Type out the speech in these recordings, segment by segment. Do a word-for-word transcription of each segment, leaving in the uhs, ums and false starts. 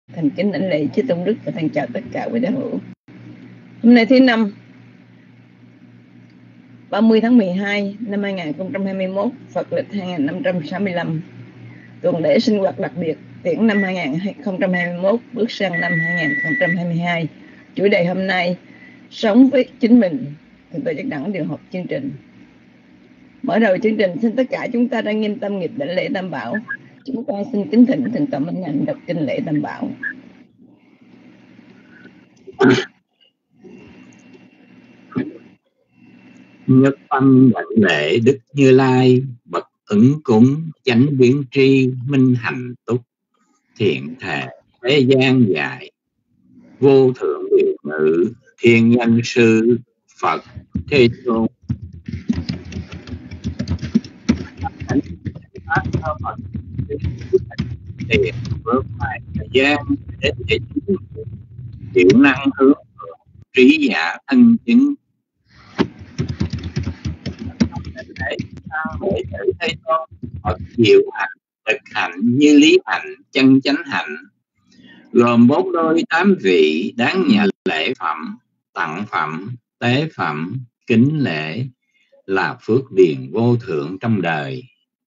Thành kính đảnh lễ Chư Tôn Đức và thân chào tất cả quý đạo hữu. Hôm nay thứ năm, ba mươi tháng mười hai năm hai nghìn không trăm hai mươi mốt, Phật lịch hai nghìn năm trăm sáu mươi lăm, tuần lễ sinh hoạt đặc biệt tiễn năm hai nghìn không trăm hai mươi mốt bước sang năm hai nghìn không trăm hai mươi hai. Chủ đề hôm nay: sống với chính mình. Thượng tọa Giác Đẳng điều học chương trình. Mở đầu chương trình, xin tất cả chúng ta đang nghiêm tâm nghiệp đảnh lễ Tam Bảo. Chúng ta xin kính thỉnh Thượng tọa Minh Hạnh đọc kinh lễ Tam Bảo. Nhất tâm đảnh lễ Đức Như Lai, bậc ứng cúng chánh biến tri minh hành túc, thiện thệ thế gian dạy, vô thượng điều ngữ thiên nhân sư Phật Thế Tôn. Tiền vớt lại thời gian đến để chịu năng hướng trí giả thân chứng để để tự Thế Tôn Phật diệu hạnh thực hạnh như lý hạnh chân chánh hạnh, gồm bốn đôi tám vị đáng nhà lễ phẩm, tặng phẩm, tế phẩm, kính lễ, là phước điền vô thượng trong đời.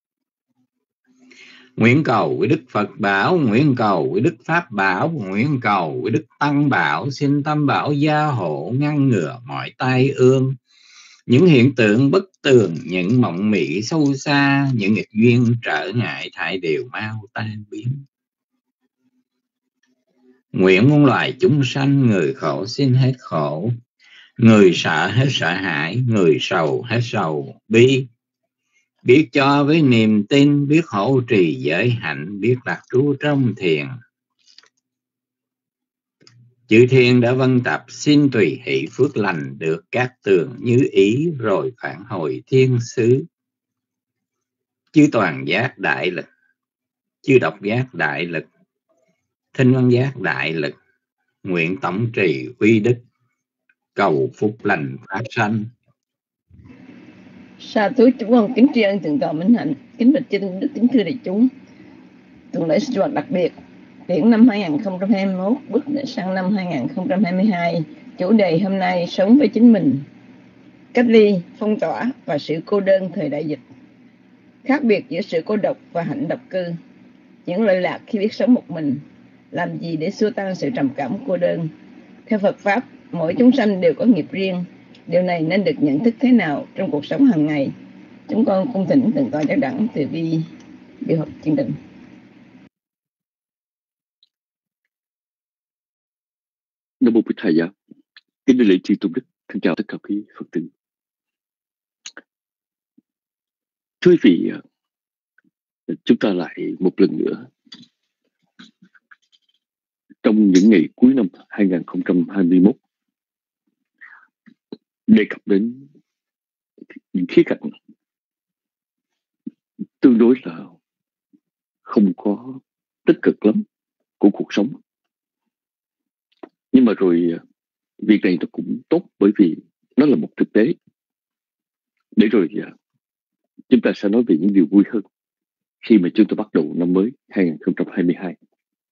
Nguyện cầu với Đức Phật bảo, nguyện cầu với Đức Pháp bảo, nguyện cầu với Đức Tăng bảo, xin Tam bảo gia hộ ngăn ngừa mọi tai ương, những hiện tượng bất tường, những mộng mị sâu xa, những nghịch duyên trở ngại thải đều mau tan biến. Nguyện muôn loài chúng sanh, người khổ xin hết khổ, người sợ hết sợ hãi, người sầu hết sầu bi, biết cho với niềm tin, biết hộ trì giới hạnh, biết lạc trú trong thiền. Chư thiên đã vân tập, xin tùy hỷ phước lành được các tường như ý, rồi phản hồi thiên xứ. Chư toàn giác đại lực, chư độc giác đại lực, thinh văn giác đại lực, nguyện tổng trì uy đức, cầu phúc lành phát sanh. Sa thú chúng con kính tri ân Thượng tọa Minh Hạnh, kính bạch chư đức kính thưa đại chúng. Tuần lễ sinh hoạt đặc biệt tiễn năm hai nghìn không trăm hai mươi mốt bước sang năm hai nghìn không trăm hai mươi hai. Chủ đề hôm nay: sống với chính mình, cách ly, phong tỏa và sự cô đơn thời đại dịch. Khác biệt giữa sự cô độc và hạnh độc cư. Những lợi lạc khi biết sống một mình. Làm gì để xua tan sự trầm cảm cô đơn? Theo Phật Pháp, mỗi chúng sanh đều có nghiệp riêng. Điều này nên được nhận thức thế nào trong cuộc sống hàng ngày? Chúng con cung thỉnh Thượng tọa Giác Đẳng từ bi điều học chương trình. Nam mô Bích Thầy Giáo. Kính đảnh lễ Chư Tôn Đức, thân chào tất cả quý Phật tử. Thưa quý vị, chúng ta lại một lần nữa trong những ngày cuối năm hai nghìn không trăm hai mươi mốt đề cập đến những khía cạnh tương đối là không có tích cực lắm của cuộc sống. Nhưng mà rồi việc này nó cũng tốt, bởi vì nó là một thực tế. Để rồi chúng ta sẽ nói về những điều vui hơn khi mà chúng ta bắt đầu năm mới hai nghìn không trăm hai mươi hai.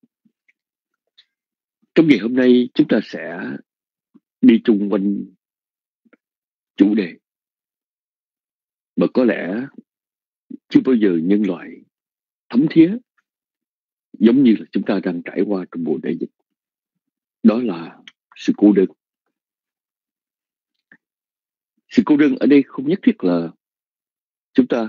Trong ngày hôm nay chúng ta sẽ đi chung quanh chủ đề mà có lẽ chưa bao giờ nhân loại thấm thía giống như là chúng ta đang trải qua trong mùa đại dịch. Đó là sự cô đơn. Sự cô đơn ở đây không nhất thiết là chúng ta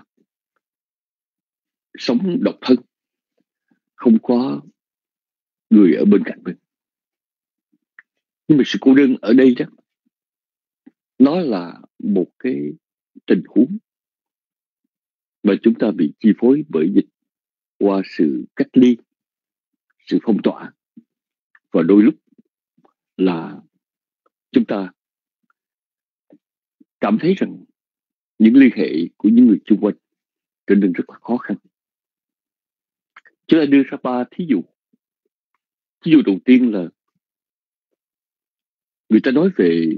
sống độc thân, không có người ở bên cạnh mình. Nhưng mà sự cô đơn ở đây đó, nó là một cái tình huống mà chúng ta bị chi phối bởi dịch qua sự cách ly, sự phong tỏa. Và đôi lúc là chúng ta cảm thấy rằng những liên hệ của những người xung quanh trở nên rất là khó khăn. Chúng ta đưa ra ba thí dụ. Thí dụ đầu tiên là người ta nói về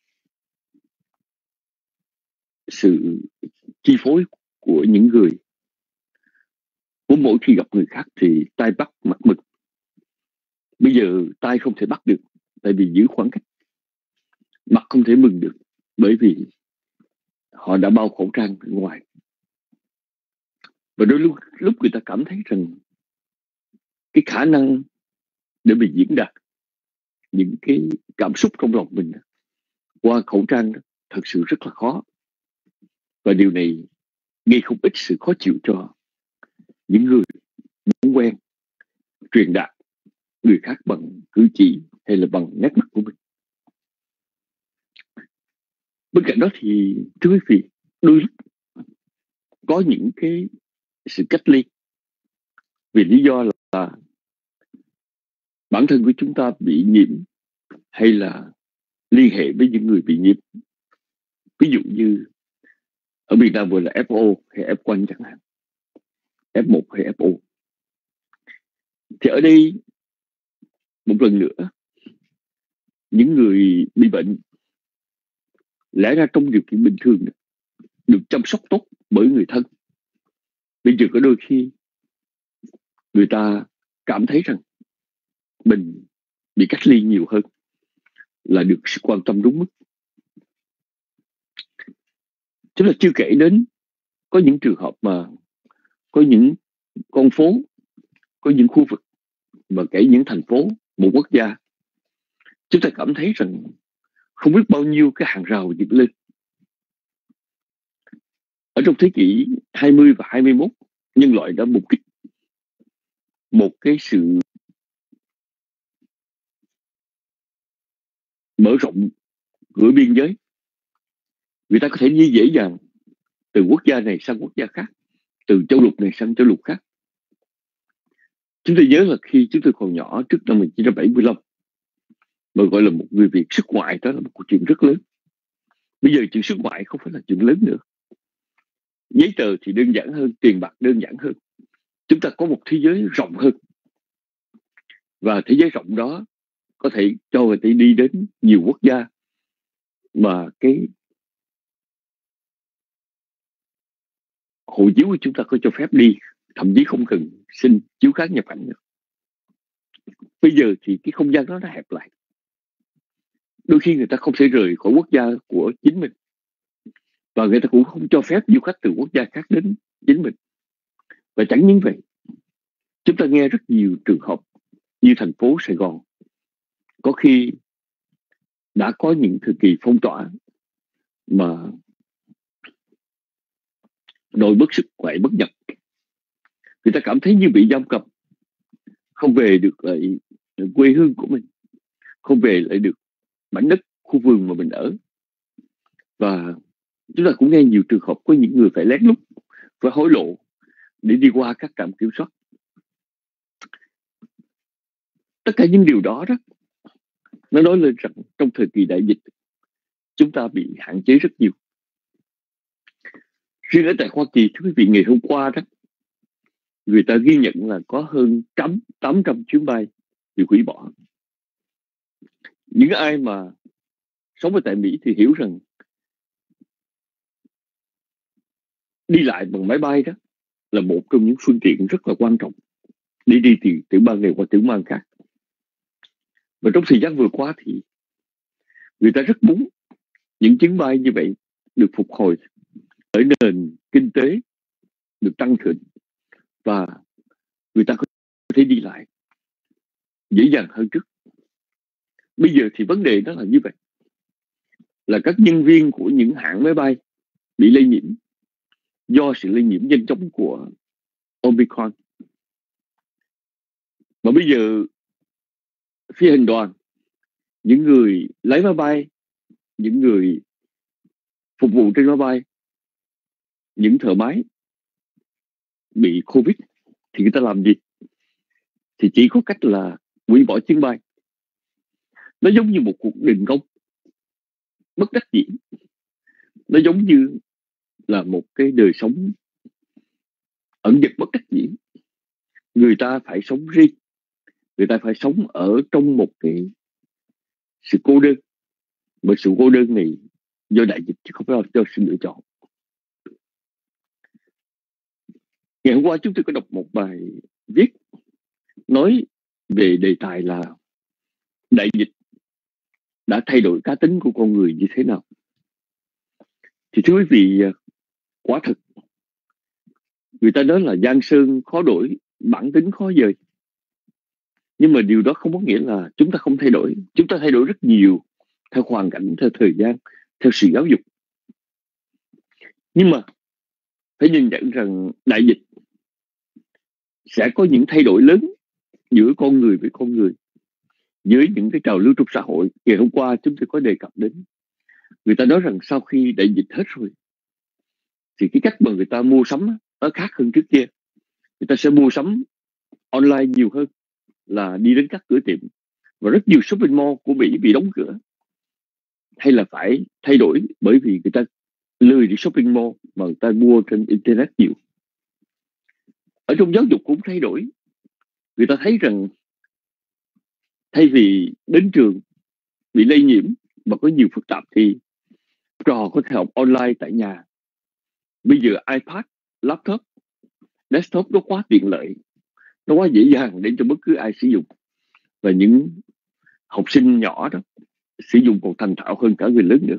sự chi phối của những người. Của mỗi khi gặp người khác thì tai bắt mặt mực. Bây giờ tay không thể bắt được, tại vì giữ khoảng cách. Mặt không thể mừng được, bởi vì họ đã bao khẩu trang bên ngoài. Và đôi lúc, lúc người ta cảm thấy rằng cái khả năng để mình diễn đạt những cái cảm xúc trong lòng mình qua khẩu trang đó, thật sự rất là khó. Và điều này gây không ít sự khó chịu cho những người muốn quen truyền đạt người khác bằng cử chỉ hay là bằng nét mặt của mình. Bên cạnh đó thì thưa quý vị, đôi lúc có những cái sự cách ly vì lý do là, là bản thân của chúng ta bị nhiễm hay là liên hệ với những người bị nhiễm. Ví dụ như ở Việt Nam vừa là ép o hay ép một chẳng hạn, ép một hay ép o. Thì ở đây một lần nữa, những người bị bệnh lẽ ra trong điều kiện bình thường được chăm sóc tốt bởi người thân. Bây giờ có đôi khi người ta cảm thấy rằng mình bị cách ly nhiều hơn là được sự quan tâm đúng mức. Chúng ta chưa kể đến có những trường hợp mà có những con phố, có những khu vực và kể những thành phố, một quốc gia, chúng ta cảm thấy rằng không biết bao nhiêu cái hàng rào dựng lên. Ở trong thế kỷ hai mươi và hai mươi mốt, nhân loại đã mục kích một cái sự mở rộng cửa biên giới. Người ta có thể đi dễ dàng từ quốc gia này sang quốc gia khác, từ châu lục này sang châu lục khác. Chúng tôi nhớ là khi chúng tôi còn nhỏ, trước năm một nghìn chín trăm bảy mươi lăm, mà gọi là một người Việt xuất ngoại, đó là một câu chuyện rất lớn. Bây giờ chuyện xuất ngoại không phải là chuyện lớn nữa. Giấy tờ thì đơn giản hơn, tiền bạc đơn giản hơn. Chúng ta có một thế giới rộng hơn. Và thế giới rộng đó có thể cho người ta đi đến nhiều quốc gia mà cái hộ chiếu của chúng ta có cho phép đi, thậm chí không cần xin chiếu khác nhập cảnh nữa. Bây giờ thì cái không gian đó nó hẹp lại. Đôi khi người ta không thể rời khỏi quốc gia của chính mình, và người ta cũng không cho phép du khách từ quốc gia khác đến chính mình. Và chẳng những vậy, chúng ta nghe rất nhiều trường hợp như thành phố Sài Gòn có khi đã có những thời kỳ phong tỏa mà đội bất sức quậy bất nhập. Người ta cảm thấy như bị giam cầm, không về được lại quê hương của mình, không về lại được mảnh đất khu vườn mà mình ở. Và chúng ta cũng nghe nhiều trường hợp có những người phải lén lút, phải hối lộ để đi qua các trạm kiểm soát. Tất cả những điều đó đó, nó nói lên rằng trong thời kỳ đại dịch, chúng ta bị hạn chế rất nhiều. Riêng ở tại Hoa Kỳ, thưa quý vị, ngày hôm qua đó, người ta ghi nhận là có hơn tám trăm chuyến bay bị hủy bỏ. Những ai mà sống ở tại Mỹ thì hiểu rằng đi lại bằng máy bay đó là một trong những phương tiện rất là quan trọng để đi từ tiểu bang này qua tiểu bang khác. Và trong thời gian vừa qua thì người ta rất muốn những chuyến bay như vậy được phục hồi ở nền kinh tế được tăng thịnh và người ta có thể đi lại dễ dàng hơn trước. Bây giờ thì vấn đề đó là như vậy, là các nhân viên của những hãng máy bay bị lây nhiễm do sự lây nhiễm nhanh chóng của Omicron. Mà bây giờ phi hành đoàn, những người lái máy bay, những người phục vụ trên máy bay, những thợ máy bị Covid thì người ta làm gì? Thì chỉ có cách là hủy bỏ chuyến bay. Nó giống như một cuộc đình công bất đắc dĩ. Nó giống như là một cái đời sống ẩn dật bất đắc dĩ. Người ta phải sống riêng, người ta phải sống ở trong một cái sự cô đơn. Mà sự cô đơn này do đại dịch chứ không phải là do sự lựa chọn. Ngày hôm qua chúng tôi có đọc một bài viết nói về đề tài là đại dịch đã thay đổi cá tính của con người như thế nào. Thì thưa quý vị, quả thực người ta nói là giang sơn khó đổi, bản tính khó dời. Nhưng mà điều đó không có nghĩa là chúng ta không thay đổi. Chúng ta thay đổi rất nhiều theo hoàn cảnh, theo thời gian, theo sự giáo dục. Nhưng mà phải nhìn nhận rằng đại dịch sẽ có những thay đổi lớn giữa con người với con người, dưới những cái trào lưu trong xã hội. Ngày hôm qua chúng tôi có đề cập đến, người ta nói rằng sau khi đại dịch hết rồi thì cái cách mà người ta mua sắm nó khác hơn trước kia. Người ta sẽ mua sắm online nhiều hơn là đi đến các cửa tiệm. Và rất nhiều shopping mall của Mỹ bị đóng cửa hay là phải thay đổi bởi vì người ta lười đi shopping mall mà người ta mua trên internet nhiều. Ở trong giáo dục cũng thay đổi. Người ta thấy rằng thay vì đến trường bị lây nhiễm và có nhiều phức tạp thì trò có thể học online tại nhà. Bây giờ iPad, laptop, desktop nó quá tiện lợi, nó quá dễ dàng để cho bất cứ ai sử dụng. Và những học sinh nhỏ đó sử dụng còn thành thạo hơn cả người lớn nữa.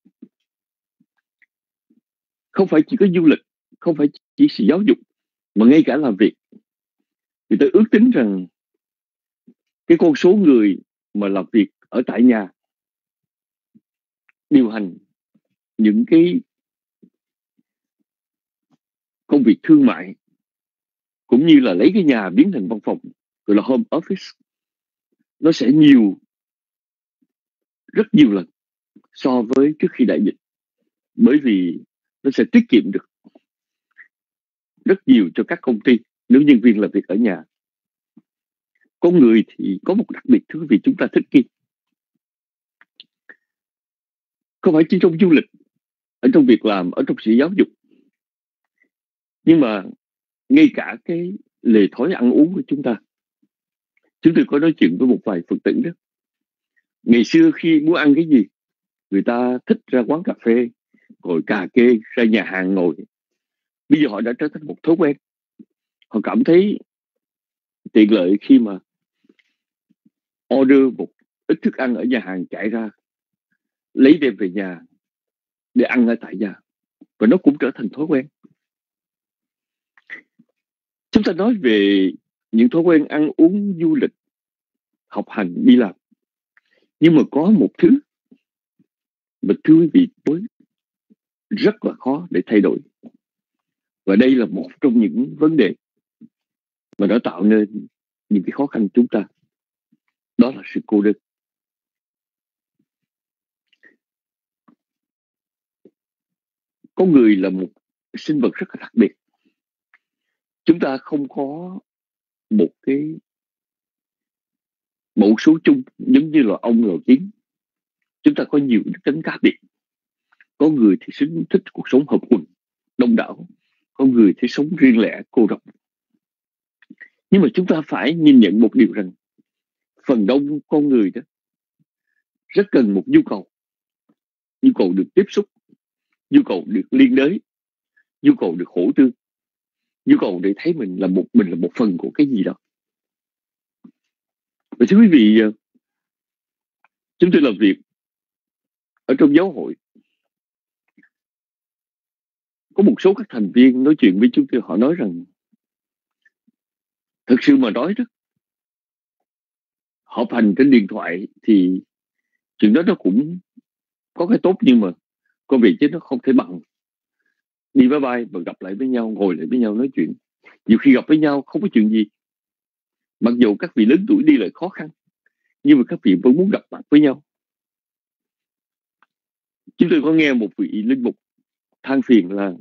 Không phải chỉ có du lịch, không phải chỉ sự giáo dục, mà ngay cả làm việc. Người ta ước tính rằng cái con số người mà làm việc ở tại nhà, điều hành những cái công việc thương mại, cũng như là lấy cái nhà biến thành văn phòng, gọi là home office, nó sẽ nhiều, rất nhiều lần so với trước khi đại dịch. Bởi vì nó sẽ tiết kiệm được rất nhiều cho các công ty nếu nhân viên làm việc ở nhà. Con người thì có một đặc biệt thứ vì chúng ta thích nghi. Không phải chỉ trong du lịch, ở trong việc làm, ở trong sự giáo dục, nhưng mà ngay cả cái lề thói ăn uống của chúng ta. Chúng tôi có nói chuyện với một vài Phật tử đó. Ngày xưa khi muốn ăn cái gì, người ta thích ra quán cà phê, ngồi cà kê, ra nhà hàng ngồi. Bây giờ họ đã trở thành một thói quen. Họ cảm thấy tiện lợi khi mà order một ít thức ăn ở nhà hàng, chạy ra lấy đem về nhà để ăn ở tại nhà. Và nó cũng trở thành thói quen. Chúng ta nói về những thói quen ăn uống, du lịch, học hành, đi làm. Nhưng mà có một thứ mà thưa quý vị, rất là khó để thay đổi. Và đây là một trong những vấn đề mà nó tạo nên những cái khó khăn chúng ta. Đó là sự cô đơn. Con người là một sinh vật rất là đặc biệt. Chúng ta không có một cái mẫu số chung giống như là ong là kiến. Chúng ta có nhiều đức tính khác biệt. Có người thì thích cuộc sống hợp quần, đông đảo. Có người thì sống riêng lẻ, cô độc. Nhưng mà chúng ta phải nhìn nhận một điều rằng phần đông con người đó rất cần một nhu cầu. Nhu cầu được tiếp xúc, nhu cầu được liên đới, nhu cầu được hỗ tương, nhu cầu để thấy mình là một mình là một phần của cái gì đó. Và thưa quý vị, chúng tôi làm việc ở trong giáo hội. Có một số các thành viên nói chuyện với chúng tôi, họ nói rằng thực sự mà nói đó, họp hành trên điện thoại thì chuyện đó nó cũng có cái tốt, nhưng mà công việc chứ nó không thể bằng đi máy bay và gặp lại với nhau, ngồi lại với nhau nói chuyện. Nhiều khi gặp với nhau không có chuyện gì, mặc dù các vị lớn tuổi đi lại khó khăn, nhưng mà các vị vẫn muốn gặp mặt với nhau. Chúng tôi có nghe một vị linh mục than phiền là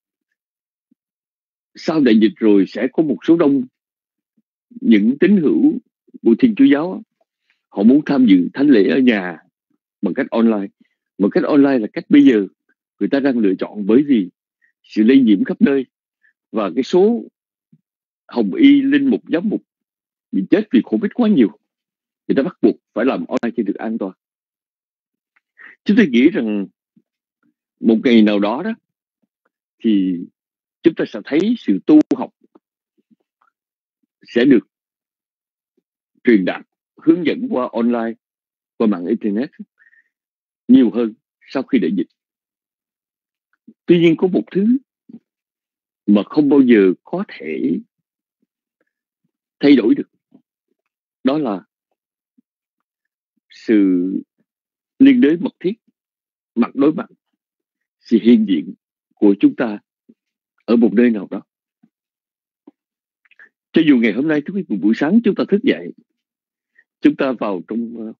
sau đại dịch rồi sẽ có một số đông những tín hữu của Thiên Chúa giáo, họ muốn tham dự thánh lễ ở nhà bằng cách online. Mà cách online là cách bây giờ người ta đang lựa chọn, bởi vì sự lây nhiễm khắp nơi và cái số hồng y, linh mục, giám mục bị chết vì Covid quá nhiều. Người ta bắt buộc phải làm online cho được an toàn. Chúng tôi nghĩ rằng một ngày nào đó đó thì chúng ta sẽ thấy sự tu học sẽ được truyền đạt, hướng dẫn qua online, qua mạng internet nhiều hơn sau khi đại dịch. Tuy nhiên có một thứ mà không bao giờ có thể thay đổi được, đó là sự liên đới mật thiết, mặt đối mặt, sự hiện diện của chúng ta ở một nơi nào đó. Cho dù ngày hôm nay thưa quý vị, buổi sáng chúng ta thức dậy, chúng ta vào trong uh,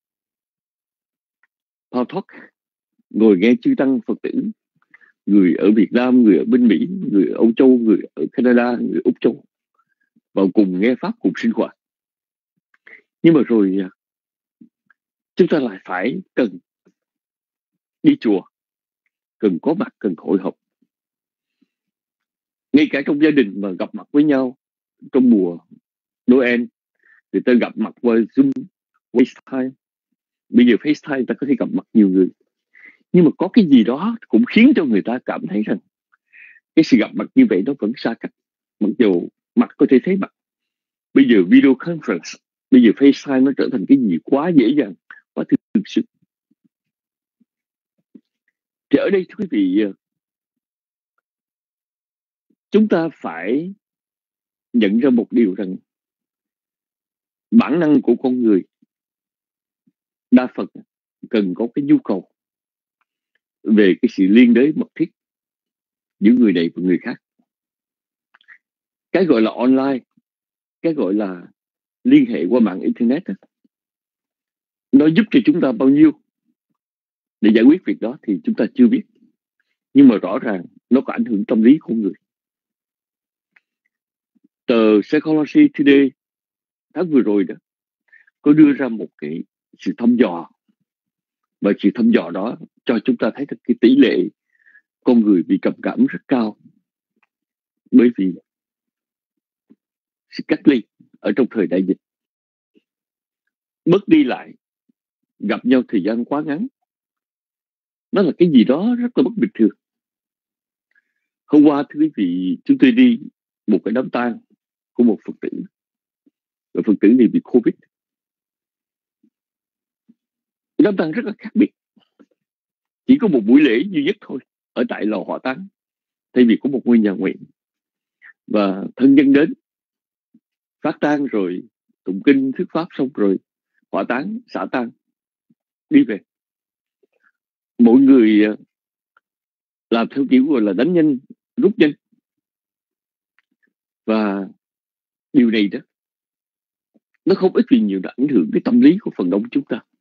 Power Talk, ngồi nghe chư tăng Phật tử, người ở Việt Nam, người ở bên Mỹ, người ở Âu Châu, người ở Canada, người ở Úc Châu, vào cùng nghe Pháp, cùng sinh hoạt. Nhưng mà rồi uh, chúng ta lại phải cần đi chùa, cần có mặt, cần hội họp. Ngay cả trong gia đình mà gặp mặt với nhau trong mùa Noel, người ta gặp mặt qua Zoom, FaceTime. Bây giờ FaceTime ta có thể gặp mặt nhiều người. Nhưng mà có cái gì đó cũng khiến cho người ta cảm thấy rằng cái sự gặp mặt như vậy nó vẫn xa cách. Mặc dù mặt có thể thấy mặt. Bây giờ video conference, bây giờ FaceTime nó trở thành cái gì quá dễ dàng, quá thực sự. Thì ở đây thưa quý vị, chúng ta phải nhận ra một điều rằng bản năng của con người đa phần cần có cái nhu cầu về cái sự liên đới mật thiết giữa người này và người khác. Cái gọi là online, cái gọi là liên hệ qua mạng internet đó, nó giúp cho chúng ta bao nhiêu để giải quyết việc đó thì chúng ta chưa biết. Nhưng mà rõ ràng nó có ảnh hưởng tâm lý của người. Tờ Psychology Today tháng vừa rồi đó có đưa ra một cái sự thăm dò, và sự thăm dò đó cho chúng ta thấy được cái tỷ lệ con người bị trầm cảm rất cao, bởi vì sự cách ly ở trong thời đại dịch, bớt đi lại, gặp nhau thời gian quá ngắn, nó là cái gì đó rất là bất bình thường. Hôm qua thưa quý vị, chúng tôi đi một cái đám tang của một Phật tử, và Phật tử này bị Covid. Đám tang rất là khác biệt, chỉ có một buổi lễ duy nhất thôi ở tại lò hỏa táng, thay vì có một ngôi nhà nguyện, và thân nhân đến phát tang rồi tụng kinh thuyết pháp xong rồi hỏa táng xả tang đi về. Mọi người làm theo kiểu gọi là đánh nhanh rút nhanh, và điều này đó nó không ít vì nhiều đã ảnh hưởng cái tâm lý của phần đông chúng ta.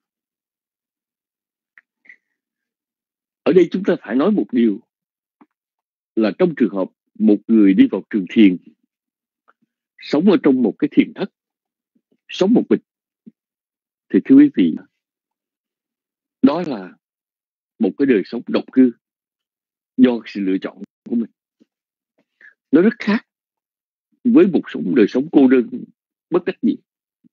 Ở đây chúng ta phải nói một điều là trong trường hợp một người đi vào trường thiền, sống ở trong một cái thiền thất, sống một mình, thì thưa quý vị, đó là một cái đời sống độc cư do sự lựa chọn của mình. Nó rất khác với một sống đời sống cô đơn bất đắc dĩ.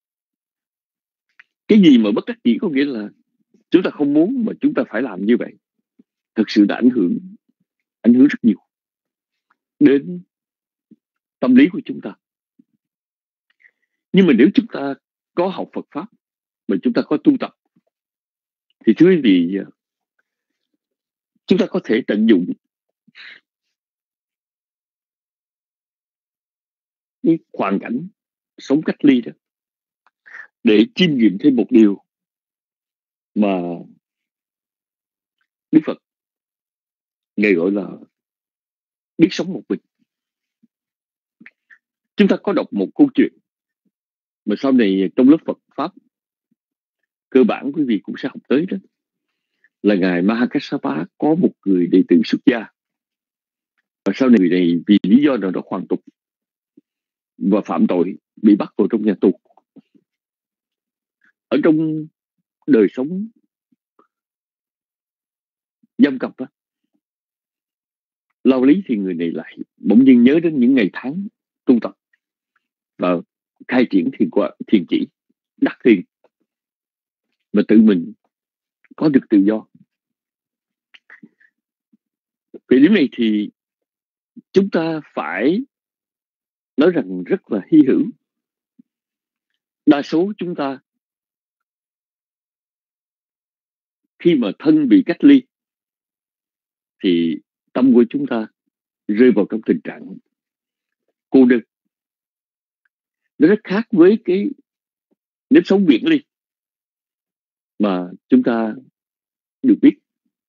Cái gì mà bất đắc dĩ có nghĩa là chúng ta không muốn mà chúng ta phải làm như vậy, thực sự đã ảnh hưởng ảnh hưởng rất nhiều đến tâm lý của chúng ta. Nhưng mà nếu chúng ta có học Phật Pháp, mà chúng ta có tu tập, thì thưa quý vị, chúng ta có thể tận dụng cái hoàn cảnh sống cách ly đó để chiêm nghiệm thêm một điều mà Đức Phật Ngài gọi là biết sống một mình. Chúng ta có đọc một câu chuyện mà sau này trong lớp Phật Pháp cơ bản quý vị cũng sẽ học tới đó, là Ngài Mahakassapa có một người đệ tử xuất gia, và sau này người này vì lý do nào đó hoàn tục và phạm tội bị bắt vào trong nhà tù. Ở trong đời sống giam cầm đó, lao lý thì người này lại bỗng nhiên nhớ đến những ngày tháng tu tập và khai triển thiền qua thiền chỉ, đắc thiền, và tự mình có được tự do. Về điểm này thì chúng ta phải nói rằng rất là hy hữu, đa số chúng ta khi mà thân bị cách ly thì tâm của chúng ta rơi vào trong tình trạng cô đơn. Nó rất khác với cái nếp sống biệt ly mà chúng ta được biết.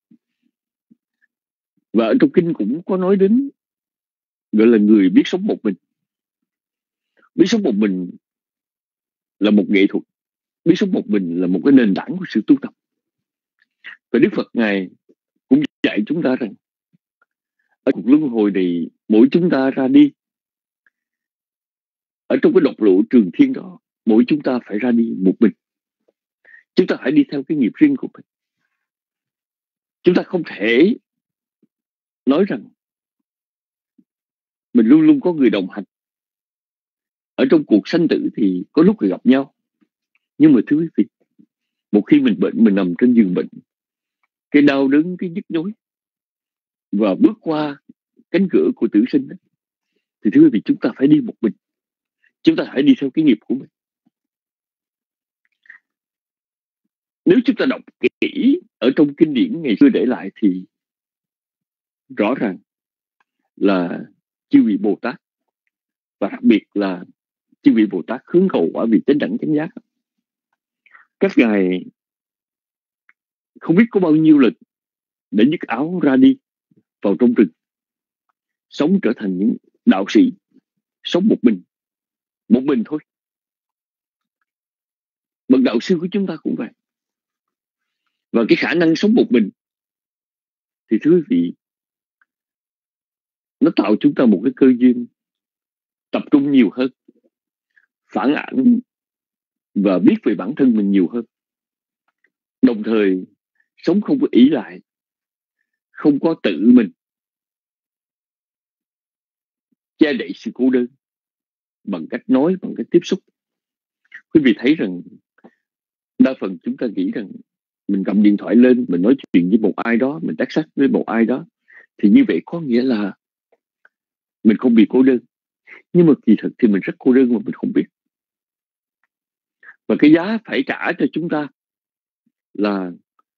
Và ở trong kinh cũng có nói đến gọi là người biết sống một mình. Biết sống một mình là một nghệ thuật. Biết sống một mình là một cái nền tảng của sự tu tập. Và Đức Phật Ngài cũng dạy chúng ta rằng ở cuộc luân hồi này, mỗi chúng ta ra đi, ở trong cái độc lộ trường thiên đó, mỗi chúng ta phải ra đi một mình. Chúng ta phải đi theo cái nghiệp riêng của mình. Chúng ta không thể nói rằng mình luôn luôn có người đồng hành. Ở trong cuộc sanh tử thì có lúc phải gặp nhau. Nhưng mà thưa quý vị, một khi mình bệnh, mình nằm trên giường bệnh, cái đau đớn, cái nhức nhối và bước qua cánh cửa của tử sinh đó, thì thưa quý vị, chúng ta phải đi một mình. Chúng ta phải đi theo cái nghiệp của mình. Nếu chúng ta đọc kỹ ở trong kinh điển ngày xưa để lại thì rõ ràng là chư vị Bồ Tát, và đặc biệt là chư vị Bồ Tát hướng cầu quả vị chánh đẳng chánh giác, các ngài không biết có bao nhiêu lần để nhấc áo ra đi vào trong rừng, sống trở thành những đạo sĩ, sống một mình, một mình thôi. Bậc đạo sư của chúng ta cũng vậy. Và cái khả năng sống một mình thì thưa quý vị, nó tạo chúng ta một cái cơ duyên tập trung nhiều hơn, phản ảnh và biết về bản thân mình nhiều hơn. Đồng thời sống không có ỷ lại, không có tự mình che đậy sự cô đơn bằng cách nói, bằng cách tiếp xúc. Quý vị thấy rằng đa phần chúng ta nghĩ rằng mình cầm điện thoại lên, mình nói chuyện với một ai đó, mình tác sát với một ai đó, thì như vậy có nghĩa là mình không bị cô đơn. Nhưng mà kỳ thực thì mình rất cô đơn mà mình không biết. Và cái giá phải trả cho chúng ta là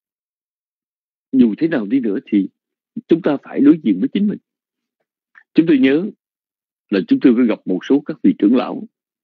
dù thế nào đi nữa thì chúng ta phải đối diện với chính mình. Chúng tôi nhớ là chúng tôi có gặp một số các vị trưởng lão.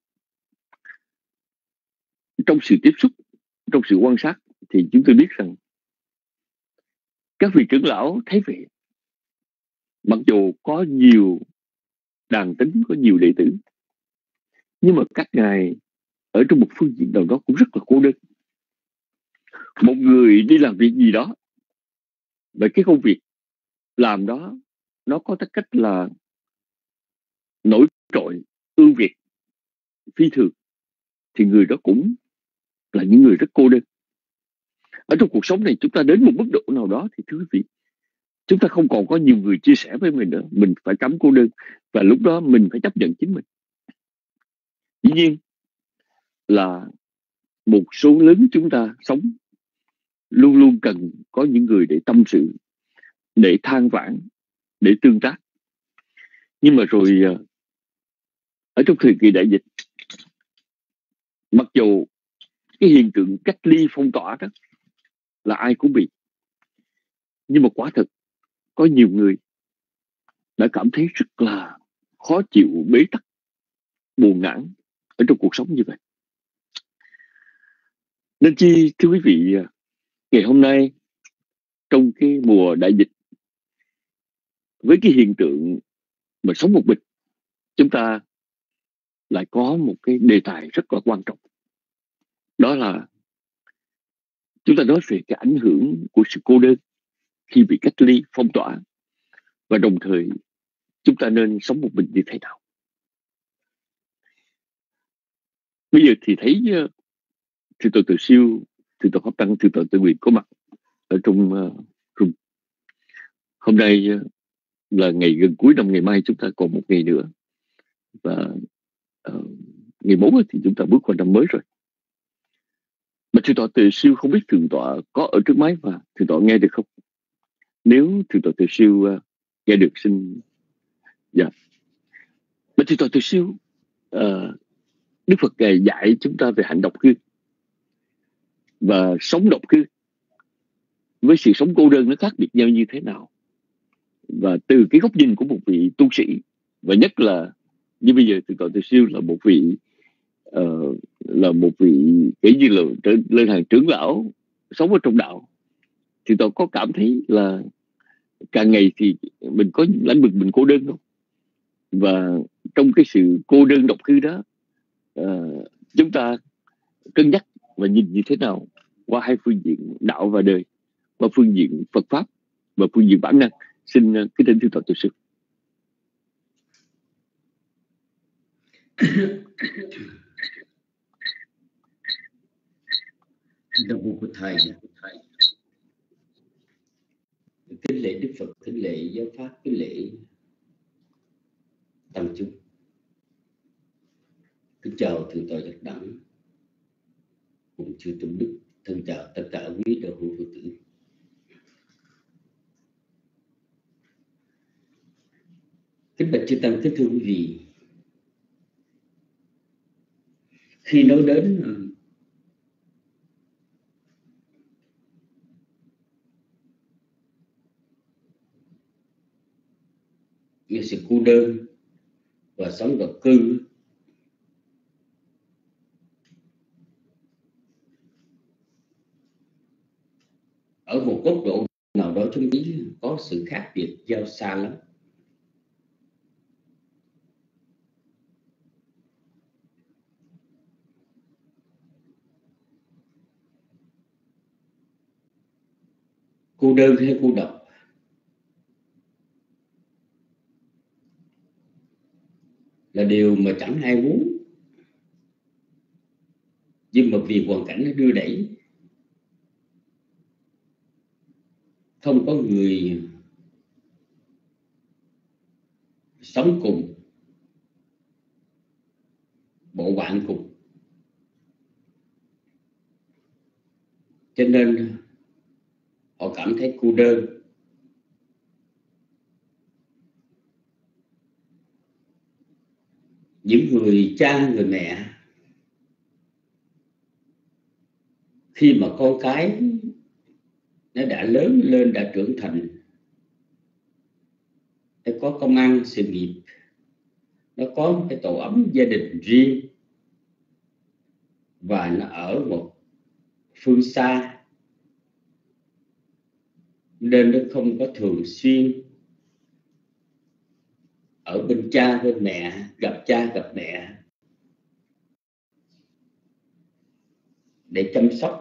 Trong sự tiếp xúc, trong sự quan sát thì chúng tôi biết rằng các vị trưởng lão thấy vậy, mặc dù có nhiều đàn tính, có nhiều đệ tử, nhưng mà các ngài ở trong một phương diện nào đó cũng rất là cô đơn. Một người đi làm việc gì đó, và cái công việc làm đó nó có tất cách là nổi trội, ưu việt, phi thường, thì người đó cũng là những người rất cô đơn. Ở trong cuộc sống này chúng ta đến một mức độ nào đó thì thưa quý vị, chúng ta không còn có nhiều người chia sẻ với mình nữa. Mình phải cấm cô đơn, và lúc đó mình phải chấp nhận chính mình. Dĩ nhiên là một số lớn chúng ta sống luôn luôn cần có những người để tâm sự, để than vãn, để tương tác. Nhưng mà rồi ở trong thời kỳ đại dịch, mặc dù cái hiện tượng cách ly phong tỏa đó là ai cũng bị, nhưng mà quả thực có nhiều người đã cảm thấy rất là khó chịu, bế tắc, buồn nản ở trong cuộc sống như vậy. Nên chi thưa quý vị, ngày hôm nay trong cái mùa đại dịch, với cái hiện tượng mà sống một mình, chúng ta lại có một cái đề tài rất là quan trọng. Đó là chúng ta nói về cái ảnh hưởng của sự cô đơn khi bị cách ly, phong tỏa, và đồng thời chúng ta nên sống một mình như thế nào. Bây giờ thì thấy uh, Thượng tọa Từ Siêu, Thượng tọa Pháp Tăng, Thượng tọa Từ Nguyện có mặt ở trong uh, room. Hôm nay uh, là ngày gần cuối năm, ngày mai chúng ta còn một ngày nữa, và uh, ngày bốn thì chúng ta bước qua năm mới rồi. Mà Thượng tọa Từ Siêu không biết Thượng tọa có ở trước máy và Thượng tọa nghe được không? Nếu Thượng tọa Từ Siêu uh, nghe được xin dạ. Mà Thượng tọa Từ Siêu uh, Đức Phật Ngài dạy chúng ta về hạnh độc cư và sống độc cư với sự sống cô đơn nó khác biệt nhau như thế nào. Và từ cái góc nhìn của một vị tu sĩ, và nhất là như bây giờ Thượng tọa Từ Siêu là một vị uh, là một vị kể như là lên hàng trưởng lão sống ở trong đạo, thì tôi có cảm thấy là càng ngày thì mình có lãnh vực mình cô đơn không? Và trong cái sự cô đơn độc cư đó, uh, chúng ta cân nhắc và nhìn như thế nào qua hai phương diện đạo và đời, qua phương diện Phật pháp và phương diện bản năng. Xin cái tên Thượng tọa Từ Sư. Đồng vụ của thầy, kính lễ Đức Phật, kính lễ giáo pháp, kính lễ tăng chúng. Kính chào Thượng tọa Giác Đẳng cùng chư tôn đức, thân chào tất cả quý đạo hữu Phật tử. Kính bạch chư tăng, kính thưa quý vị, khi nói đến về sự cô đơn và sống độc cư, ở một góc độ nào đó chúng ta có sự khác biệt giao xa lắm. Cô đơn hay cô độc là điều mà chẳng ai muốn, nhưng mà vì hoàn cảnh nó đưa đẩy, không có người sống cùng, bộ bạn cùng, cho nên họ cảm thấy cô đơn. Những người cha, người mẹ, khi mà con cái nó đã lớn lên, đã trưởng thành, nó có công ăn sự nghiệp, nó có một cái tổ ấm gia đình riêng, và nó ở một phương xa, nên nó không có thường xuyên ở bên cha bên mẹ, gặp cha gặp mẹ để chăm sóc,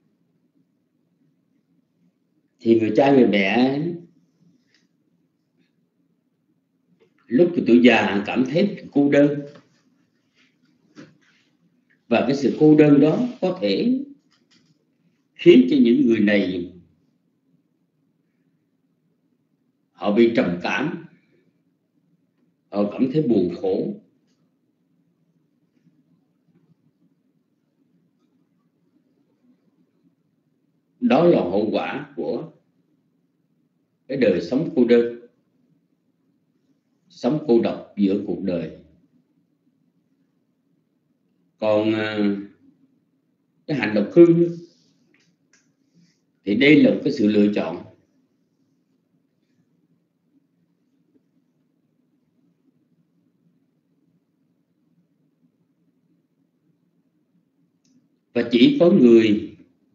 thì người cha người mẹ lúc tuổi già cảm thấy cô đơn. Và cái sự cô đơn đó có thể khiến cho những người này họ bị trầm cảm, họ cảm thấy buồn khổ. Đó là hậu quả của cái đời sống cô đơn, sống cô độc giữa cuộc đời. Còn cái hành độc cư thì đây là một cái sự lựa chọn. Và chỉ có người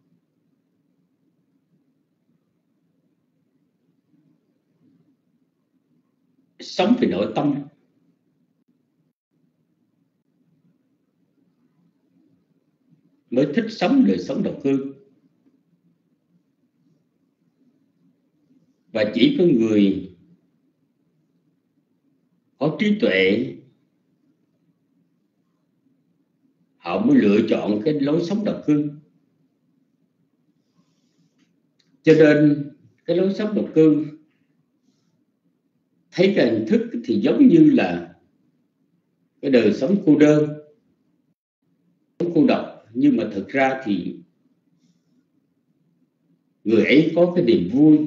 sống về nội tâm mới thích sống đời sống độc cư. Và chỉ có người có trí tuệ họ mới lựa chọn cái lối sống độc cư. Cho nên cái lối sống độc cư thấy cái hình thức thì giống như là cái đời sống cô đơn, sống cô độc, nhưng mà thực ra thì người ấy có cái niềm vui,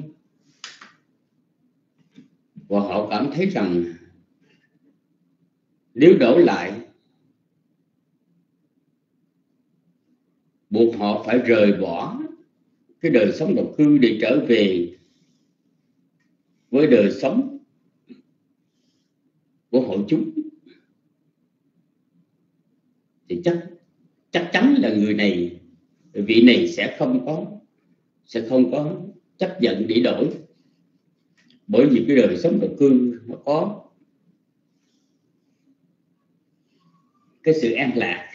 và họ cảm thấy rằng nếu đổi lại buộc họ phải rời bỏ cái đời sống độc cư để trở về với đời sống của hội chúng, thì chắc chắc chắn là người này, vị này sẽ không có sẽ không có chấp nhận để đổi, bởi vì cái đời sống độc cư nó có cái sự an lạc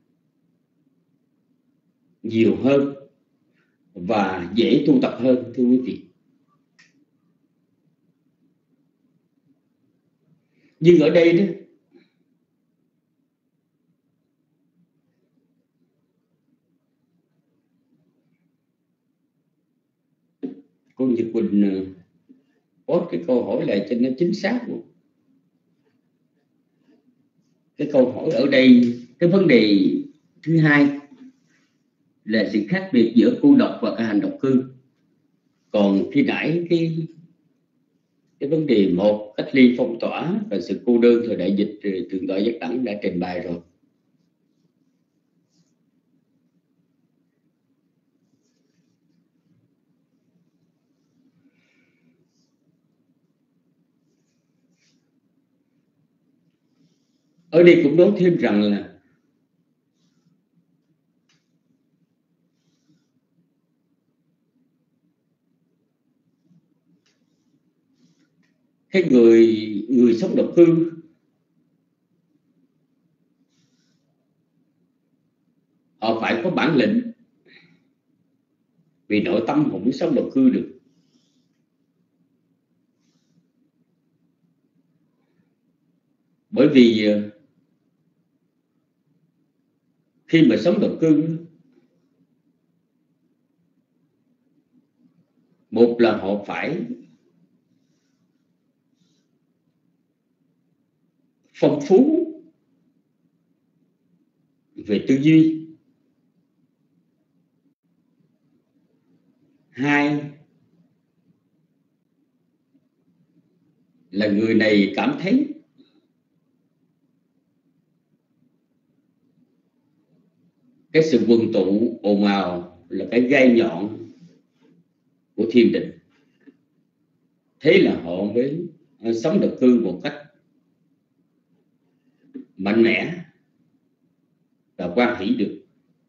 nhiều hơn và dễ tu tập hơn, thưa quý vị. Nhưng ở đây đó, cô Nhật Quỳnh post cái câu hỏi lại cho nó chính xác luôn. Cái câu hỏi ở đây, cái vấn đề thứ hai là sự khác biệt giữa cô độc và cái hành độc cư. Còn khi nãy cái cái vấn đề một, cách ly phong tỏa và sự cô đơn thời đại dịch, Thượng tọa Giác Đẳng đã trình bày rồi. Ở đây cũng nói thêm rằng là cái người người sống độc cư họ phải có bản lĩnh, vì nội tâm họ muốn sống độc cư được. Bởi vì khi mà sống độc cư, một là họ phải phong phú về tư duy, hai là người này cảm thấy cái sự quần tụ ồn ào là cái gai nhọn của thiền định. Thế là họ mới sống độc cư một cách mạnh mẽ và quan hỷ được.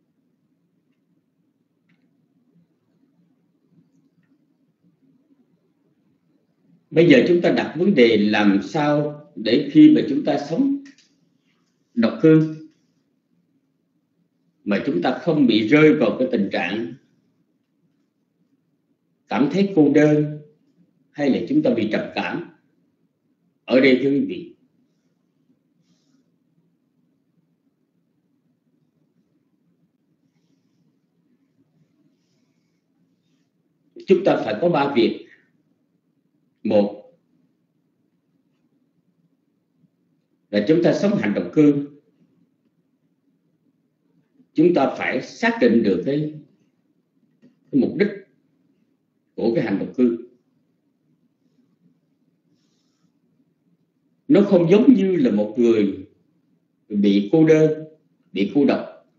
Bây giờ chúng ta đặt vấn đề làm sao để khi mà chúng ta sống độc cư mà chúng ta không bị rơi vào cái tình trạng cảm thấy cô đơn hay là chúng ta bị trầm cảm. Ở đây thưa quý vị, chúng ta phải có ba việc. Một là chúng ta sống hành độc cư, chúng ta phải xác định được cái, cái mục đích của cái hành độc cư. Nó không giống như là một người bị cô đơn, bị cô độc,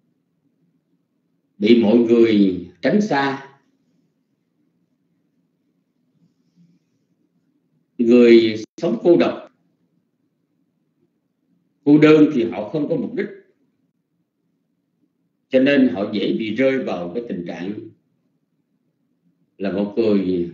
bị mọi người tránh xa. Người sống cô độc, cô đơn thì họ không có mục đích, cho nên họ dễ bị rơi vào cái tình trạng là một người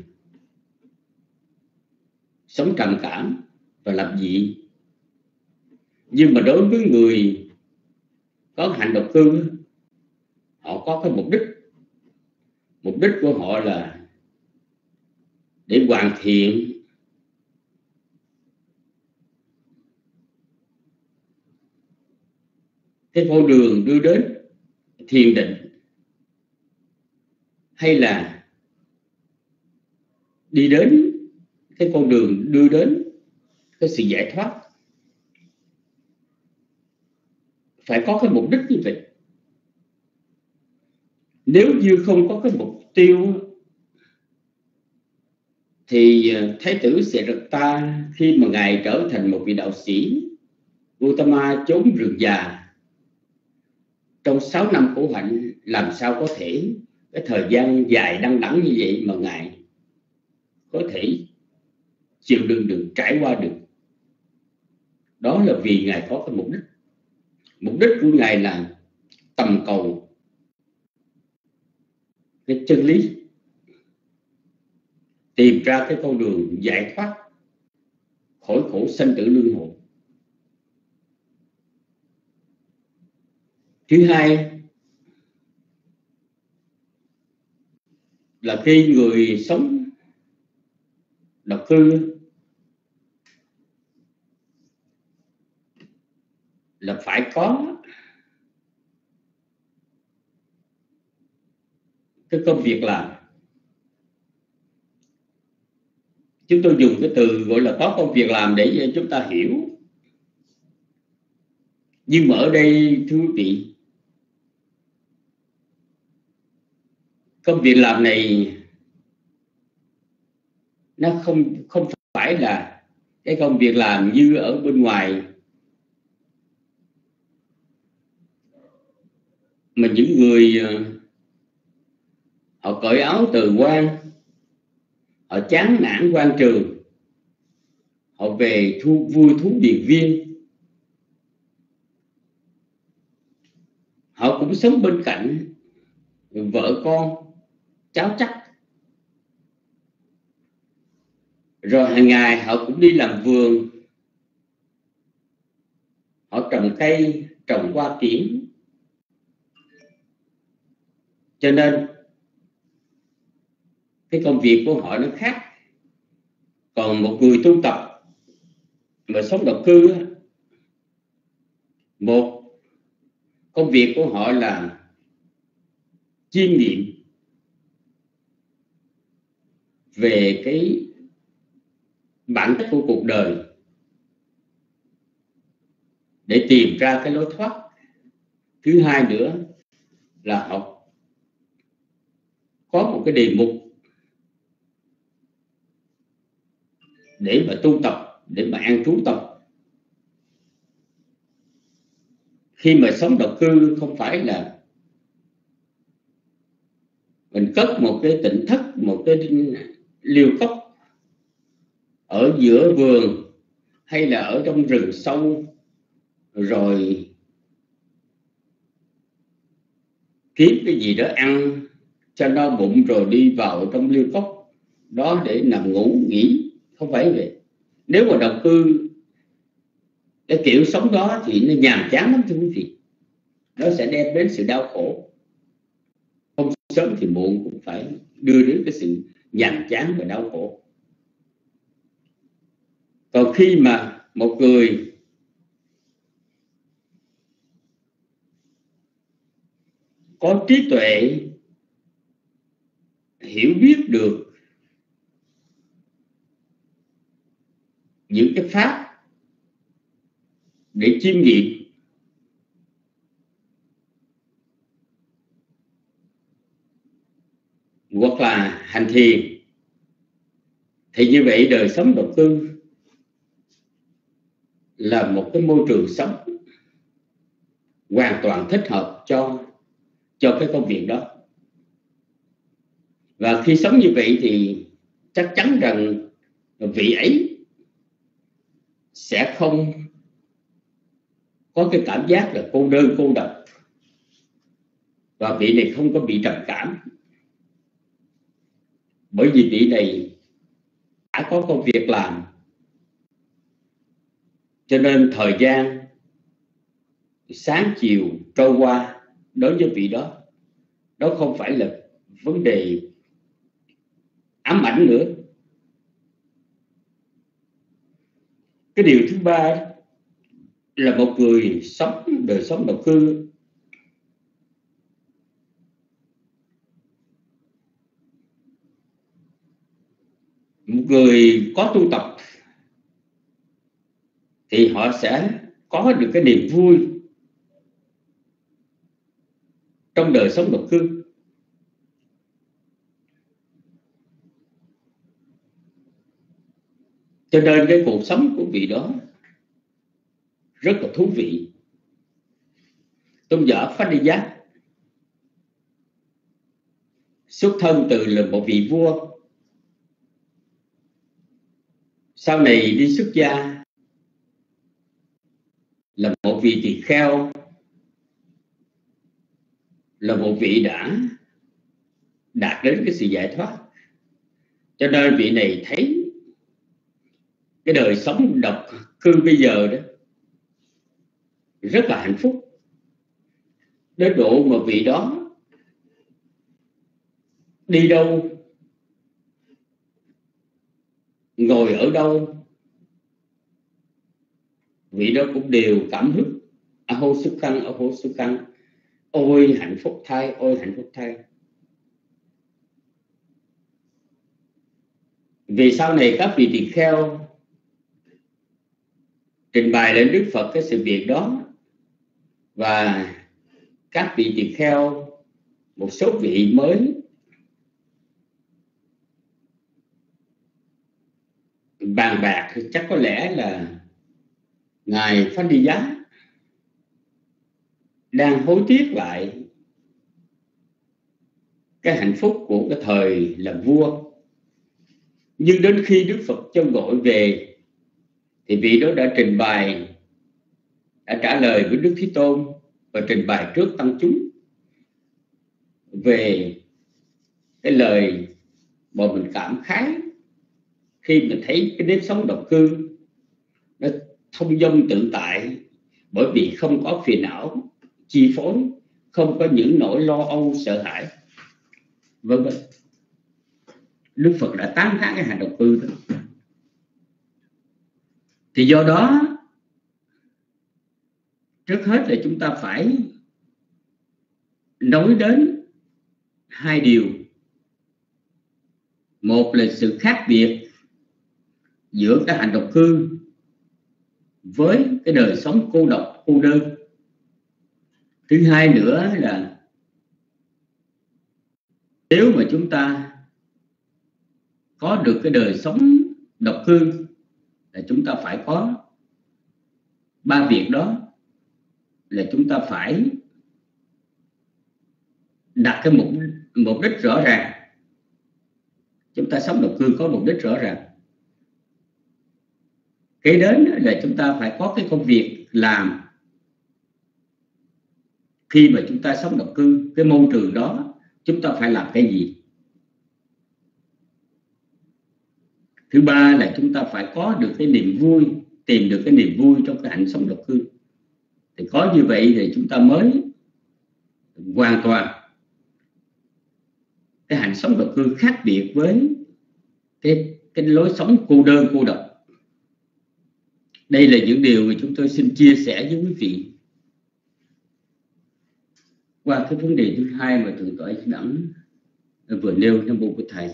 sống trầm cảm và lập dị. Nhưng mà đối với người có hành độc cư, họ có cái mục đích. Mục đích của họ là để hoàn thiện cái con đường đưa đến thiền định, hay là đi đến cái con đường đưa đến cái sự giải thoát. Phải có cái mục đích như vậy. Nếu như không có cái mục tiêu thì Thái tử Siddhartha khi mà ngài trở thành một vị đạo sĩ Gautama trốn rừng già trong sáu năm khổ hạnh làm sao có thể cái thời gian dài đăng đẵng như vậy mà Ngài có thể chịu đựng được, trải qua được. Đó là vì Ngài có cái mục đích. Mục đích của Ngài là tầm cầu cái chân lý, tìm ra cái con đường giải thoát khỏi khổ sanh tử luân hồi. Thứ hai là khi người sống độc cư là phải có cái công việc làm. Chúng tôi dùng cái từ gọi là có công việc làm để chúng ta hiểu. Nhưng mà ở đây thưa quý vị, công việc làm này nó không không phải là cái công việc làm như ở bên ngoài mà những người họ cởi áo từ quan, họ chán nản quan trường, họ về thu vui thú điền viên, họ cũng sống bên cạnh vợ con cháu chắc, rồi hàng ngày họ cũng đi làm vườn, họ trồng cây, trồng hoa kiển. Cho nên cái công việc của họ nó khác. Còn một người tu tập mà sống độc cư, một công việc của họ là chiêm nghiệm về cái bản chất của cuộc đời để tìm ra cái lối thoát. Thứ hai nữa là họ có một cái đề mục để mà tu tập, để mà an trú tâm. Khi mà sống độc cư không phải là mình cất một cái tỉnh thất, một cái liều cốc ở giữa vườn hay là ở trong rừng sâu, rồi kiếm cái gì đó ăn cho no bụng rồi đi vào trong liêu cốc đó để nằm ngủ nghỉ. Không phải vậy. Nếu mà độc cư cái kiểu sống đó thì nó nhàm chán lắm thưa quý vị. Nó sẽ đem đến sự đau khổ. Không sớm thì muộn cũng phải đưa đến cái sự nhàm chán và đau khổ. Còn khi mà một người có trí tuệ, hiểu biết được những cái pháp để chiêm nghiệm, hoặc là hành thiền, thì như vậy đời sống độc cư là một cái môi trường sống hoàn toàn thích hợp cho cho cái công việc đó. Và khi sống như vậy thì chắc chắn rằng vị ấy sẽ không có cái cảm giác là cô đơn cô độc, và vị này không có bị trầm cảm, bởi vì vị này đã có công việc làm. Cho nên thời gian sáng chiều trôi qua đối với vị đó, đó không phải là vấn đề ám ảnh nữa. Cái điều thứ ba là một người sống đời sống độc cư một người có tu tập thì họ sẽ có được cái niềm vui trong đời sống độc cư. Cho nên cái cuộc sống của vị đó rất là thú vị. Tôn giả Phadiyat xuất thân từ là một vị vua, sau này đi xuất gia là một vị tỳ kheo, là một vị đã đạt đến cái sự giải thoát. Cho nên vị này thấy cái đời sống độc cư bây giờ đó rất là hạnh phúc, đến độ mà vị đó đi đâu, ngồi ở đâu, vị đó cũng đều cảm thức ahô xuất căn, ahô xuất căn, ôi hạnh phúc thay, ôi hạnh phúc thay. Vì sau này các vị tỳ kheo trình bày lên Đức Phật cái sự việc đó, và các vị tỳ kheo, một số vị mới bàn bạc, chắc có lẽ là ngài Phán Đi Giá đang hối tiếc lại cái hạnh phúc của cái thời làm vua. Nhưng đến khi Đức Phật cho gọi về thì vị đó đã trình bày, đã trả lời với Đức Thế Tôn và trình bày trước tăng chúng về cái lời mà mình cảm khái khi mình thấy cái nếp sống độc cư nó thông dong tự tại, bởi vì không có phiền não chi phối, không có những nỗi lo âu sợ hãi, vân vân. Đức Phật đã tán thán cái hành độc cư đó. Thì do đó trước hết là chúng ta phải nói đến hai điều. Một là sự khác biệt giữa cái hành độc cư với cái đời sống cô độc, cô đơn. Thứ hai nữa là nếu mà chúng ta có được cái đời sống độc cư là chúng ta phải có ba việc đó, là chúng ta phải đặt cái mục, mục đích rõ ràng. Chúng ta sống độc cư có mục đích rõ ràng. Kế đến là chúng ta phải có cái công việc làm. Khi mà chúng ta sống độc cư, cái môi trường đó chúng ta phải làm cái gì? Thứ ba là chúng ta phải có được cái niềm vui, tìm được cái niềm vui trong cái hạnh sống độc cư. Thì có như vậy thì chúng ta mới hoàn toàn cái hạnh sống độc cư khác biệt với cái, cái lối sống cô đơn, cô độc. Đây là những điều mà chúng tôi xin chia sẻ với quý vị qua cái vấn đề thứ hai mà Thượng tọa Đẳng vừa nêu. Nam mô Bổn Thầy.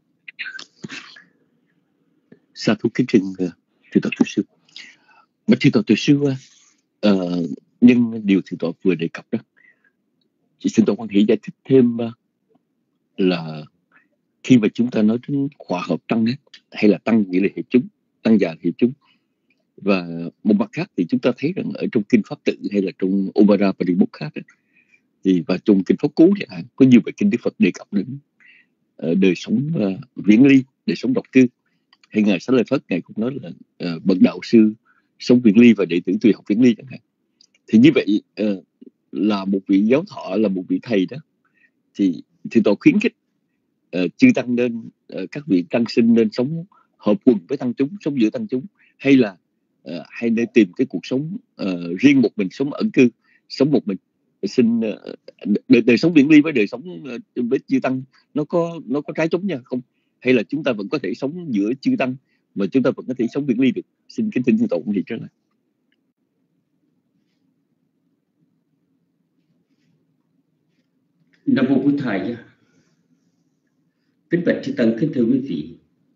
Sa thú kính trình Thượng tọa Tổ sư. Mà Thượng tọa Tổ sư uh, nhưng điều Thượng tọa vừa đề cập đó, chị xin tọa quan hệ giải thích thêm uh, là khi mà chúng ta nói đến hòa hợp tăng ấy, hay là tăng nghĩa là hiệp chúng, tăng già hiệp chúng, và một mặt khác thì chúng ta thấy rằng ở trong kinh pháp tự hay là trong Obara Paribukhat thì và trong kinh pháp cú thì có nhiều bài kinh Đức Phật đề cập đến uh, đời sống uh, viễn ly, đời sống độc cư. Hay ngài Xá Lợi Phất ngài cũng nói là uh, bậc đạo sư sống viễn ly và đệ tử tùy học viễn ly chẳng hạn. Thì như vậy uh, là một vị giáo thọ, là một vị thầy đó, thì thì tôi khuyến khích uh, chư tăng nên uh, các vị tăng sinh nên sống hợp quần với tăng chúng, sống giữa tăng chúng, hay là uh, hay nên tìm cái cuộc sống uh, riêng một mình, sống ẩn cư, sống một mình. Xin uh, đời, đời sống viễn ly với đời sống uh, với chư tăng nó có nó có trái chống nhau không? Hay là chúng ta vẫn có thể sống giữa chư tăng mà chúng ta vẫn có thể sống viễn ly được? Xin kính thỉnh Thượng tọa cũng thì trở lại. Nam mô Bổn Thầy. Kính bạch chư tăng, kính thưa quý vị.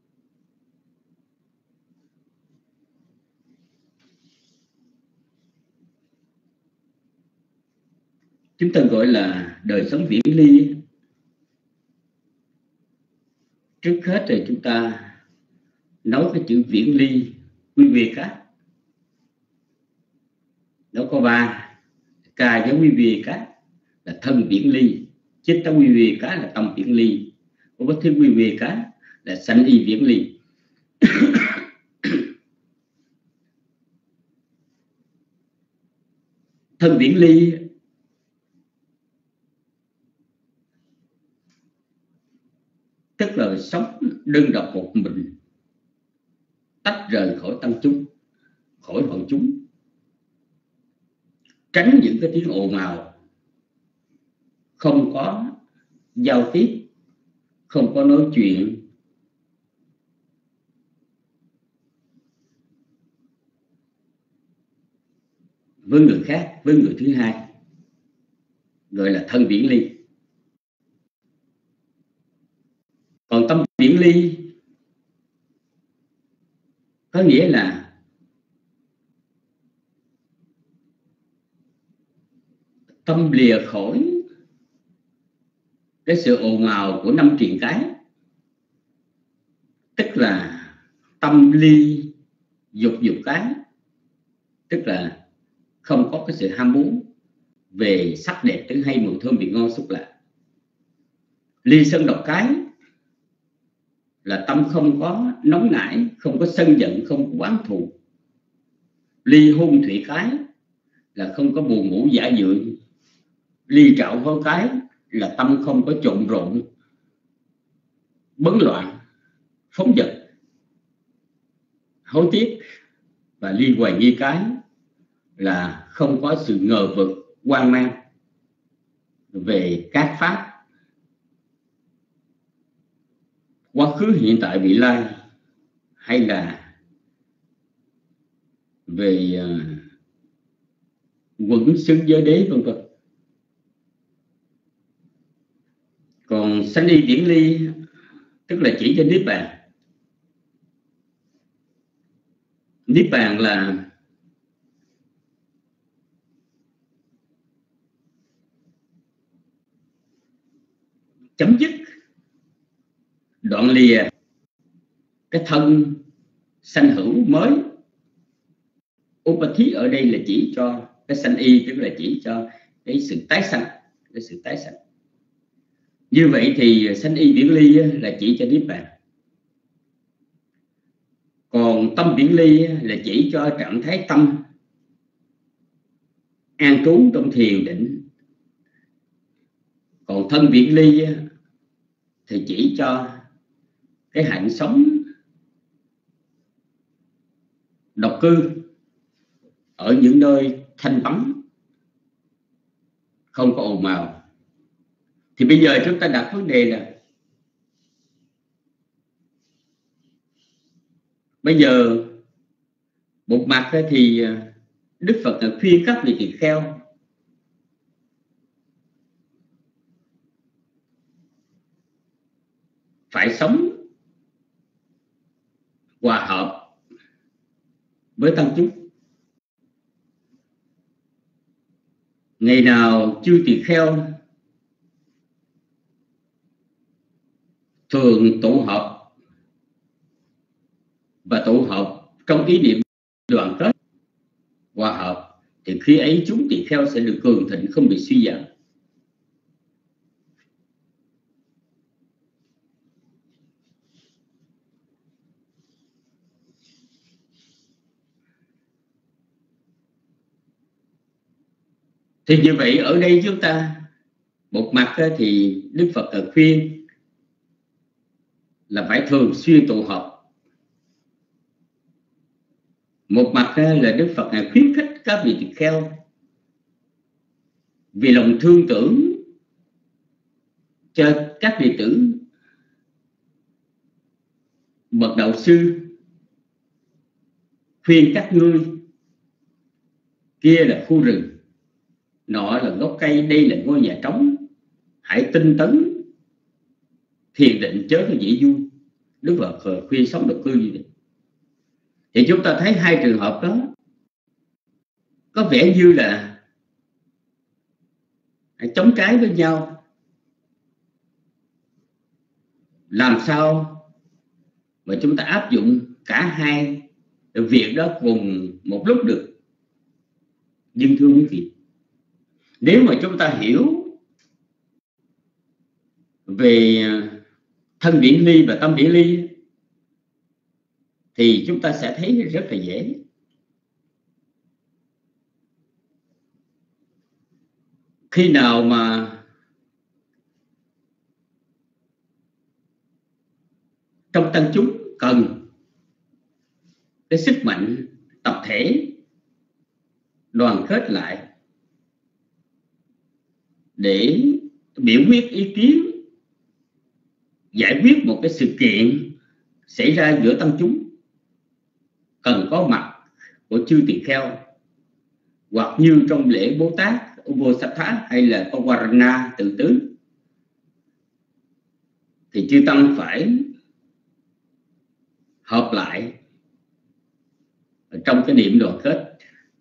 Chúng ta gọi là đời sống viễn ly. Trước hết thì chúng ta nói cái chữ viễn ly, quý vị cá. Nó có ba. Ca với quý vị cá là thân viễn ly. Chitta Viveka cá là tâm viễn ly, Upati Viveka cá là sanh y viễn ly. Thân viễn ly tức là sống đơn độc một mình, tách rời khỏi tăng chúng, khỏi hội chúng, tránh những cái tiếng ồn ào, không có giao tiếp, không có nói chuyện, với người khác, với người thứ hai, gọi là thân viễn ly. Còn tâm viễn ly có nghĩa là tâm lìa khỏi cái sự ồn ào của năm triền cái, tức là tâm ly dục dục cái, tức là không có cái sự ham muốn về sắc đẹp tiếng hay, mùi thơm vị ngon xúc lạc. Ly sân độc cái là tâm không có nóng nảy, không có sân giận, không có oán thù. Ly hôn thủy cái là không có buồn ngủ giả dưỡng. Ly trạo hối cái là tâm không có trộn rộn, bấn loạn, phóng dật, hối tiếc. Và ly hoài nghi cái là không có sự ngờ vực, hoang mang về các pháp quá khứ, hiện tại, vị lai, hay là về uh, quẩn xứ giới đế vân vân. Còn sanh y viễn ly tức là chỉ cho niết bàn. Niết bàn là chấm dứt, đoạn lìa cái thân sanh hữu mới. Upati ở đây là chỉ cho cái sanh y, tức là chỉ cho cái sự tái sanh, cái sự tái sanh. Như vậy thì sanh y viễn ly là chỉ cho niết bàn. Còn tâm viễn ly là chỉ cho trạng thái tâm an trú trong thiền định. Còn thân viễn ly thì chỉ cho cái hạnh sống độc cư ở những nơi thanh vắng, không có ồn ào. Thì bây giờ chúng ta đặt vấn đề là bây giờ một mặt thì Đức Phật khuyên các vị tỳ kheo phải sống hòa hợp với tăng chúng. Ngày nào chư tỳ kheo thường tụ họp và tụ họp trong ý niệm đoàn kết hòa hợp, thì khi ấy chúng tỳ kheo sẽ được cường thịnh, không bị suy giảm. Thì như vậy ở đây chúng ta một mặt thì Đức Phật khuyên là phải thường xuyên tụ họp, một mặt là Đức Phật khuyến khích các vị tỳ kheo vì lòng thương tưởng cho các đệ tử bậc đạo sư, khuyên các ngươi kia là khu rừng, nọ là gốc cây, đây là ngôi nhà trống, hãy tinh tấn thiền định chớ có dễ vui. Đức Phật khuyên sống độc cư như vậy. Thì chúng ta thấy hai trường hợp đó có vẻ như là chống trái với nhau. Làm sao mà chúng ta áp dụng cả hai việc đó cùng một lúc được? Nhưng thưa quý vị, nếu mà chúng ta hiểu về thân điển ly và tâm điển ly thì chúng ta sẽ thấy rất là dễ. Khi nào mà trong tăng chúng cần cái sức mạnh tập thể đoàn kết lại để biểu quyết ý kiến, giải quyết một cái sự kiện xảy ra giữa tăng chúng, cần có mặt của chư tỳ kheo, hoặc như trong lễ Bồ Tát Uposatha hay là Pavarana tự tứ, thì chư tăng phải hợp lại trong cái niệm đoàn kết.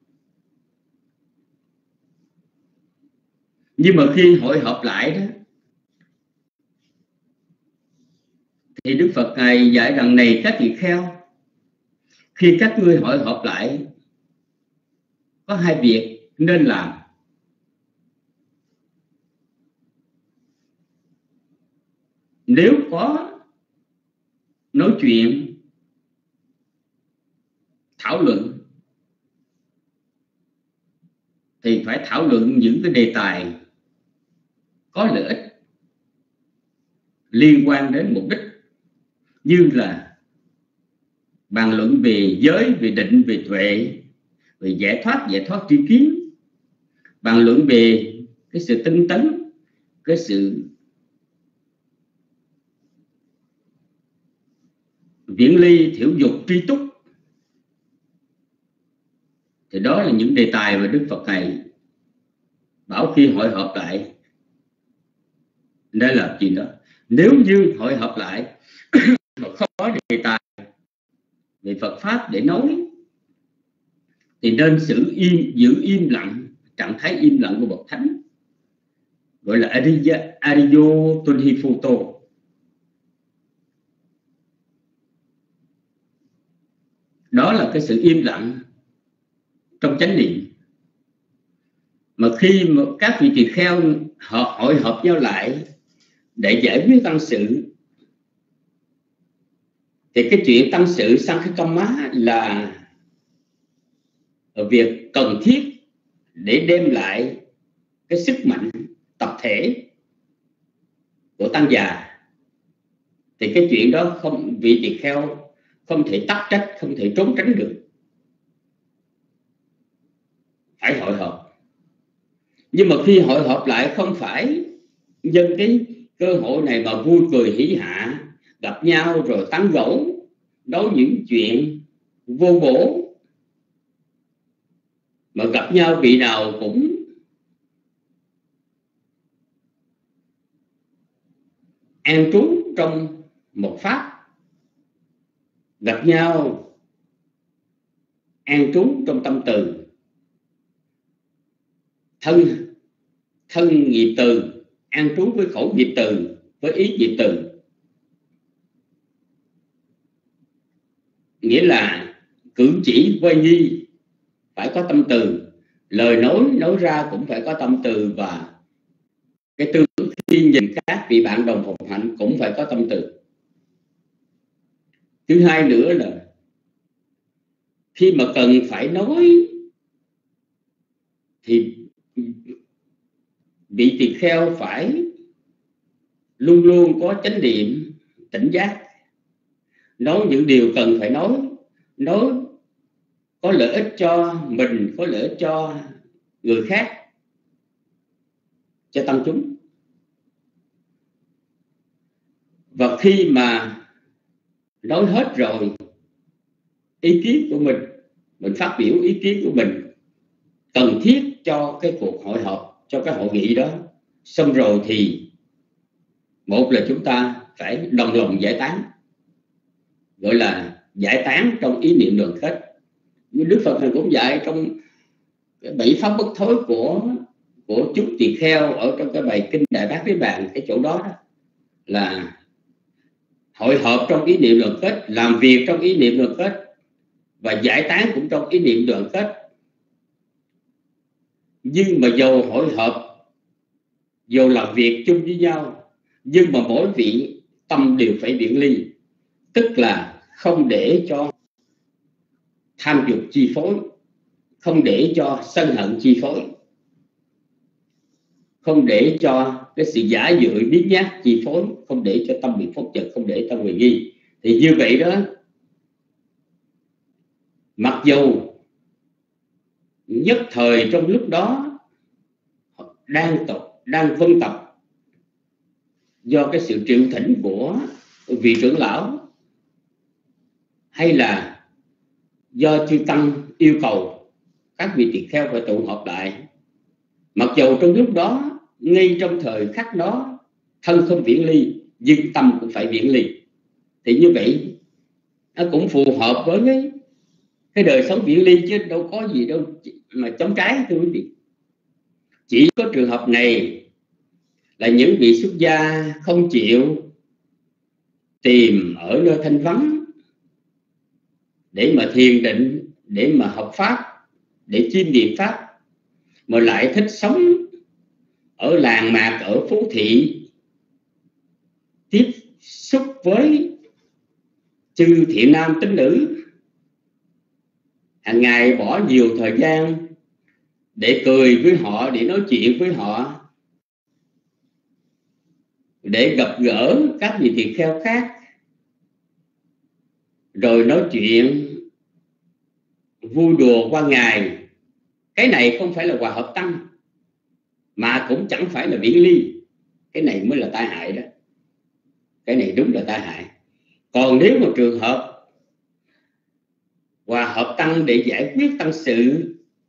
Nhưng mà khi hội họp lại đó thì Đức Phật Ngài dạy rằng: này các tỳ kheo, khi các ngươi hội họp lại có hai việc nên làm. Nếu có nói chuyện thảo luận thì phải thảo luận những cái đề tài có lợi ích liên quan đến mục đích, như là bàn luận về giới, về định, về tuệ, về giải thoát, giải thoát tri kiến, bàn luận về cái sự tinh tấn, cái sự viễn ly, thiểu dục, tri túc. Thì đó là những đề tài mà Đức Phật này bảo khi hội họp lại nên làm chuyện đó. Nếu như hội họp lại mà không có đề tài về Phật Pháp để nói thì nên giữ im, giữ im lặng, trạng thái im lặng của bậc thánh, gọi là Ariyo Tunhifuto. Đó là cái sự im lặng trong chánh niệm. Mà khi mà các vị tỳ kheo họ hội họp nhau lại để giải quyết tăng sự, thì cái chuyện tăng sự Sankhikama là việc cần thiết để đem lại cái sức mạnh tập thể của tăng già. Thì cái chuyện đó không, vị tỳ kheo không thể tắc trách, không thể trốn tránh được, phải hội họp. Nhưng mà khi hội họp lại không phải nhân cái cơ hội này mà vui cười hỉ hạ, gặp nhau rồi tán gẫu, nói những chuyện vô bổ, mà gặp nhau vị nào cũng an trú trong một pháp, gặp nhau an trú trong tâm từ, thân thân nghiệp từ an trú với khẩu nghiệp từ, với ý nghiệp từ. Nghĩa là cử chỉ quay nhi phải có tâm từ, lời nói nói ra cũng phải có tâm từ, và cái tư tưởng khi nhìn các vị bạn đồng phục hạnh cũng phải có tâm từ. Thứ hai nữa là khi mà cần phải nói thì vị tỳ kheo phải luôn luôn có chánh niệm tỉnh giác, nói những điều cần phải nói, nói có lợi ích cho mình, có lợi ích cho người khác, cho tăng chúng. Và khi mà nói hết rồi ý kiến của mình, mình phát biểu ý kiến của mình cần thiết cho cái cuộc hội họp, cho cái hội nghị đó, xong rồi thì một là chúng ta phải đồng lòng giải tán, gọi là giải tán trong ý niệm đoàn kết. Như Đức Phật này cũng dạy trong cái bảy pháp bất thối của của chúng tỳ kheo ở trong cái bài kinh Đại Bát Niết Bàn, cái chỗ đó, đó là hội họp trong ý niệm đoàn kết, làm việc trong ý niệm đoàn kết, và giải tán cũng trong ý niệm đoàn kết. Nhưng mà dầu hội họp, dầu làm việc chung với nhau, nhưng mà mỗi vị tâm đều phải viễn ly, tức là không để cho tham dục chi phối, không để cho sân hận chi phối, không để cho cái sự giả dối biến nhát chi phối, không để cho tâm bị phốt dật, không để tâm bị nghi. Thì như vậy đó, mặc dù nhất thời trong lúc đó đang tập đang vân tập do cái sự triệu thỉnh của vị trưởng lão, hay là do chư tăng yêu cầu các vị tỳ kheo phải tụ họp lại, mặc dù trong lúc đó, ngay trong thời khắc đó, thân không viễn ly nhưng tâm cũng phải viễn ly. Thì như vậy nó cũng phù hợp với cái, cái đời sống viễn ly, chứ đâu có gì đâu mà chống trái, thưa quý vị. Chỉ có trường hợp này là những vị xuất gia không chịu tìm ở nơi thanh vắng để mà thiền định, để mà học pháp, để chiêm nghiệm pháp, mà lại thích sống ở làng mạc, ở phố thị, tiếp xúc với chư thiện nam tín nữ, hàng ngày bỏ nhiều thời gian để cười với họ, để nói chuyện với họ, để gặp gỡ các vị tỳ kheo khác, rồi nói chuyện vui đùa qua ngày. Cái này không phải là hòa hợp tăng, mà cũng chẳng phải là viễn ly. Cái này mới là tai hại đó. Cái này đúng là tai hại. Còn nếu một trường hợp hòa hợp tăng để giải quyết tăng sự,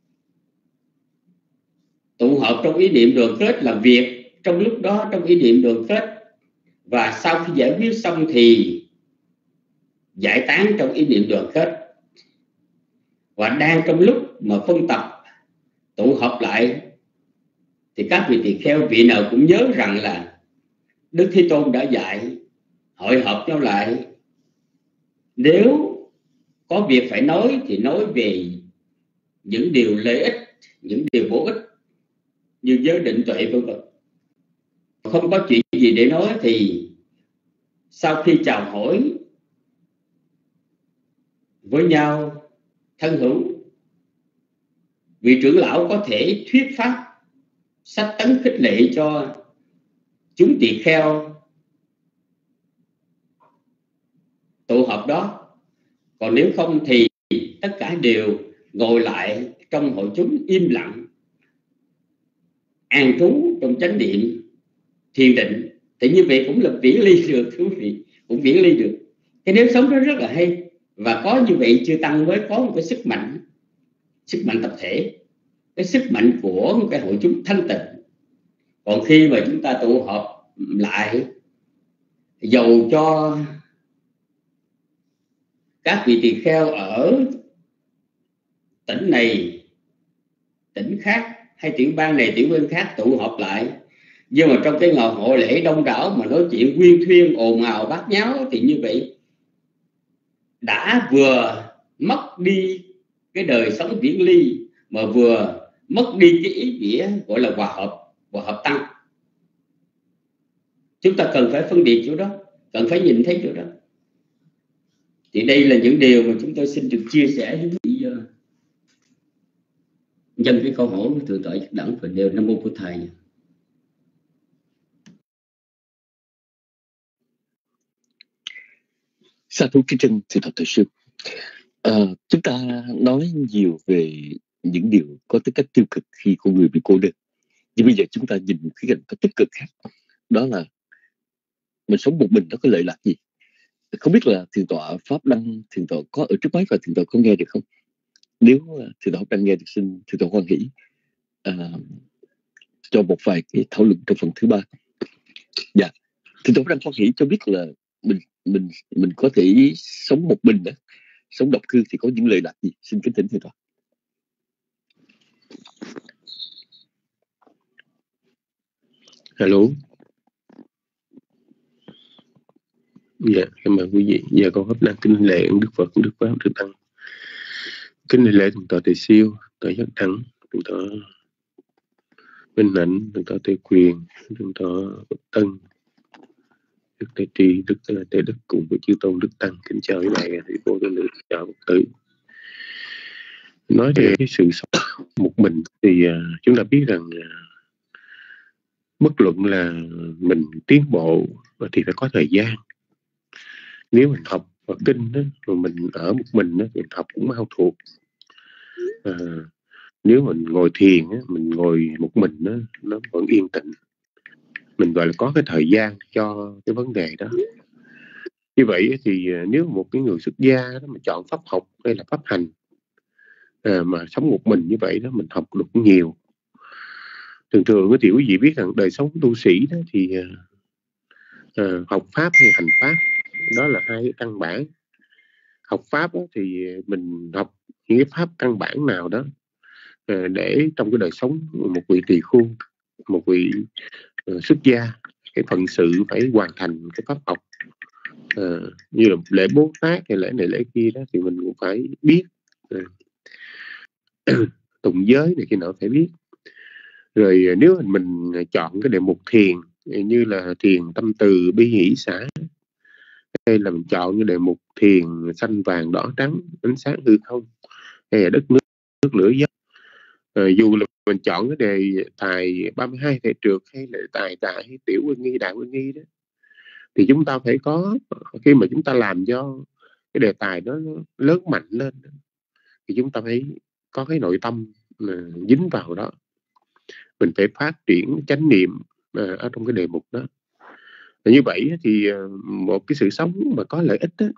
tụ họp trong ý niệm đoàn kết, làm việc trong lúc đó trong ý niệm đoàn kết, và sau khi giải quyết xong thì giải tán trong ý niệm đoàn kết, và đang trong lúc mà phân tập tụ họp lại, thì các vị tỳ kheo vị nào cũng nhớ rằng là Đức Thế Tôn đã dạy hội họp nhau lại. Nếu có việc phải nói thì nói về những điều lợi ích, những điều bổ ích như giới định tuệ vân vân. Không có chuyện gì để nói thì sau khi chào hỏi với nhau thân hữu, vị trưởng lão có thể thuyết pháp sách tấn khích lệ cho chúng tỳ kheo tụ họp đó. Còn nếu không thì tất cả đều ngồi lại trong hội chúng im lặng, an trú trong chánh niệm thiền định. Thì như vậy cũng là viễn ly được, thú vị, cũng viễn ly được. Cái nếp sống đó rất là hay. Và có như vậy chư tăng mới có một cái sức mạnh, sức mạnh tập thể, cái sức mạnh của một cái hội chúng thanh tịnh. Còn khi mà chúng ta tụ họp lại, dầu cho các vị tỳ kheo ở tỉnh này, tỉnh khác, hay tiểu bang này, tiểu bang khác tụ họp lại, nhưng mà trong cái ngồi hội lễ đông đảo mà nói chuyện quyên thuyên, ồn ào bát nháo, thì như vậy đã vừa mất đi cái đời sống viễn ly, mà vừa mất đi cái ý nghĩa gọi là hòa hợp, hòa hợp tăng. Chúng ta cần phải phân biệt chỗ đó, cần phải nhìn thấy chỗ đó. Thì đây là những điều mà chúng tôi xin được chia sẻ với quý vị. Nhân cái câu hỏi của thượng tọa Giác Đẳng và đều Nam Mô Bổn Thầy. Sa thú kính trân thưa thầy sư. À, chúng ta nói nhiều về những điều có tính cách tiêu cực khi con người bị cô đơn. Nhưng bây giờ chúng ta nhìn một khía cạnh có tích cực khác, đó là mình sống một mình nó có lợi lạc gì? Không biết là thiền tọa Pháp Đăng, thiền tọa có ở trước máy và thiền tọa có nghe được không? Nếu thiền tọa đang nghe được, xin thiền tọa hoan hỷ à, cho một vài cái thảo luận trong phần thứ ba. Dạ, thiền tọa đang hoan hỷ cho biết là mình mình mình có thể sống một mình đó, sống độc cư thì có những lợi lạc gì? Xin kính thỉnh thiền tọa. Hello. Dạ, cảm ơn quý vị. Dạ, con Pháp Đăng kính lễ Đức Phật, Đức Pháp, Đức Tăng. Kính lễ thượng tọa Tề Siêu, tọa Giác Đẳng, thượng tọa Minh Hạnh, thượng tọa Tề Quyền, thượng tọa Bất Tân, Đức Thế Tri, Đức Tế Đức cùng với chư tôn Đức Tăng kính chào quý bài thầy cô tôi được chào Phật tử. Nói về cái sự sống một mình thì uh, chúng ta biết rằng uh, bất luận là mình tiến bộ thì phải có thời gian. Nếu mình học ở kinh đó, rồi mình ở một mình đó, mình học cũng mau thuộc. À, nếu mình ngồi thiền đó, mình ngồi một mình đó, nó vẫn yên tĩnh. Mình gọi là có cái thời gian cho cái vấn đề đó. Như vậy thì nếu một cái người xuất gia đó mà chọn pháp học hay là pháp hành à, mà sống một mình như vậy đó, mình học được nhiều. Thường thường thì quý vị biết rằng đời sống tu sĩ đó thì à, học pháp hay hành pháp đó là hai cái căn bản. Học pháp đó, thì mình học những cái pháp căn bản nào đó à, để trong cái đời sống một vị tỳ khưu, một vị uh, xuất gia, cái phận sự phải hoàn thành cái pháp học à, như là lễ Bố Tát hay lễ này lễ kia đó thì mình cũng phải biết à, tụng giới này kia nọ phải biết. Rồi nếu mình chọn cái đề mục thiền như là thiền tâm từ bi hỷ xả, hay là mình chọn cái đề mục thiền xanh vàng đỏ trắng ánh sáng hư không, hay là đất nước nước lửa gió, à, dù là mình chọn cái đề tài ba mươi hai thể trượt hay là tài đại hay tiểu quân nghi đại quân nghi đó, thì chúng ta phải có, khi mà chúng ta làm cho cái đề tài đó lớn mạnh lên thì chúng ta phải có cái nội tâm mà dính vào đó. Mình phải phát triển chánh niệm à, ở trong cái đề mục đó. Và như vậy thì một cái sự sống mà có lợi ích đó,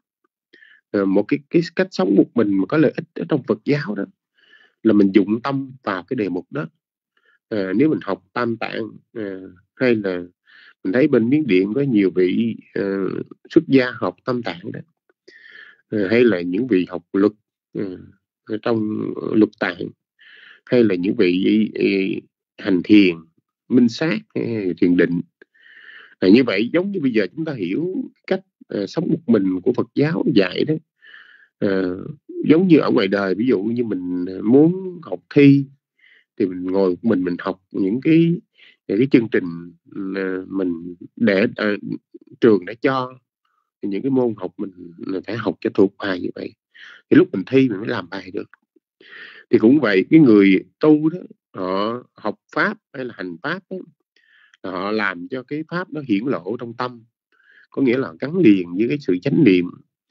một cái, cái cách sống một mình mà có lợi ích ở trong Phật giáo đó là mình dụng tâm vào cái đề mục đó. À, nếu mình học Tam Tạng à, hay là mình thấy bên Miến Điện có nhiều vị à, xuất gia học Tam Tạng đó, à, hay là những vị học luật à, trong luật tạng, hay là những vị ý, hành thiền minh sát thiền định à, như vậy giống như bây giờ chúng ta hiểu cách à, sống một mình của Phật giáo dạy đó, à, giống như ở ngoài đời, ví dụ như mình muốn học thi thì mình ngồi một mình mình học những cái cái chương trình à, mình để à, trường đã cho những cái môn học mình phải học cho thuộc bài như vậy thì lúc mình thi mình mới làm bài được. Thì cũng vậy, cái người tu đó họ học pháp hay là hành pháp đó, họ làm cho cái pháp nó hiển lộ trong tâm, có nghĩa là gắn liền với cái sự chánh niệm,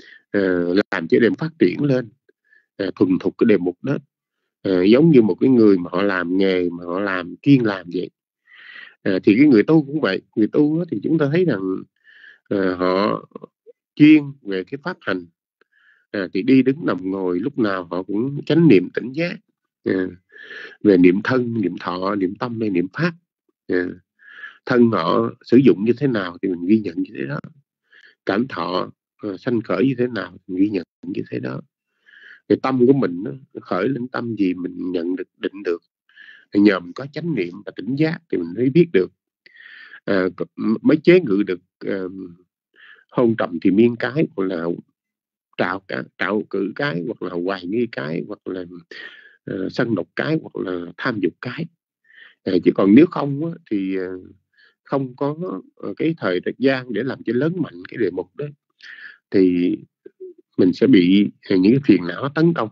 uh, làm cho đề phát triển lên, uh, thuần thục cái đề mục đó, uh, giống như một cái người mà họ làm nghề mà họ làm chuyên làm vậy. Uh, thì cái người tu cũng vậy, người tu đó, thì chúng ta thấy rằng uh, họ chuyên về cái pháp hành, uh, thì đi đứng nằm ngồi lúc nào họ cũng chánh niệm tỉnh giác, uh, về niệm thân, niệm thọ, niệm tâm hay niệm pháp. Uh, thân họ sử dụng như thế nào thì mình ghi nhận như thế đó, cảm thọ uh, sanh khởi như thế nào mình ghi nhận như thế đó. Cái tâm của mình nó khởi lên tâm gì mình nhận được, định được. Nhờ mình có chánh niệm và tỉnh giác thì mình mới biết được, à, mới chế ngự được uh, hôn trầm thì miên cái, hoặc là trạo cả trạo cử cái, hoặc là hoài nghi cái, hoặc là uh, sân độc cái, hoặc là tham dục cái. À, chứ còn nếu không á, thì uh, không có cái thời gian để làm cho lớn mạnh cái đề mục đó thì mình sẽ bị những cái phiền não tấn công.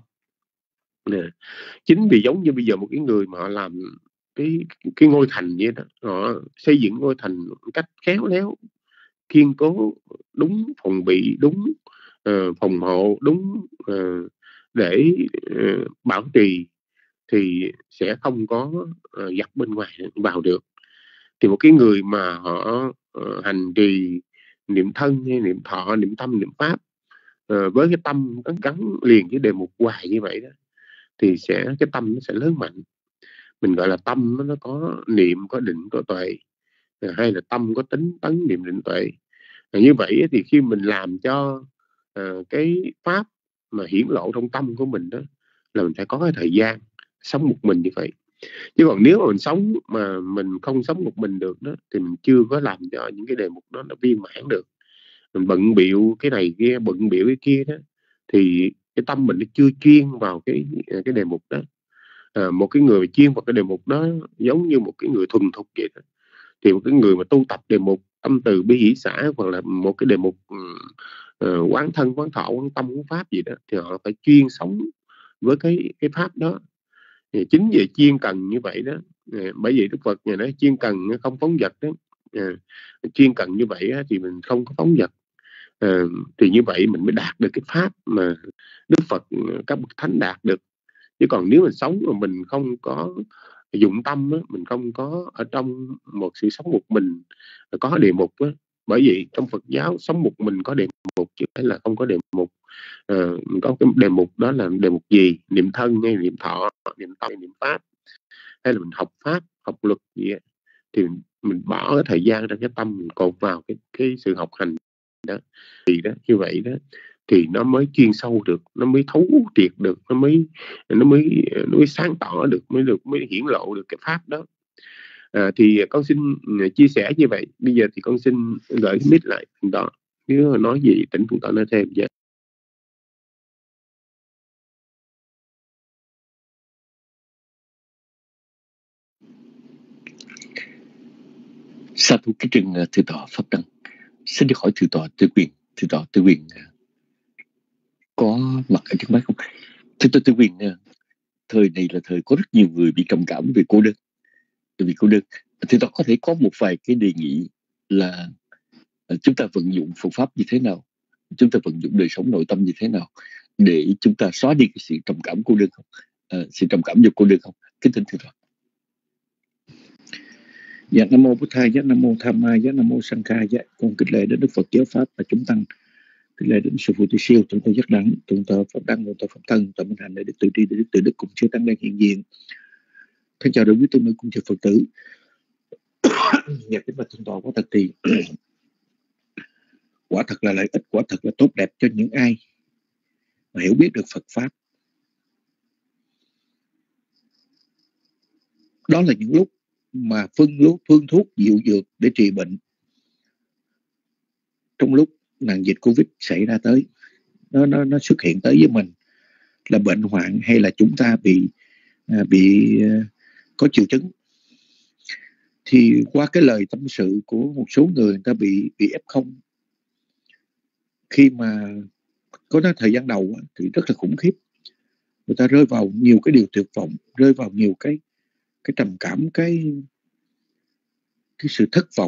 Nè, chính vì giống như bây giờ một cái người mà họ làm cái cái ngôi thành vậy đó, họ xây dựng ngôi thành một cách khéo léo, kiên cố, đúng phòng bị, đúng uh, phòng hộ, đúng uh, để uh, bảo trì thì sẽ không có uh, giặc bên ngoài vào được. Thì một cái người mà họ uh, hành trì niệm thân hay niệm thọ, niệm tâm, niệm pháp uh, với cái tâm nó gắn liền với đề mục hoài như vậy đó, thì sẽ cái tâm nó sẽ lớn mạnh. Mình gọi là tâm nó, nó có niệm, có định, có tuệ, uh, hay là tâm có tính, tấn, niệm, định, tuệ. Uh, như vậy thì khi mình làm cho uh, cái pháp mà hiển lộ trong tâm của mình đó là mình phải có cái thời gian sống một mình như vậy. Chứ còn nếu mà mình sống mà mình không sống một mình được đó thì mình chưa có làm cho những cái đề mục đó nó viên mãn được. Mình bận biệu cái này kia, bận biệu cái kia đó thì cái tâm mình nó chưa chuyên vào cái cái đề mục đó. À, một cái người chuyên vào cái đề mục đó giống như một cái người thuần thục vậy đó. Thì một cái người mà tu tập đề mục tâm từ bi hỷ xã, hoặc là một cái đề mục uh, quán thân quán thọ quán tâm quán pháp gì đó, thì họ phải chuyên sống với cái cái pháp đó. Thì chính vì chuyên cần như vậy đó, bởi vì Đức Phật này nói chuyên cần không phóng dật đó. À, chuyên cần như vậy á, thì mình không có phóng dật, à, thì như vậy mình mới đạt được cái pháp mà Đức Phật các bậc thánh đạt được. Chứ còn nếu mình sống mà mình không có dụng tâm á, mình không có ở trong một sự sống một mình có đề mục á, bởi vì trong Phật giáo sống một mình có đề mục chứ phải là không có đề mục. À, có cái đề mục đó là đề mục gì, niệm thân hay niệm thọ, niệm tâm hay niệm pháp, hay là mình học pháp học luật gì á, thì mình, mình bỏ cái thời gian trong cái tâm mình cột vào cái cái sự học hành đó, thì đó như vậy đó thì nó mới chuyên sâu được, nó mới thấu triệt được, nó mới nó mới nó mới sáng tỏ được, mới được mới hiển lộ được cái pháp đó. À, thì con xin chia sẻ như vậy. Bây giờ thì con xin gửi cái mic lại đó, nếu mà nói gì Tĩnh Phụng Tọa nói thêm chứ. Sa thú kính trân thưa tọa pháp đăng, xin được hỏi thưa tọa Tư Quyền, thưa tọa Tư Quyền có mặt ở trước mắt không? Thưa tọa Tư Quyền, thời này là thời có rất nhiều người bị trầm cảm về cô đơn, vì cô đơn. Thưa tọa có thể có một vài cái đề nghị là chúng ta vận dụng Phật pháp như thế nào, chúng ta vận dụng đời sống nội tâm như thế nào để chúng ta xóa đi cái sự trầm cảm cô đơn không? À, sự trầm cảm do cô đơn không? Kính thưa thưa tọa. Dạ, Nam mô Bụt Thầy, dạ Nam mô Tham Mai, dạ Nam mô Sang Khai, dạ con kính lễ đến Đức Phật giáo pháp và chúng tăng, kính lễ đến sư phụ Tư Siêu, thượng tọa Giác Đẳng, thượng tọa Pháp Đăng, thượng tọa Pháp Thân, tọa Minh Hạnh, để đức tự tri, để đức tự đức cùng chư tăng đang hiện diện. Thân chào đối với tôi nữ cùng chư Phật tử. Dạ kính bạch thượng tọa, quả thật thì quả thật là lợi ích, quả thật là tốt đẹp cho những ai mà hiểu biết được Phật pháp. Đó là những lúc mà phân lúc phương thuốc diệu dược để trị bệnh. Trong lúc nạn dịch Covid xảy ra tới, nó nó nó xuất hiện tới với mình là bệnh hoạn, hay là chúng ta bị à, bị à, có triệu chứng, thì qua cái lời tâm sự của một số người, người ta bị bị ép không, khi mà có cái thời gian đầu thì rất là khủng khiếp, người ta rơi vào nhiều cái điều tuyệt vọng, rơi vào nhiều cái cái trầm cảm, cái cái sự thất vọng,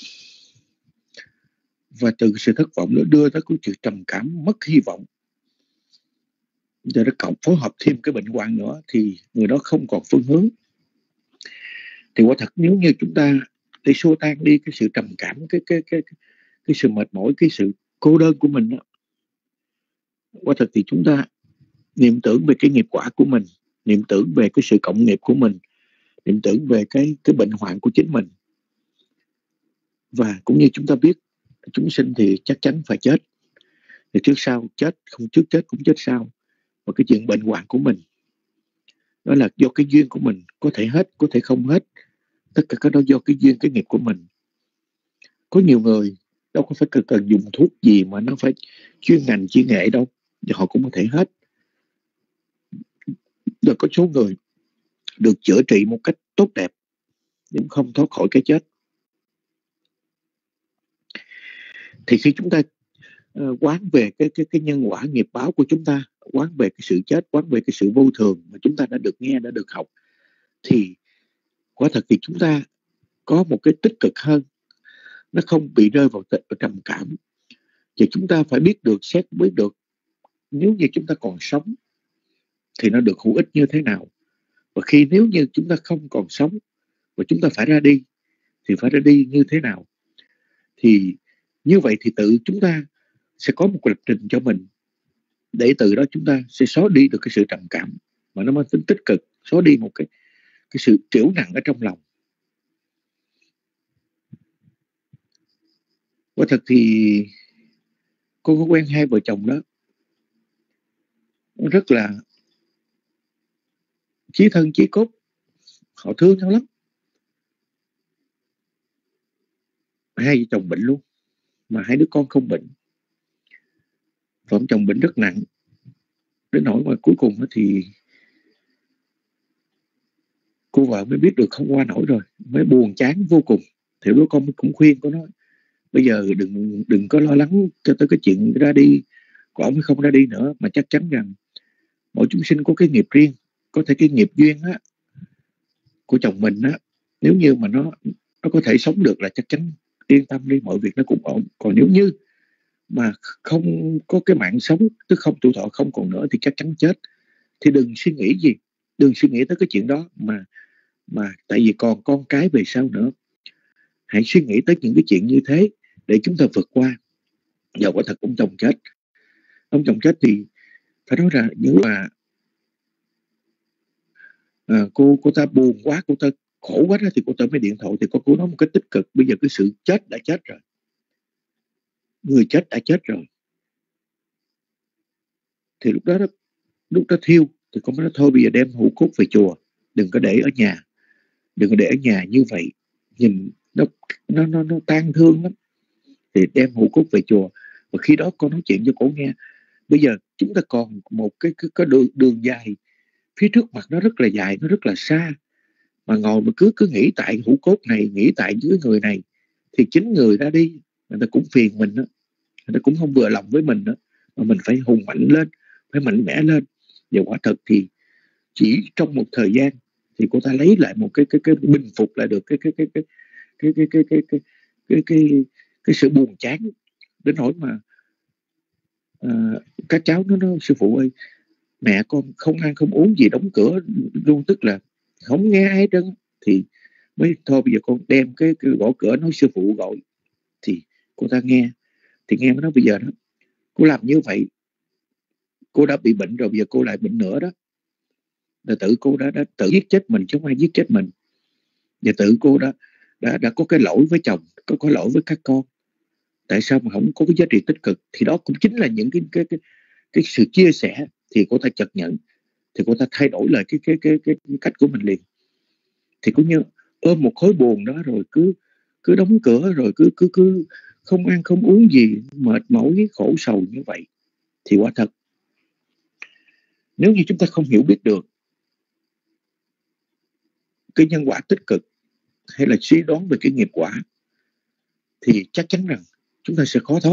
và từ sự thất vọng nó đưa tới cái sự trầm cảm, mất hy vọng, giờ nó cộng phối hợp thêm cái bệnh hoạn nữa thì người đó không còn phương hướng. Thì quả thật nếu như chúng ta để xua tan đi cái sự trầm cảm, cái cái cái cái, cái sự mệt mỏi, cái sự cô đơn của mình đó, quả thật thì chúng ta niệm tưởng về cái nghiệp quả của mình, niệm tưởng về cái sự cộng nghiệp của mình, niệm tưởng về cái cái bệnh hoạn của chính mình. Và cũng như chúng ta biết, chúng sinh thì chắc chắn phải chết, thì trước sau chết, không trước chết cũng chết sau. Và cái chuyện bệnh hoạn của mình đó là do cái duyên của mình, có thể hết, có thể không hết. Tất cả cái đó do cái duyên, cái nghiệp của mình. Có nhiều người đâu có phải cần, cần dùng thuốc gì mà nó phải chuyên ngành, chuyên nghệ đâu, và họ cũng có thể hết. Rồi có số người được chữa trị một cách tốt đẹp nhưng không thoát khỏi cái chết. Thì khi chúng ta uh, quán về cái, cái, cái nhân quả nghiệp báo của chúng ta, quán về cái sự chết, quán về cái sự vô thường mà chúng ta đã được nghe, đã được học, thì quả thật thì chúng ta có một cái tích cực hơn, nó không bị rơi vào trầm cảm. Và chúng ta phải biết được, xét biết được nếu như chúng ta còn sống thì nó được hữu ích như thế nào. Và khi nếu như chúng ta không còn sống và chúng ta phải ra đi thì phải ra đi như thế nào. Thì như vậy thì tự chúng ta sẽ có một lập trình cho mình, để từ đó chúng ta sẽ xóa đi được cái sự trầm cảm mà nó mang tính tích cực, xóa đi một cái, cái sự trĩu nặng ở trong lòng. Quả thật thì cô có quen hai vợ chồng đó, rất là chí thân chí cốt, họ thương nhau lắm. Hai vợ chồng bệnh luôn, mà hai đứa con không bệnh. Và ông chồng bệnh rất nặng, đến nỗi mà cuối cùng thì cô vợ mới biết được không qua nổi rồi, mới buồn chán vô cùng. Thì đứa con cũng khuyên cô nói, Bây giờ đừng đừng có lo lắng cho tới cái chuyện ra đi của ông hay không ra đi nữa, mà chắc chắn rằng mỗi chúng sinh có cái nghiệp riêng. Có thể cái nghiệp duyên á, của chồng mình á, nếu như mà nó nó có thể sống được là chắc chắn yên tâm đi, mọi việc nó cũng ổn. Còn nếu như mà không có cái mạng sống, tức không tuổi thọ không còn nữa thì chắc chắn chết. Thì đừng suy nghĩ gì, đừng suy nghĩ tới cái chuyện đó, mà mà tại vì còn con cái về sau nữa. Hãy suy nghĩ tới những cái chuyện như thế để chúng ta vượt qua. Giờ quả thật ông chồng chết, ông chồng chết thì phải nói là nếu mà à, cô cô ta buồn quá, cô ta khổ quá đó, thì cô ta mới điện thoại. Thì cô cô nói một cách tích cực. Bây giờ cái sự chết đã chết rồi, người chết đã chết rồi, thì lúc đó, đó lúc đó thiêu thì con mới nói thôi bây giờ đem hũ cốt về chùa, đừng có để ở nhà, đừng có để ở nhà như vậy, nhìn nó nó nó, nó tang thương lắm. Thì đem hũ cốt về chùa, và khi đó con nói chuyện cho cổ nghe. Bây giờ chúng ta còn một cái, cái, cái đường, đường dài phía trước mặt, nó rất là dài, nó rất là xa, mà ngồi mà cứ cứ nghĩ tại hũ cốt này, nghĩ tại những người này, thì chính người ra đi người ta cũng phiền mình đó, người ta cũng không vừa lòng với mình đó. Mà mình phải hùng mạnh lên, phải mạnh mẽ lên. Và quả thật thì chỉ trong một thời gian thì cô ta lấy lại một cái cái cái bình phục lại được cái cái cái cái cái cái cái cái cái cái cái cái sự buồn chán, đến nỗi mà à, các cháu nó nói sư phụ ơi, mẹ con không ăn không uống gì, đóng cửa luôn, tức là không nghe ai hết. Thì mới thôi bây giờ con đem cái, cái gõ cửa nói sư phụ gọi. Thì cô ta nghe, thì nghe mới nói bây giờ đó, cô làm như vậy, cô đã bị bệnh rồi, bây giờ cô lại bệnh nữa đó, là tự cô đã, đã tự giết chết mình chứ không ai giết chết mình. Và tự cô đã đã đã có cái lỗi với chồng, có có lỗi với các con. Tại sao mà không có cái giá trị tích cực? Thì đó cũng chính là những cái cái cái, cái sự chia sẻ. Thì cô ta chợt nhận, thì cô ta thay đổi lại cái cái cái cái, cái cách của mình liền. Thì cũng như ôm một khối buồn đó rồi cứ cứ đóng cửa, rồi cứ cứ cứ không ăn không uống gì, mệt mỏi khổ sầu như vậy. Thì quả thật nếu như chúng ta không hiểu biết được cái nhân quả tích cực, hay là suy đoán về cái nghiệp quả, thì chắc chắn rằng chúng ta sẽ khó thoát.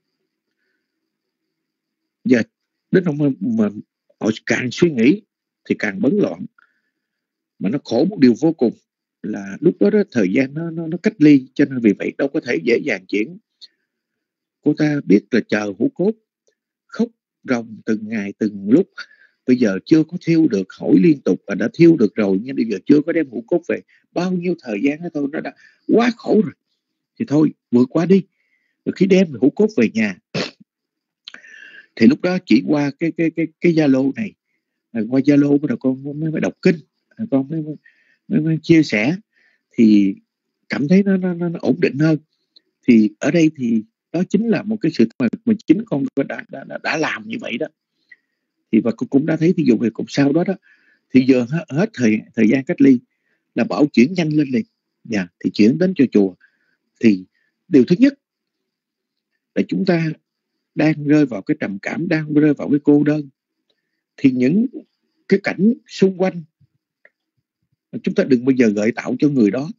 Và đến lúc mà, mà họ càng suy nghĩ thì càng bấn loạn. Mà nó khổ một điều vô cùng là lúc đó, đó thời gian nó, nó, nó cách ly, cho nên vì vậy đâu có thể dễ dàng chuyển. Cô ta biết là chờ hũ cốt, khóc ròng từng ngày từng lúc. Bây giờ chưa có thiêu được, hỏi liên tục và đã thiêu được rồi, nhưng bây giờ chưa có đem hũ cốt về. Bao nhiêu thời gian đó thôi, nó đã quá khổ rồi. Thì thôi vượt qua đi. Rồi khi đem hũ cốt về nhà, thì lúc đó chỉ qua cái cái cái cái Zalo này, qua Zalo bắt đầu con mới, mới đọc kinh, con mới, mới, mới, mới chia sẻ, thì cảm thấy nó, nó, nó ổn định hơn. Thì ở đây thì đó chính là một cái sự mà, mà chính con đã, đã, đã, đã làm như vậy đó. Thì và con cũng đã thấy, thí dụ về cùng sau đó đó, thì giờ hết thời thời gian cách ly là bảo chuyển nhanh lên liền. Dạ, thì chuyển đến cho chùa. Thì điều thứ nhất là chúng ta đang rơi vào cái trầm cảm, đang rơi vào cái cô đơn, thì những cái cảnh xung quanh chúng ta đừng bao giờ gợi tạo cho người đó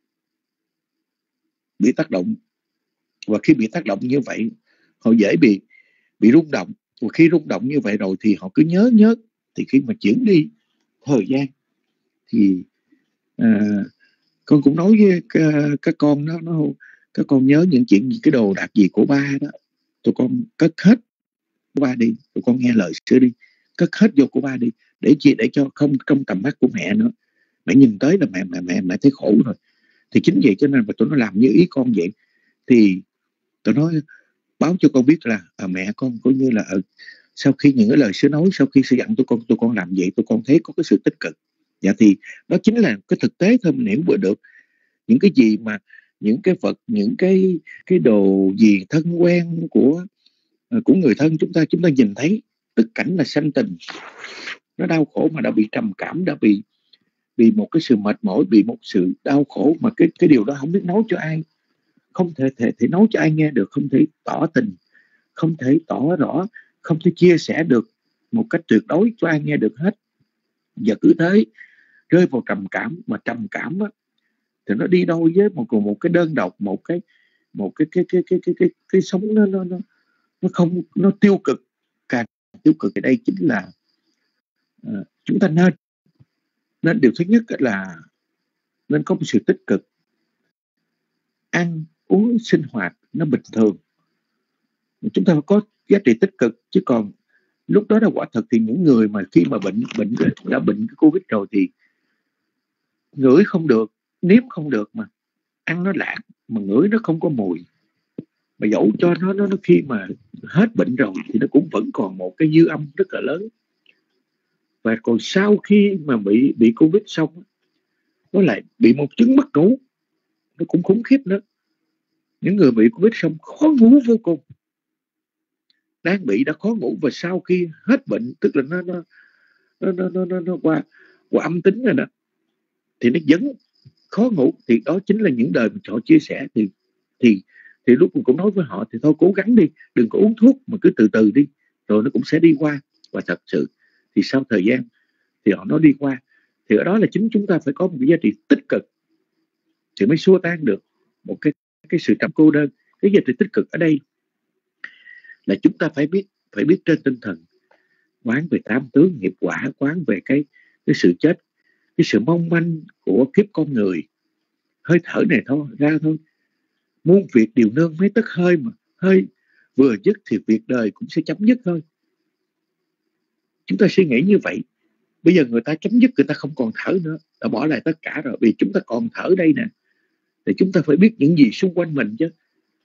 bị tác động. Và khi bị tác động như vậy, họ dễ bị bị rung động. Và khi rung động như vậy rồi thì họ cứ nhớ nhớ. Thì khi mà chuyển đi thời gian thì à, con cũng nói với các, các con đó, nó các con nhớ những chuyện gì, cái đồ đạc gì của ba đó, tụi con cất hết của ba đi, tụi con nghe lời sửa đi, cất hết vô của ba đi, để chi, để cho không trong tầm mắt của mẹ nữa. Mẹ nhìn tới là mẹ mẹ mẹ mẹ thấy khổ rồi. Thì chính vậy cho nên mà tụi nó làm như ý con vậy. Thì tụi nó báo cho con biết là à, mẹ con cũng như là à, sau khi những cái lời sửa nói, sau khi sư dặn tụi con, tụi con làm vậy, tụi con thấy có cái sự tích cực. Dạ, thì đó chính là cái thực tế thôi. Mình hiểu vừa được những cái gì mà những cái vật, những cái cái đồ gì thân quen của của người thân chúng ta, chúng ta nhìn thấy tức cảnh là sanh tình, nó đau khổ mà đã bị trầm cảm, đã bị bị một cái sự mệt mỏi, bị một sự đau khổ mà cái cái điều đó không biết nói cho ai, không thể thể, thể nói cho ai nghe được, không thể tỏ tình, không thể tỏ rõ, không thể chia sẻ được một cách tuyệt đối cho ai nghe được hết. Và cứ thế rơi vào trầm cảm. Mà trầm cảm á, thì nó đi đôi với một một cái đơn độc, một cái một cái cái cái cái cái cái, cái sống nó nó nó nó không nó tiêu cực, càng tiêu cực thì đây chính là uh, chúng ta nên nên điều thứ nhất là nên có một sự tích cực, ăn uống sinh hoạt nó bình thường, chúng ta phải có giá trị tích cực. Chứ còn lúc đó là quả thật thì những người mà khi mà bệnh bệnh đã bệnh cái Covid rồi thì ngửi không được, nếm không được, mà ăn nó lạc, mà ngửi nó không có mùi, mà dẫu cho nó nó nó khi mà hết bệnh rồi thì nó cũng vẫn còn một cái dư âm rất là lớn. Và còn sau khi mà bị bị Covid xong, nó lại bị một chứng mất ngủ, nó cũng khủng khiếp nữa. Những người bị Covid xong khó ngủ vô cùng, đang bị đã khó ngủ, và sau khi hết bệnh, tức là nó nó nó nó nó, nó, nó qua qua âm tính rồi đó, thì nó vẫn khó ngủ. Thì đó chính là những đời mà họ chia sẻ. Thì thì thì lúc mình cũng nói với họ thì thôi cố gắng đi, đừng có uống thuốc mà cứ từ từ đi, rồi nó cũng sẽ đi qua. Và thật sự thì sau thời gian thì họ nói đi qua. Thì ở đó là chính chúng ta phải có một cái giá trị tích cực thì mới xua tan được một cái cái sự trầm cô đơn. Cái giá trị tích cực ở đây là chúng ta phải biết phải biết trên tinh thần quán về tám tướng nghiệp quả, quán về cái cái sự chết, cái sự mong manh của kiếp con người. Hơi thở này thôi ra thôi, muôn việc điều nương mấy tấc hơi, mà hơi vừa dứt thì việc đời cũng sẽ chấm dứt thôi. Chúng ta suy nghĩ như vậy. Bây giờ người ta chấm dứt, người ta không còn thở nữa, đã bỏ lại tất cả rồi. Vì chúng ta còn thở đây nè, thì chúng ta phải biết những gì xung quanh mình chứ.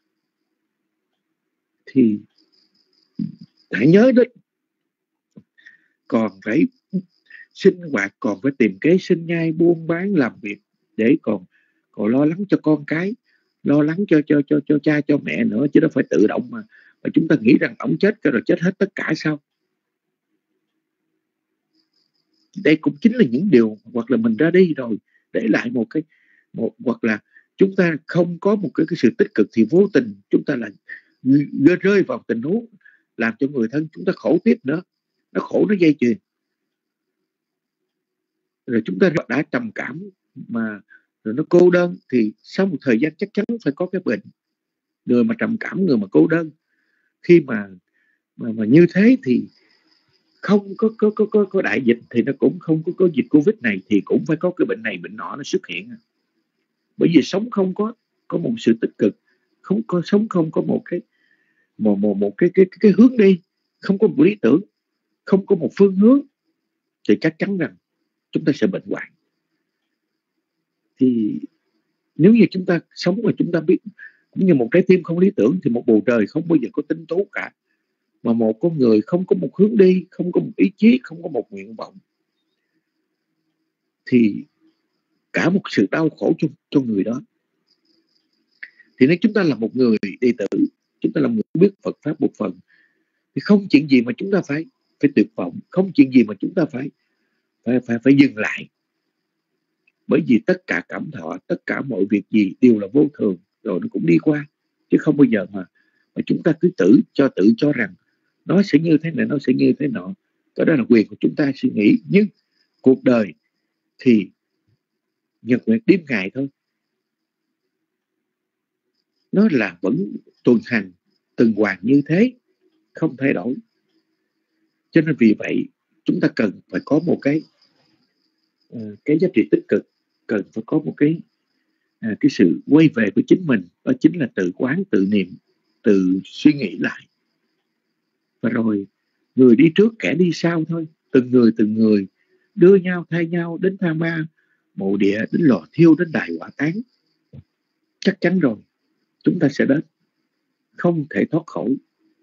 Thì hãy nhớ đến còn phải sinh hoạt, còn phải tìm kế sinh nhai, buôn bán, làm việc để còn còn lo lắng cho con cái, lo lắng cho cho cho cho cha cho mẹ nữa, chứ đâu phải tự động mà mà chúng ta nghĩ rằng ổng chết rồi chết hết tất cả sao? Đây cũng chính là những điều, hoặc là mình ra đi rồi để lại một cái một hoặc là chúng ta không có một cái, cái sự tích cực, thì vô tình chúng ta là rơi vào tình huống làm cho người thân chúng ta khổ tiếp nữa. Nó khổ, nó dây chuyền. Rồi chúng ta đã trầm cảm mà rồi nó cô đơn, thì sau một thời gian chắc chắn phải có cái bệnh. Người mà trầm cảm, người mà cô đơn, khi mà mà, mà như thế thì không có có, có có có đại dịch thì nó cũng không có có dịch Covid này, thì cũng phải có cái bệnh này bệnh nọ nó xuất hiện. Bởi vì sống không có có một sự tích cực, không có sống không có một cái một một một cái cái cái hướng đi, không có một lý tưởng, không có một phương hướng, thì chắc chắn rằng chúng ta sẽ bệnh hoạn. Thì nếu như chúng ta sống mà chúng ta biết cũng như một trái tim không lý tưởng, thì một bầu trời không bao giờ có tinh tú cả. Mà một con người không có một hướng đi, không có một ý chí, không có một nguyện vọng, thì cả một sự đau khổ cho, cho người đó. Thì nếu chúng ta là một người đệ tử, chúng ta là một người biết Phật Pháp một phần, thì không chuyện gì mà chúng ta phải phải tuyệt vọng, không chuyện gì mà chúng ta phải phải phải phải dừng lại. Bởi vì tất cả cảm thọ, tất cả mọi việc gì đều là vô thường, rồi nó cũng đi qua. Chứ không bao giờ mà, mà chúng ta cứ tự cho tự cho rằng nó sẽ như thế này, nó sẽ như thế nọ. Cái đó là quyền của chúng ta suy nghĩ. Nhưng cuộc đời thì nhật nguyệt đêm ngày thôi. Nó là vẫn tuần hành, tuần hoàn như thế, không thay đổi. Cho nên vì vậy chúng ta cần phải có một cái uh, cái giá trị tích cực, cần phải có một cái uh, cái sự quay về với chính mình. Đó chính là tự quán, tự niệm, tự suy nghĩ lại. Và rồi người đi trước kẻ đi sau thôi. Từng người từng người đưa nhau thay nhau đến tha ma, mộ địa, đến lò thiêu, đến đài hỏa táng. Chắc chắn rồi chúng ta sẽ đến, không thể thoát khỏi.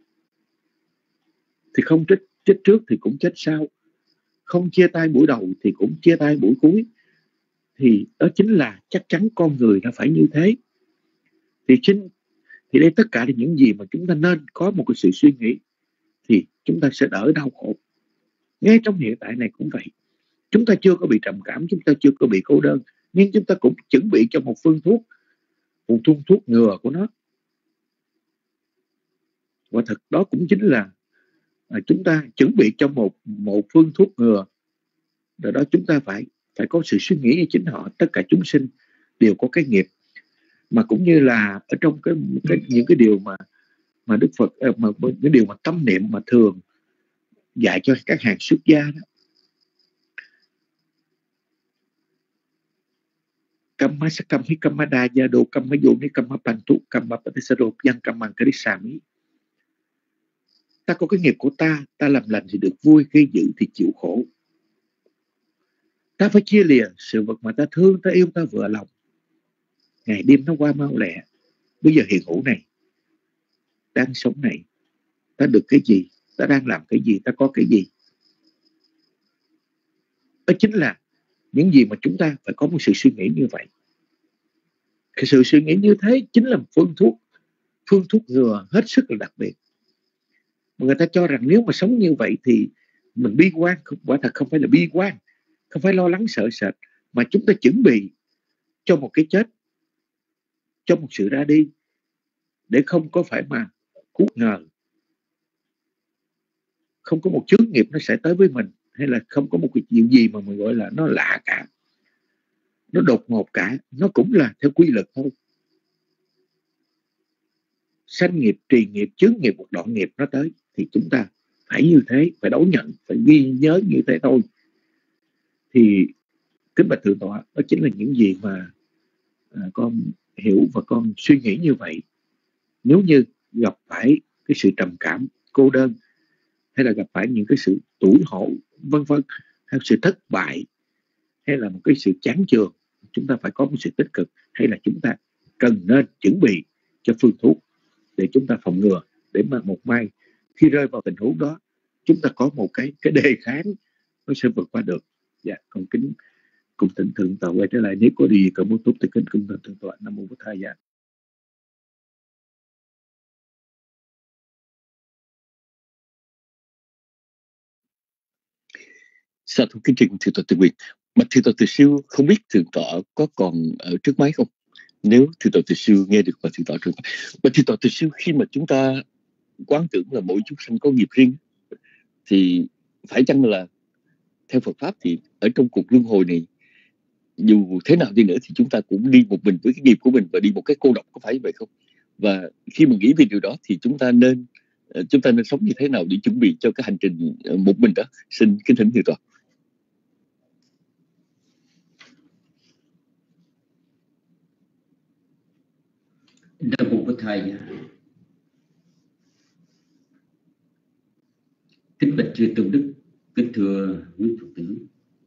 Thì không chết, chết trước thì cũng chết sau, không chia tay buổi đầu thì cũng chia tay buổi cuối. Thì đó chính là chắc chắn con người nó phải như thế. Thì chính thì đây tất cả là những gì mà chúng ta nên có một cái sự suy nghĩ, thì chúng ta sẽ đỡ đau khổ. Ngay trong hiện tại này cũng vậy. Chúng ta chưa có bị trầm cảm, chúng ta chưa có bị cô đơn, nhưng chúng ta cũng chuẩn bị cho một phương thuốc, một phương thuốc ngừa của nó. Và thật đó cũng chính là à, chúng ta chuẩn bị cho một một phương thuốc ngừa. Rồi đó chúng ta phải phải có sự suy nghĩ với chính họ. Tất cả chúng sinh đều có cái nghiệp, mà cũng như là ở trong cái, cái những cái điều mà mà Đức Phật mà cái điều mà tâm niệm mà thường dạy cho các hàng xuất gia đó. Kamma sakam hi kamma đa đô kamma yoni kamma pantu kamma patisaro yang kamma karisami. Ta có cái nghiệp của ta, ta làm lành thì được vui, gây dữ thì chịu khổ. Ta phải chia lìa sự vật mà ta thương, ta yêu, ta vừa lòng. Ngày đêm nó qua mau lẹ. Bây giờ hiện hữu này, đang sống này, ta được cái gì, ta đang làm cái gì, ta có cái gì. Đó chính là những gì mà chúng ta phải có một sự suy nghĩ như vậy. Cái sự suy nghĩ như thế chính là một phương thuốc, phương thuốc ngừa hết sức là đặc biệt. Mà người ta cho rằng nếu mà sống như vậy thì mình bi quan, quả thật không phải là bi quan, không phải lo lắng sợ sệt, mà chúng ta chuẩn bị cho một cái chết, cho một sự ra đi, để không có phải mà cút ngờ, không có một chướng nghiệp nó sẽ tới với mình, hay là không có một cái chuyện gì mà mình gọi là nó lạ cả, nó đột ngột cả, nó cũng là theo quy luật thôi. Sanh nghiệp, trì nghiệp, chướng nghiệp, một đoạn nghiệp nó tới thì chúng ta phải như thế, phải đón nhận, phải ghi nhớ như thế thôi. Thì kính bạch thượng tọa, đó chính là những gì mà à, con hiểu và con suy nghĩ như vậy. Nếu như gặp phải cái sự trầm cảm, cô đơn, hay là gặp phải những cái sự tủi hổ, vân vân, hay sự thất bại, hay là một cái sự chán chường, chúng ta phải có một sự tích cực, hay là chúng ta cần nên chuẩn bị cho phương thuốc để chúng ta phòng ngừa, để mà một mai khi rơi vào tình huống đó, chúng ta có một cái cái đề kháng, nó sẽ vượt qua được. Dạ, con kính cùng thỉnh thượng tọa quay trở lại, nếu có gì cần muốn tốt thì kính cùng thỉnh thượng tọa. Nam mô Bổn Thầy. Dạ. Sa thú kính trình thượng tọa Từ Nguyện. Mà thượng tọa Từ Siêu không biết thượng tọa có còn ở trước máy không? Nếu thượng tọa Từ Siêu nghe được và thượng tọa trường, và thượng tọa Từ Siêu khi mà chúng ta quán tưởng là mỗi chúng sanh có nghiệp riêng, thì phải chăng là theo Phật pháp thì ở trong cuộc luân hồi này, dù thế nào đi nữa thì chúng ta cũng đi một mình với cái nghiệp của mình và đi một cái cô độc, có phải vậy không? Và khi mình nghĩ về điều đó thì chúng ta nên chúng ta nên sống như thế nào để chuẩn bị cho cái hành trình một mình đó? Xin kính thỉnh thượng tọa. Nam mô Bổn Thầy. Kính bạch chư tôn đức, kính thưa quý Phật tử.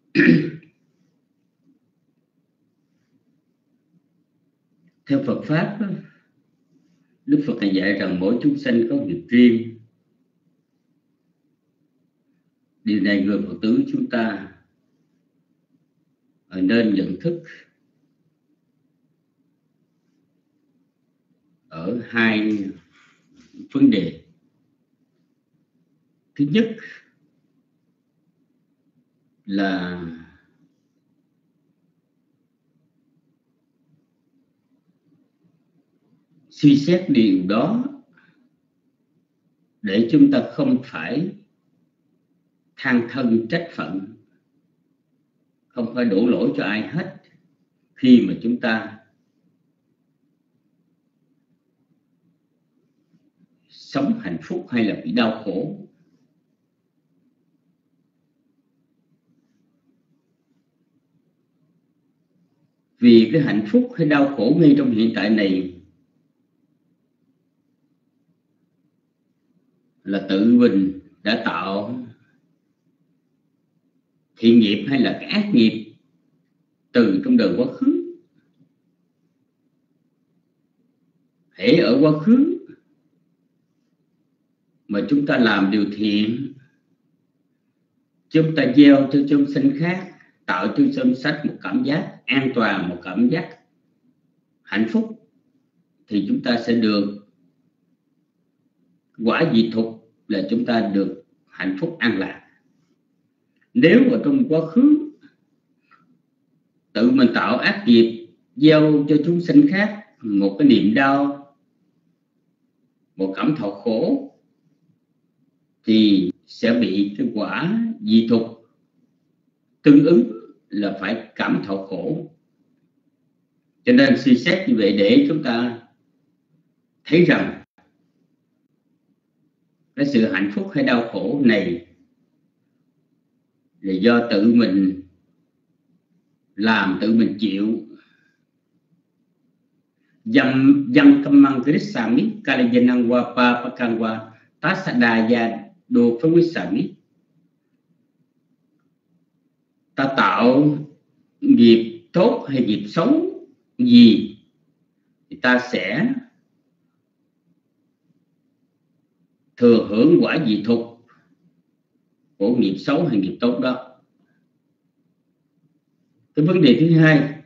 Theo Phật pháp, Đức Phật này dạy rằng mỗi chúng sanh có nghiệp riêng. Điều này người Phật tử chúng ta nên nhận thức ở hai vấn đề. Thứ nhất là suy xét điều đó để chúng ta không phải than thân trách phận, không phải đổ lỗi cho ai hết khi mà chúng ta sống hạnh phúc hay là bị đau khổ. Vì cái hạnh phúc hay đau khổ ngay trong hiện tại này là tự mình đã tạo thiện nghiệp hay là cái ác nghiệp từ trong đời quá khứ. Hễ ở quá khứ mà chúng ta làm điều thiện, chúng ta gieo cho chúng sanh khác, tạo cho chúng sanh một cảm giác an toàn, một cảm giác hạnh phúc, thì chúng ta sẽ được quả vị thục là chúng ta được hạnh phúc an lạc. Nếu mà trong quá khứ tự mình tạo ác nghiệp, gieo cho chúng sanh khác một cái niềm đau, một cảm thọ khổ, thì sẽ bị cái quả vị thục tương ứng là phải cảm thọ khổ. Cho nên suy xét như vậy để chúng ta thấy rằng cái sự hạnh phúc hay đau khổ này là do tự mình làm, tự mình chịu. Dâm dâm kamang krisami kalijanangwa pa pakangwa tasadaya do phamisami. Ta tạo nghiệp tốt hay nghiệp xấu gì thì ta sẽ thừa hưởng quả dị thục của nghiệp xấu hay nghiệp tốt đó. Cái vấn đề thứ hai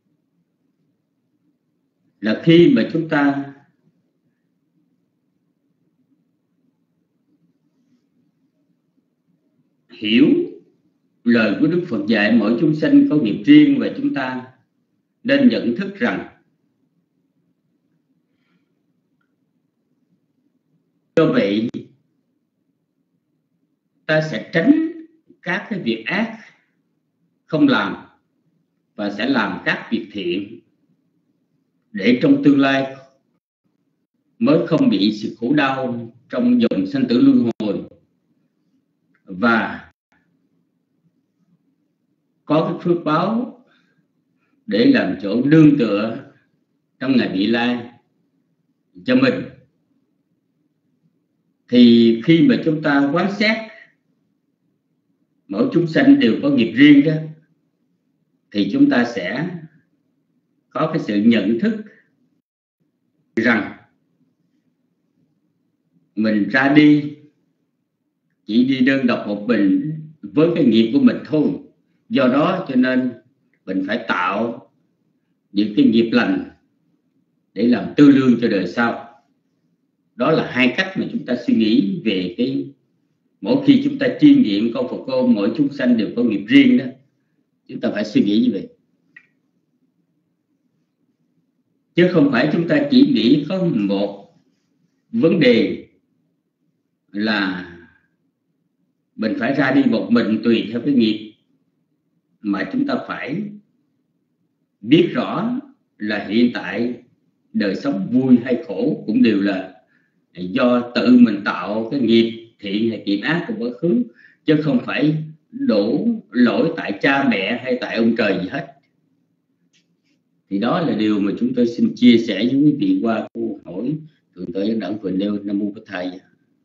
là khi mà chúng ta hiểu lời của Đức Phật dạy mỗi chúng sanh có nghiệp riêng, và chúng ta nên nhận thức rằng do vậy ta sẽ tránh các cái việc ác không làm và sẽ làm các việc thiện, để trong tương lai mới không bị sự khổ đau trong dòng sanh tử luân hồi, và có cái phước báo để làm chỗ nương tựa trong ngày vị lai cho mình. Thì khi mà chúng ta quán xét mỗi chúng sanh đều có nghiệp riêng đó, thì chúng ta sẽ có cái sự nhận thức rằng mình ra đi chỉ đi đơn độc một mình với cái nghiệp của mình thôi. Do đó cho nên mình phải tạo những cái nghiệp lành để làm tư lương cho đời sau. Đó là hai cách mà chúng ta suy nghĩ về cái mỗi khi chúng ta chiêm nghiệm câu Phật ngôn mỗi chúng sanh đều có nghiệp riêng đó, chúng ta phải suy nghĩ như vậy. Chứ không phải chúng ta chỉ nghĩ có một vấn đề là mình phải ra đi một mình tùy theo cái nghiệp, mà chúng ta phải biết rõ là hiện tại đời sống vui hay khổ cũng đều là do tự mình tạo cái nghiệp thiện hay nghiệp ác của quá khứ, chứ không phải đổ lỗi tại cha mẹ hay tại ông trời gì hết. Thì đó là điều mà chúng tôi xin chia sẻ với quý vị qua câu hỏi thượng tọa Đặng Quỳnh nêu. Nam mô Bổn Thầy.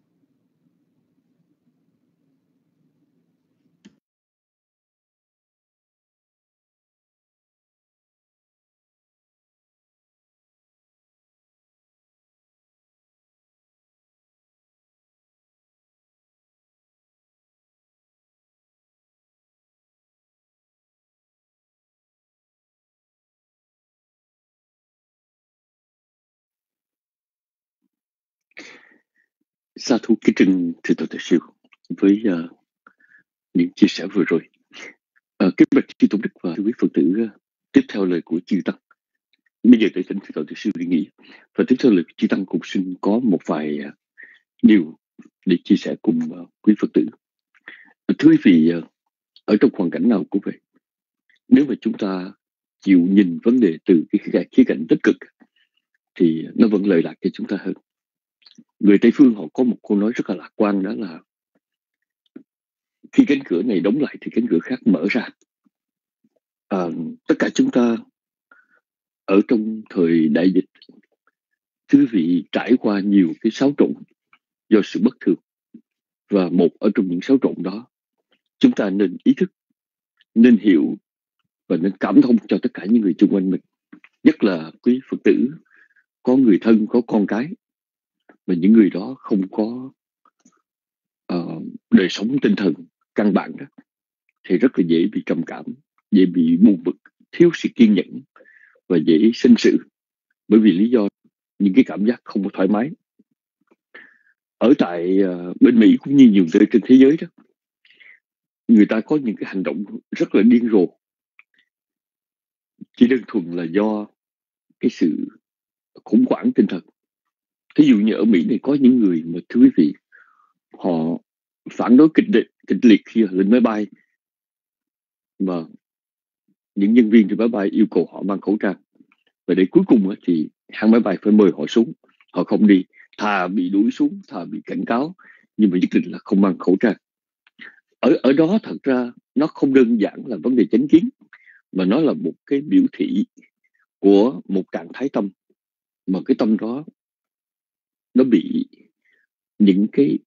Sa thú kính trân thưa Tổ Đại Sư với uh, những chia sẻ vừa rồi. Uh, kính bạch chư tôn đức và quý Phật tử, uh, tiếp theo lời của chư tăng. Bây giờ tới thỉnh thưa Tổ Đại Sư suy nghĩ, và tiếp theo lời của chư tăng cũng xin có một vài uh, điều để chia sẻ cùng uh, quý Phật tử. Uh, thưa quý vị, uh, ở trong hoàn cảnh nào cũng vậy, nếu mà chúng ta chịu nhìn vấn đề từ cái khía cạnh tích cực thì nó vẫn lợi lạc cho chúng ta hơn. Người Tây Phương họ có một câu nói rất là lạc quan, đó là khi cánh cửa này đóng lại thì cánh cửa khác mở ra. À, tất cả chúng ta ở trong thời đại dịch, thưa quý vị, trải qua nhiều cái xáo trộn do sự bất thường, và một ở trong những xáo trộn đó chúng ta nên ý thức, nên hiểu và nên cảm thông cho tất cả những người xung quanh mình, nhất là quý Phật tử có người thân, có con cái, mà những người đó không có uh, đời sống tinh thần căn bản đó, thì rất là dễ bị trầm cảm, dễ bị buồn bực, thiếu sự kiên nhẫn và dễ sinh sự, bởi vì lý do những cái cảm giác không có thoải mái. Ở tại uh, bên Mỹ cũng như nhiều nơi trên thế giới đó, người ta có những cái hành động rất là điên rồ, chỉ đơn thuần là do cái sự khủng hoảng tinh thần. Thí dụ như ở Mỹ này có những người mà thưa quý vị, họ phản đối kịch liệt, kịch liệt khi lên máy bay, mà những nhân viên trên máy bay yêu cầu họ mang khẩu trang. Và để cuối cùng á, thì hãng máy bay phải mời họ xuống, họ không đi, thà bị đuổi xuống, thà bị cảnh cáo, nhưng mà nhất định là không mang khẩu trang. Ở ở đó thật ra nó không đơn giản là vấn đề chánh kiến, mà nó là một cái biểu thị của một trạng thái tâm, mà cái tâm đó nó bị những cái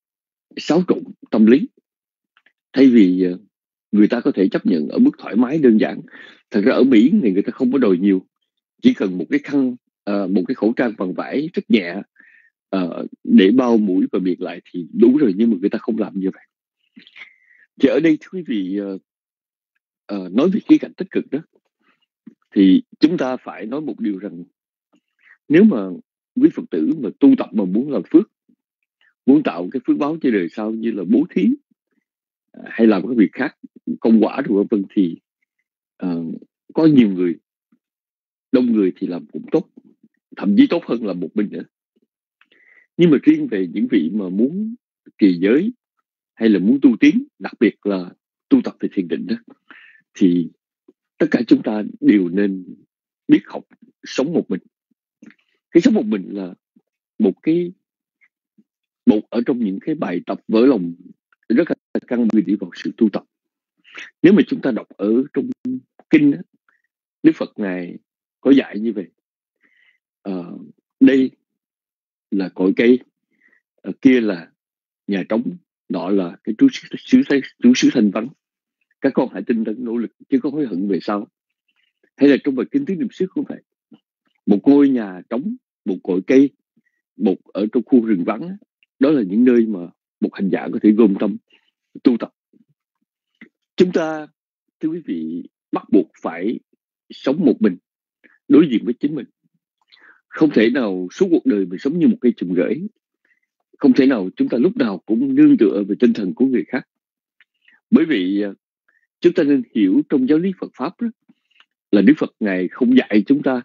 xáo trộn tâm lý. Thay vì ờ, người ta có thể chấp nhận ở mức thoải mái đơn giản, thật ra ở Mỹ thì người ta không có đòi nhiều, chỉ cần một cái khăn, ờ, một cái khẩu trang bằng vải rất nhẹ, ờ, để bao mũi và miệng lại thì đủ rồi, nhưng mà người ta không làm như vậy. Thì ở đây thưa quý vị, ờ, ờ, nói về khía cạnh tích cực đó, thì chúng ta phải nói một điều rằng nếu mà quý Phật tử mà tu tập mà muốn làm phước, muốn tạo cái phước báo cho đời sau như là bố thí hay làm các việc khác, công quả rồi vân vân, thì uh, có nhiều người, đông người thì làm cũng tốt, thậm chí tốt hơn là một mình nữa. Nhưng mà riêng về những vị mà muốn trì giới hay là muốn tu tiến, đặc biệt là tu tập về thiền định đó, thì tất cả chúng ta đều nên biết học sống một mình. Cái sống một mình là một cái một ở trong những cái bài tập vỡ lòng rất là căn bản đi vào sự tu tập. Nếu mà chúng ta đọc ở trong kinh đó, Đức Phật Ngài có dạy như vậy: uh, đây là cội cây, uh, kia là nhà trống, đó là cái trú xứ trú xứ thanh vắng. Các con hãy tinh tấn nỗ lực chứ có hối hận về sau. Hay là trong bài kinh Tứ Niệm xứ cũng vậy, một ngôi nhà trống, một cội cây, một ở trong khu rừng vắng, đó là những nơi mà một hành giả có thể gom tâm tu tập. Chúng ta, thưa quý vị, bắt buộc phải sống một mình, đối diện với chính mình. Không thể nào suốt cuộc đời mình sống như một cây chùm rễ. Không thể nào chúng ta lúc nào cũng nương tựa về tinh thần của người khác. Bởi vì chúng ta nên hiểu trong giáo lý Phật Pháp đó, là Đức Phật Ngài không dạy chúng ta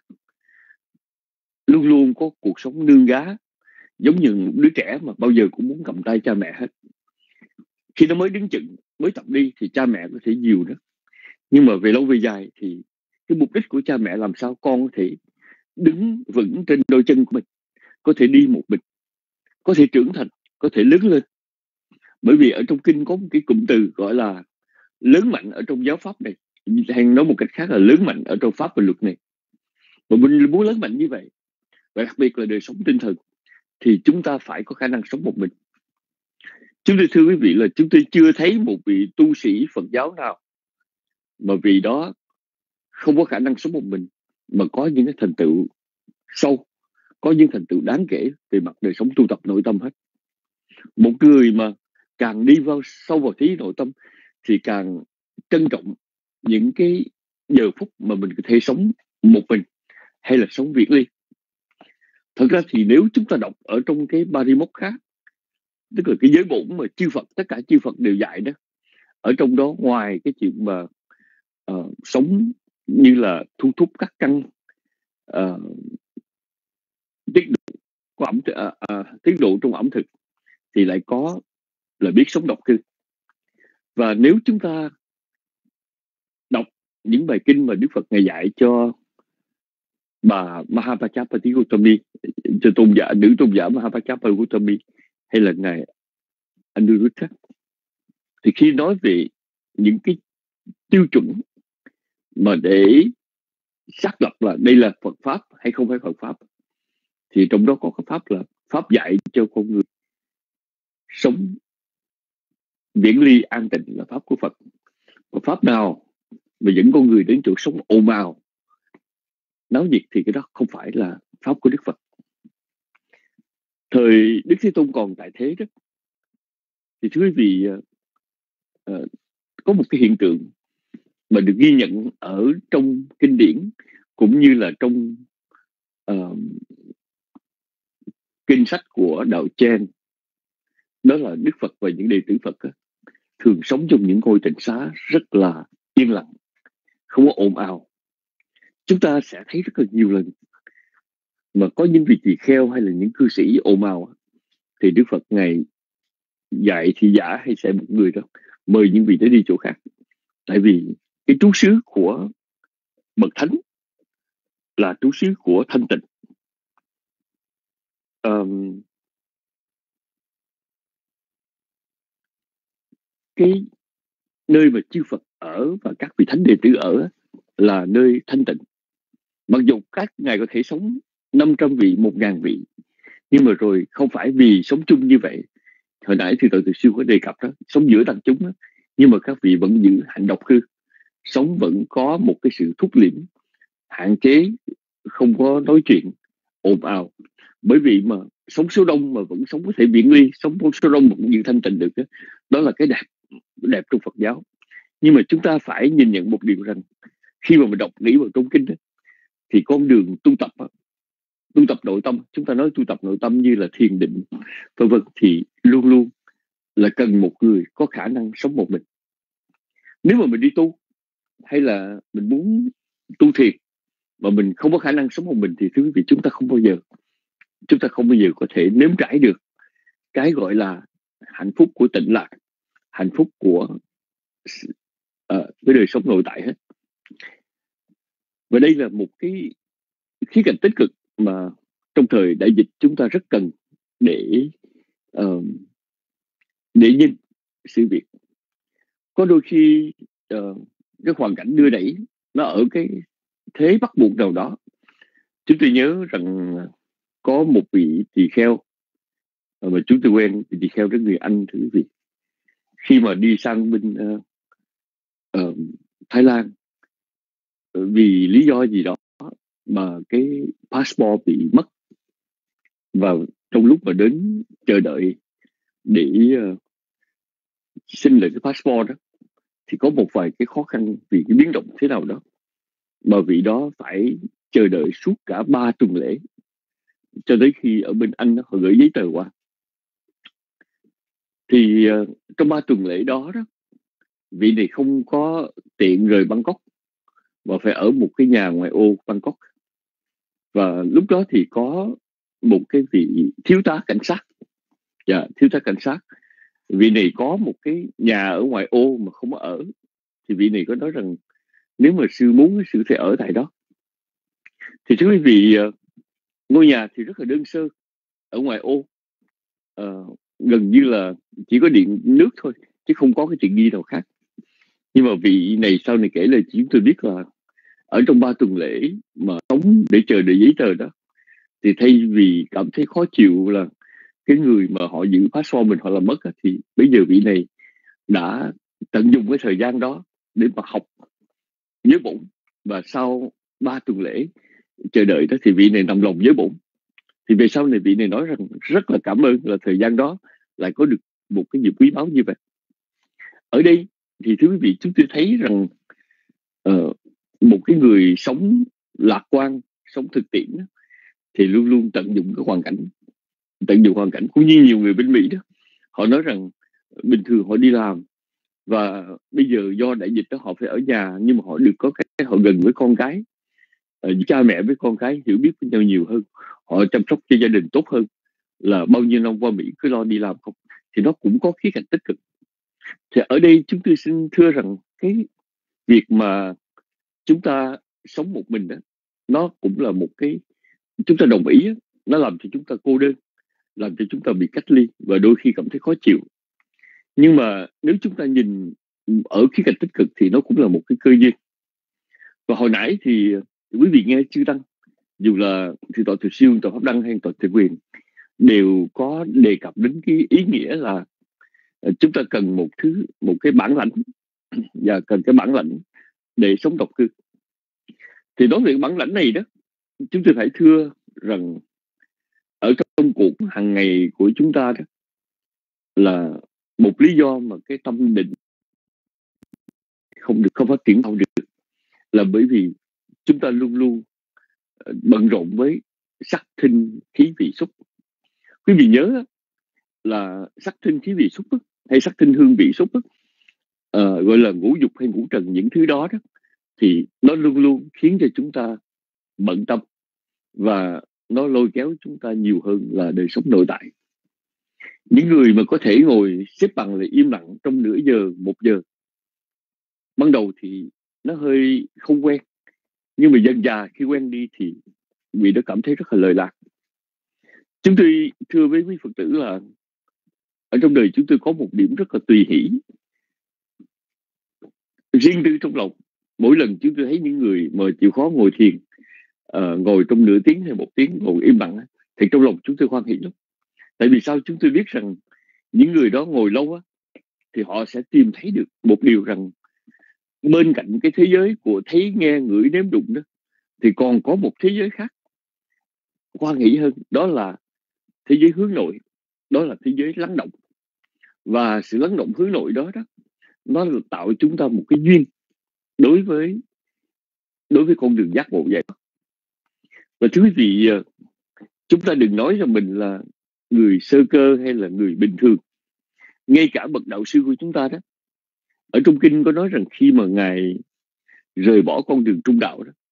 luôn luôn có cuộc sống nương gá, giống như một đứa trẻ mà bao giờ cũng muốn cầm tay cha mẹ hết. Khi nó mới đứng chừng, mới tập đi thì cha mẹ có thể dìu nó. Nhưng mà về lâu về dài thì cái mục đích của cha mẹ làm sao con có thể đứng vững trên đôi chân của mình, có thể đi một mình, có thể trưởng thành, có thể lớn lên. Bởi vì ở trong kinh có một cái cụm từ gọi là lớn mạnh ở trong giáo pháp này, hay nói một cách khác là lớn mạnh ở trong pháp và luật này. Mà mình muốn lớn mạnh như vậy, và đặc biệt là đời sống tinh thần, thì chúng ta phải có khả năng sống một mình. Chúng tôi thưa quý vị là chúng tôi chưa thấy một vị tu sĩ Phật giáo nào mà vì đó không có khả năng sống một mình mà có những cái thành tựu sâu, có những thành tựu đáng kể về mặt đời sống tu tập nội tâm hết. Một người mà càng đi vào sâu vào thí nội tâm thì càng trân trọng những cái giờ phút mà mình có thể sống một mình hay là sống viễn ly. Thật ra thì nếu chúng ta đọc ở trong cái Parimokha, tức là cái giới bổn mà chư Phật, tất cả chư Phật đều dạy đó, ở trong đó ngoài cái chuyện mà uh, sống như là thu thúc các căn, uh, tiết độ của ẩm thực, uh, uh, tiết độ trong ẩm thực, thì lại có là biết sống độc cư. Và nếu chúng ta đọc những bài kinh mà Đức Phật Ngài dạy cho bà Mahapajapati Gautami, cho tôn giả nữ tôn giả Mahapajapati Gautami, hay là ngài Anuruddha, thì khi nói về những cái tiêu chuẩn mà để xác lập là đây là Phật pháp hay không phải Phật pháp, thì trong đó có cái pháp là pháp dạy cho con người sống viễn ly an tịnh là pháp của Phật. Và pháp nào mà dẫn con người đến chỗ sống ồn ào náo nhiệt thì cái đó không phải là pháp của Đức Phật. Thời Đức Thế Tôn còn tại thế đó, thì thưa quý vị, uh, có một cái hiện tượng mà được ghi nhận ở trong kinh điển cũng như là trong uh, kinh sách của đạo Chen, đó là Đức Phật và những đệ tử Phật đó, thường sống trong những ngôi tịnh xá rất là yên lặng, không có ồn ào. Chúng ta sẽ thấy rất là nhiều lần mà có những vị tỳ kheo hay là những cư sĩ ồn ào, thì Đức Phật Ngài dạy thị giả hay sẽ một người đó mời những vị đó đi chỗ khác. Tại vì cái trú xứ của bậc thánh là trú xứ của thanh tịnh. um, cái nơi mà chư Phật ở và các vị thánh đệ tử ở là nơi thanh tịnh. Mặc dù các ngài có thể sống năm trăm vị, một ngàn vị, nhưng mà rồi không phải vì sống chung như vậy. Hồi nãy thì Tội Từ Siêu có đề cập đó, sống giữa tăng chúng đó, nhưng mà các vị vẫn giữ hạnh độc cư, sống vẫn có một cái sự thúc liễm, hạn chế, không có nói chuyện ồn ào. Bởi vì mà sống số đông mà vẫn sống có thể viễn ly, sống số đông mà cũng giữ thanh tịnh được đó, đó là cái đẹp đẹp trong Phật giáo. Nhưng mà chúng ta phải nhìn nhận một điều rằng khi mà mình đọc nghĩ vào trong kinh đó, thì con đường tu tập đó, tu tập nội tâm, chúng ta nói tu tập nội tâm như là thiền định vân vân, thì luôn luôn là cần một người có khả năng sống một mình. Nếu mà mình đi tu hay là mình muốn tu thiền mà mình không có khả năng sống một mình thì thưa quý vị, chúng ta không bao giờ chúng ta không bao giờ có thể nếm trải được cái gọi là hạnh phúc của tịnh lạc, hạnh phúc của uh, cái đời sống nội tại hết. Và đây là một cái khía cạnh tích cực mà trong thời đại dịch chúng ta rất cần để uh, để nhìn sự việc. Có đôi khi uh, cái hoàn cảnh đưa đẩy nó ở cái thế bắt buộc nào đó. Chúng tôi nhớ rằng có một vị tỳ kheo mà chúng tôi quen, vị tỳ kheo đó người Anh, thưa quý vị. Khi mà đi sang bên uh, uh, Thái Lan, vì lý do gì đó mà cái passport bị mất, và trong lúc mà đến chờ đợi để uh, xin lại cái passport đó, thì có một vài cái khó khăn vì cái biến động thế nào đó mà vị đó phải chờ đợi suốt cả ba tuần lễ cho tới khi ở bên Anh họ gửi giấy tờ qua. Thì uh, trong ba tuần lễ đó đó, vị này không có tiện rời Bangkok mà phải ở một cái nhà ngoại ô Bangkok. Và lúc đó thì có một cái vị thiếu tá cảnh sát, dạ, thiếu tá cảnh sát. Vị này có một cái nhà ở ngoại ô mà không có ở, thì vị này có nói rằng nếu mà sư muốn, sư sẽ ở tại đó. Thì thưa quý vị, ngôi nhà thì rất là đơn sơ ở ngoại ô, uh, gần như là chỉ có điện nước thôi chứ không có cái tiện nghi nào khác. Nhưng mà vị này sau này kể lời chúng tôi biết là ở trong ba tuần lễ mà sống để chờ đợi giấy tờ đó, thì thay vì cảm thấy khó chịu là cái người mà họ giữ passport mình họ làm mất, thì bây giờ vị này đã tận dụng cái thời gian đó để mà học giới bổn. Và sau ba tuần lễ chờ đợi đó thì vị này nằm lòng giới bổn. Thì về sau này vị này nói rằng rất là cảm ơn là thời gian đó lại có được một cái dịp quý báu như vậy. Ở đây thì thưa quý vị, chúng tôi thấy rằng uh, một cái người sống lạc quan, sống thực tiễn thì luôn luôn tận dụng cái hoàn cảnh, tận dụng hoàn cảnh. Cũng như nhiều người bên Mỹ đó, họ nói rằng bình thường họ đi làm và bây giờ do đại dịch đó họ phải ở nhà, nhưng mà họ được có cái họ gần với con cái, uh, cha mẹ với con cái hiểu biết với nhau nhiều hơn, họ chăm sóc cho gia đình tốt hơn là bao nhiêu năm qua Mỹ cứ lo đi làm không. Thì nó cũng có khía cạnh tích cực. Thì ở đây chúng tôi xin thưa rằng cái việc mà chúng ta sống một mình đó, nó cũng là một cái, chúng ta đồng ý, nó làm cho chúng ta cô đơn, làm cho chúng ta bị cách ly và đôi khi cảm thấy khó chịu. Nhưng mà nếu chúng ta nhìn ở khía cạnh tích cực thì nó cũng là một cái cơ duyên. Và hồi nãy thì quý vị nghe chư Tăng, dù là thì Tội Từ Siêu, Tội Pháp Đăng hay Tội Từ Quyền, đều có đề cập đến cái ý nghĩa là chúng ta cần một thứ, một cái bản lãnh, và cần cái bản lãnh để sống độc cư. Thì đối với bản lãnh này đó, chúng tôi phải thưa rằng ở trong cuộc hàng ngày của chúng ta đó, là một lý do mà cái tâm định không được không phát triển hậu được là bởi vì chúng ta luôn luôn bận rộn với sắc thinh khí vị xúc. Quý vị nhớ là sắc thinh khí vị xúc hay sắc thinh hương vị xúc, uh, gọi là ngũ dục hay ngũ trần, những thứ đó đó, thì nó luôn luôn khiến cho chúng ta bận tâm và nó lôi kéo chúng ta nhiều hơn là đời sống nội tại. Những người mà có thể ngồi xếp bằng là im lặng trong nửa giờ, một giờ, ban đầu thì nó hơi không quen, Nhưng mà dần dà khi quen đi thì vị đó cảm thấy rất là lợi lạc. Chúng tôi thưa với quý Phật tử là ở trong đời chúng tôi có một điểm rất là tùy hỷ, riêng tư trong lòng. Mỗi lần chúng tôi thấy những người mà chịu khó ngồi thiền, uh, ngồi trong nửa tiếng hay một tiếng ngồi im lặng, thì trong lòng chúng tôi hoan hỷ lắm. Tại vì sao? Chúng tôi biết rằng những người đó ngồi lâu á, thì họ sẽ tìm thấy được một điều rằng bên cạnh cái thế giới của thấy, nghe, ngửi, nếm, đụng đó, thì còn có một thế giới khác hoan hỷ hơn. Đó là thế giới hướng nội, đó là thế giới lắng động. Và sự lắng động hướng nội đó đó, nó tạo chúng ta một cái duyên đối với đối với con đường giác ngộ vậy. Và thưa quý vị, chúng ta đừng nói rằng mình là người sơ cơ hay là người bình thường. Ngay cả bậc đạo sư của chúng ta đó, ở trong kinh có nói rằng khi mà Ngài rời bỏ con đường trung đạo đó,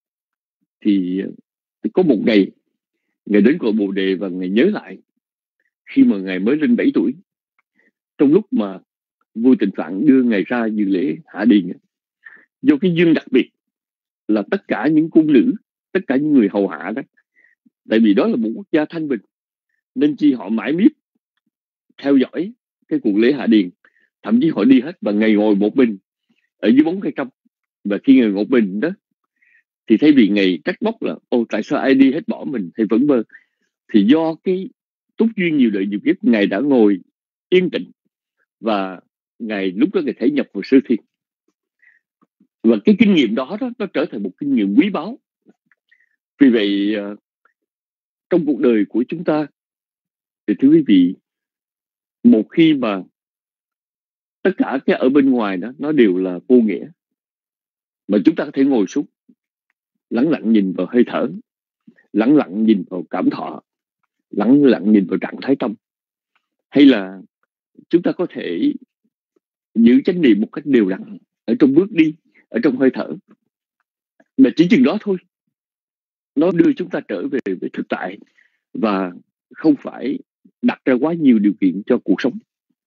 thì có một ngày Ngài đến cội Bồ Đề và Ngài nhớ lại khi mà Ngài mới lên bảy tuổi, trong lúc mà vua Tịnh Phạn đưa Ngài ra dự lễ hạ điền, do cái duyên đặc biệt là tất cả những cung nữ, tất cả những người hầu hạ đó, tại vì đó là một quốc gia thanh bình, nên chi họ mãi miết theo dõi cái cuộc lễ hạ điền. Thậm chí họ đi hết và Ngài ngồi một mình ở dưới bóng cây trăm. Và khi Ngài ngồi mình đó, thì thay vì Ngài trách móc là ô tại sao ai đi hết bỏ mình hay vẫn bơ, thì do cái túc duyên nhiều đời nhiều kiếp, Ngài đã ngồi yên tĩnh và Ngài lúc đó Ngài thể nhập vào sơ thiền. Và cái kinh nghiệm đó, đó nó trở thành một kinh nghiệm quý báu. Vì vậy trong cuộc đời của chúng ta thì thưa quý vị, một khi mà tất cả cái ở bên ngoài đó nó đều là vô nghĩa, mà chúng ta có thể ngồi xuống lắng lặng nhìn vào hơi thở, lắng lặng nhìn vào cảm thọ, lắng lặng nhìn vào trạng thái tâm, hay là chúng ta có thể giữ chánh niệm một cách đều đặn ở trong bước đi, ở trong hơi thở, mà chỉ chừng đó thôi, nó đưa chúng ta trở về với thực tại và không phải đặt ra quá nhiều điều kiện cho cuộc sống.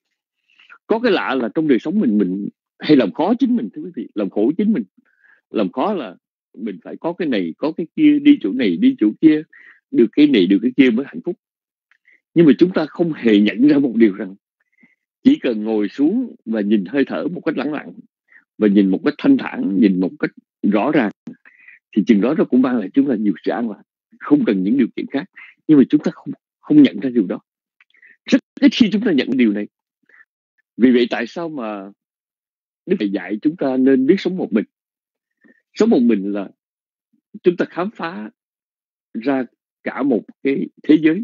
Có cái lạ là trong đời sống mình mình hay làm khó chính mình, thưa quý vị, làm khổ chính mình. Làm khó là mình phải có cái này, có cái kia, đi chỗ này, đi chỗ kia, được cái này, được cái kia mới hạnh phúc. Nhưng mà chúng ta không hề nhận ra một điều rằng chỉ cần ngồi xuống và nhìn hơi thở một cách lắng lặng, và nhìn một cách thanh thản, nhìn một cách rõ ràng, thì chừng đó nó cũng mang lại chúng ta nhiều sự an lạc, không cần những điều kiện khác. Nhưng mà chúng ta không, không nhận ra điều đó. Rất ít khi chúng ta nhận điều này. Vì vậy tại sao mà Đức Thầy dạy chúng ta nên biết sống một mình? Sống một mình là chúng ta khám phá ra cả một cái thế giới,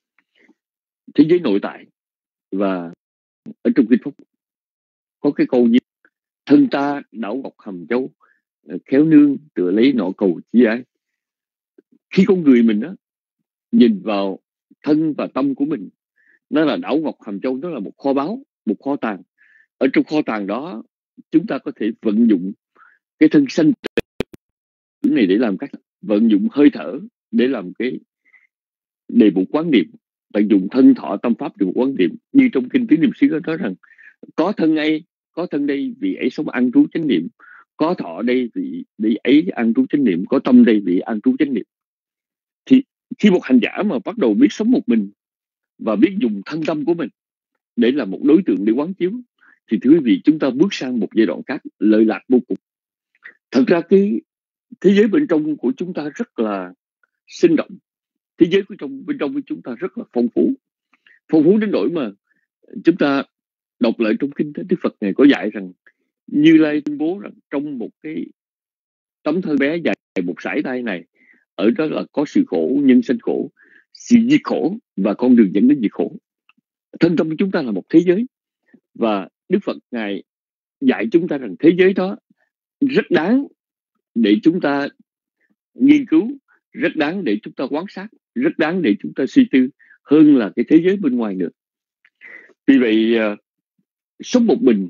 thế giới nội tại. Và ở trong Kinh Phúc có cái câu như: thân ta đảo ngọc hầm châu, khéo nương tựa lấy nọ cầu chi ai. Khi con người mình đó nhìn vào thân và tâm của mình, nó là đảo ngọc hầm châu, nó là một kho báu, một kho tàng. Ở trong kho tàng đó chúng ta có thể vận dụng cái thân sanh tử này để làm cách, vận dụng hơi thở để làm cái đề mục quán niệm, vận dụng thân thọ tâm pháp để quán niệm. Như trong kinh Tứ Niệm xứ có nói rằng có thân ấy, có thân đây vì ấy sống an trú chánh niệm, có thọ đây vì vì ấy an trú chánh niệm, có tâm đây vì an trú chánh niệm. Thì khi một hành giả mà bắt đầu biết sống một mình và biết dùng thân tâm của mình để là một đối tượng để quán chiếu, thì thưa quý vị, chúng ta bước sang một giai đoạn khác lợi lạc vô cùng. Thật ra cái thế giới bên trong của chúng ta rất là sinh động. Thế giới của trong bên trong của chúng ta rất là phong phú. Phong phú đến nỗi mà chúng ta đọc lại trong kinh Đức Phật này có dạy rằng Như Lai tuyên bố rằng trong một cái tấm thân bé dài một sải tay này, ở đó là có sự khổ, nhân sanh khổ, sự diệt khổ và con đường dẫn đến diệt khổ. Thân tâm của chúng ta là một thế giới, và Đức Phật Ngài dạy chúng ta rằng thế giới đó rất đáng để chúng ta nghiên cứu, rất đáng để chúng ta quan sát, rất đáng để chúng ta suy tư hơn là cái thế giới bên ngoài nữa. Vì vậy sống một mình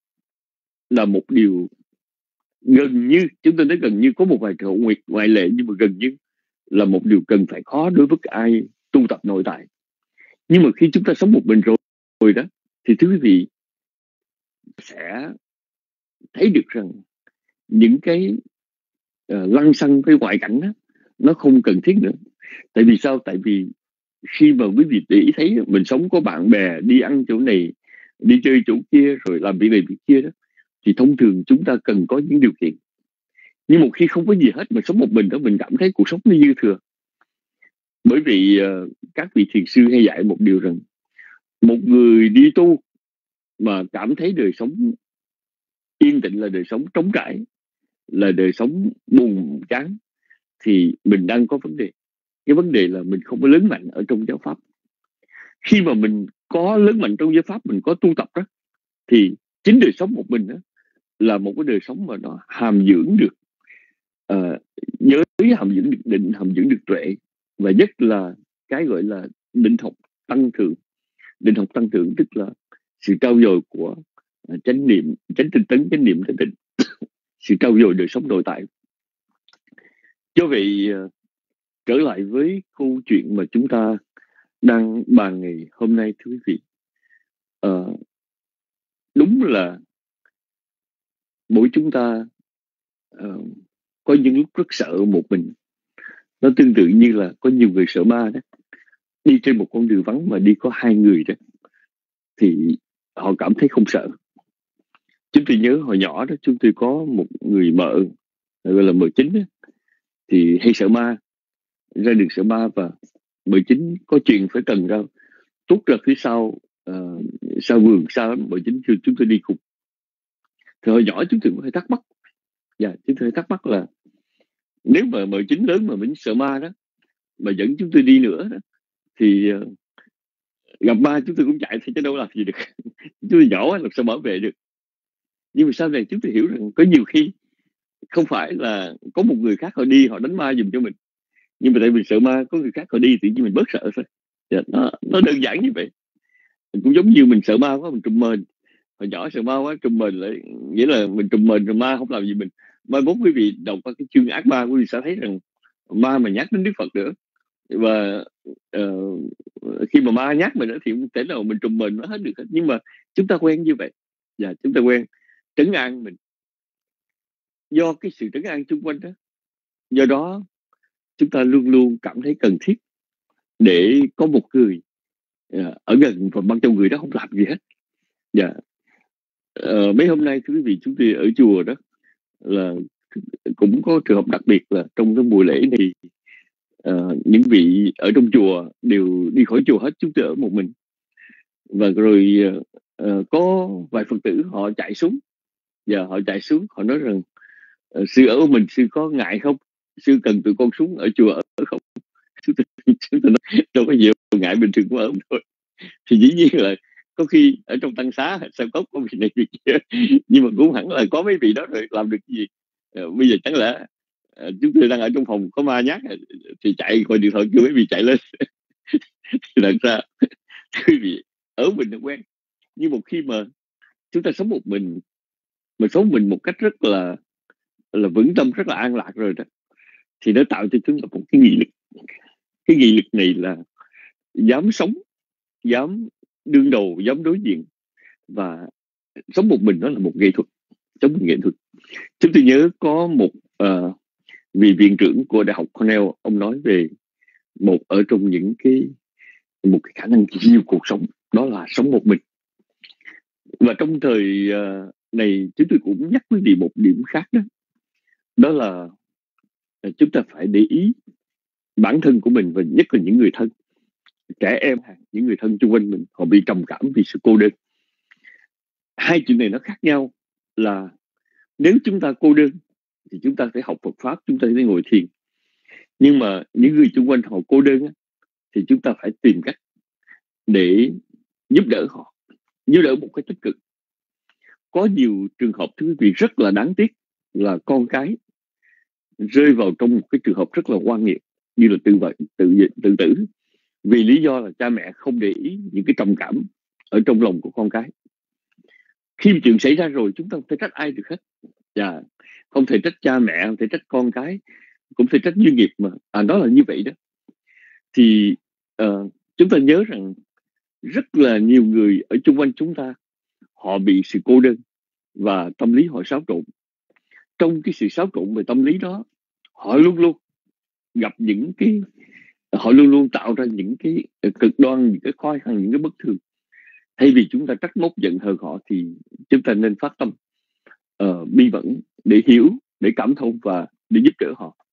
là một điều gần như, chúng ta nói gần như, có một vài trường hợp ngoại lệ, nhưng mà gần như là một điều cần phải khó đối với ai tu tập nội tại. Nhưng mà khi chúng ta sống một mình rồi, rồi đó, thì thưa quý vị sẽ thấy được rằng những cái lăng xăng với ngoại cảnh đó, nó không cần thiết nữa. Tại vì sao? Tại vì khi mà quý vị để ý thấy mình sống có bạn bè, đi ăn chỗ này, đi chơi chỗ kia, rồi làm việc này việc kia đó, thì thông thường chúng ta cần có những điều kiện. Nhưng một khi không có gì hết mà sống một mình đó, mình cảm thấy cuộc sống nó dư thừa. Bởi vì uh, các vị thiền sư hay dạy một điều rằng một người đi tu mà cảm thấy đời sống yên tĩnh là đời sống trống trải, là đời sống buồn chán, thì mình đang có vấn đề. Cái vấn đề là mình không có lớn mạnh ở trong giáo pháp. Khi mà mình có lớn mạnh trong giáo pháp, mình có tu tập đó, thì chính đời sống một mình đó là một cái đời sống mà nó hàm dưỡng được uh, giới, hàm dưỡng được định, hàm dưỡng được tuệ, và nhất là cái gọi là định học tăng thượng. Định học tăng thượng tức là sự trau dồi của uh, chánh niệm, chánh tinh tấn, chánh niệm, chánh định, sự trau dồi đời sống nội tại. Do vậy, uh, trở lại với câu chuyện mà chúng ta đang bàn ngày hôm nay, thưa quý vị, uh, đúng là mỗi chúng ta uh, có những lúc rất sợ một mình. Nó tương tự như là có nhiều người sợ ma đó, đi trên một con đường vắng mà đi có hai người đó, thì họ cảm thấy không sợ. Chúng tôi nhớ hồi nhỏ đó, chúng tôi có một người mợ gọi là mợ chính đó, thì hay sợ ma, ra đường sợ ma, và mợ chính có chuyện phải cần ra tút ra phía sau uh, sau vườn sau mợ chính kêu chúng tôi đi cùng. Thì hồi nhỏ chúng tôi cũng hơi thắc mắc, dạ, chúng tôi hơi thắc mắc là nếu mà mợ chính lớn mà mình sợ ma đó mà dẫn chúng tôi đi nữa đó, thì uh, gặp ma chúng tôi cũng chạy thì chứ đâu làm gì được. Chúng tôi nhỏ làm sao bảo vệ được. Nhưng mà sau này chúng tôi hiểu rằng có nhiều khi không phải là có một người khác họ đi họ đánh ma giùm cho mình, nhưng mà tại vì sợ ma, có người khác họ đi tự nhiên mình bớt sợ thôi. Nó, nó đơn giản như vậy. Mình cũng giống như mình sợ ma quá mình trùm mền. Hồi nhỏ sợ ma quá trùm mền lại nghĩa là mình trùm mền rồi ma không làm gì mình. Mai mốt quý vị đọc qua cái chương ác ma, quý vị sẽ thấy rằng ma mà nhắc đến Đức Phật nữa, và uh, khi mà ma nhắc mình nữa thì không thể nào mình trùm mền nó hết được hết. Nhưng mà chúng ta quen như vậy, và chúng ta quen trấn an mình do cái sự trấn an xung quanh đó. Do đó chúng ta luôn luôn cảm thấy cần thiết để có một người uh, ở gần và ban trong người đó không làm gì hết. Dạ. Uh, mấy hôm nay thưa quý vị, chúng tôi ở chùa đó là cũng có trường hợp đặc biệt là trong cái mùa lễ này, uh, những vị ở trong chùa đều đi khỏi chùa hết, chúng tôi ở một mình. Và rồi uh, có vài Phật tử họ chạy xuống, và họ chạy xuống họ nói rằng uh, sư ở mình, sư có ngại không? Sư cần tụi con xuống ở chùa ở không? Chúng tôi, chúng tôi nói đâu có nhiều, ngại bình thường cũng ở thôi. Thì dĩ nhiên là có khi ở trong tăng xá sao có có vị này việc kia, nhưng mà cũng hẳn là có mấy vị đó rồi làm được gì. À, bây giờ chẳng lẽ à, chúng tôi đang ở trong phòng có ma nhát thì chạy gọi điện thoại kêu mấy vị chạy lên. Làm sao quý vị ở mình nó quen. Nhưng một khi mà chúng ta sống một mình, mình sống mình một cách rất là là vững tâm, rất là an lạc rồi đó, thì nó tạo cho chúng ta một cái nghị lực. Cái nghị lực này là dám sống, dám đương đầu, dám đối diện. Và sống một mình đó là một nghệ thuật, sống một nghệ thuật. Chúng tôi nhớ có một uh, vị viện trưởng của Đại học Cornell, ông nói về một ở trong những cái một cái khả năng kỳ diệu cuộc sống, đó là sống một mình. Và trong thời uh, này chúng tôi cũng nhắc quý vị một điểm khác đó, đó là uh, chúng ta phải để ý bản thân của mình, và nhất là những người thân, trẻ em, những người thân xung quanh mình, họ bị trầm cảm vì sự cô đơn. Hai chuyện này nó khác nhau là nếu chúng ta cô đơn thì chúng ta phải học Phật Pháp, chúng ta phải ngồi thiền. Nhưng mà những người xung quanh họ cô đơn thì chúng ta phải tìm cách để giúp đỡ họ, giúp đỡ một cách tích cực. Có nhiều trường hợp thưa quý vị rất là đáng tiếc là con cái rơi vào trong một cái trường hợp rất là oan nghiệt như là tự vận, tự tự tử, vì lý do là cha mẹ không để ý những cái trầm cảm ở trong lòng của con cái. Khi chuyện xảy ra rồi, chúng ta không thể trách ai được hết. Dạ, không thể trách cha mẹ, không thể trách con cái, cũng thể trách duyên nghiệp mà. À, đó là như vậy đó. Thì uh, chúng ta nhớ rằng rất là nhiều người ở xung quanh chúng ta, họ bị sự cô đơn và tâm lý họ xáo trộn. Trong cái sự xáo trộn về tâm lý đó, họ luôn luôn gặp những cái họ luôn luôn tạo ra những cái cực đoan, những cái khó khăn, những cái bất thường. Thay vì chúng ta trách móc giận hờn họ thì chúng ta nên phát tâm uh, bi vẫn để hiểu, để cảm thông và để giúp đỡ họ.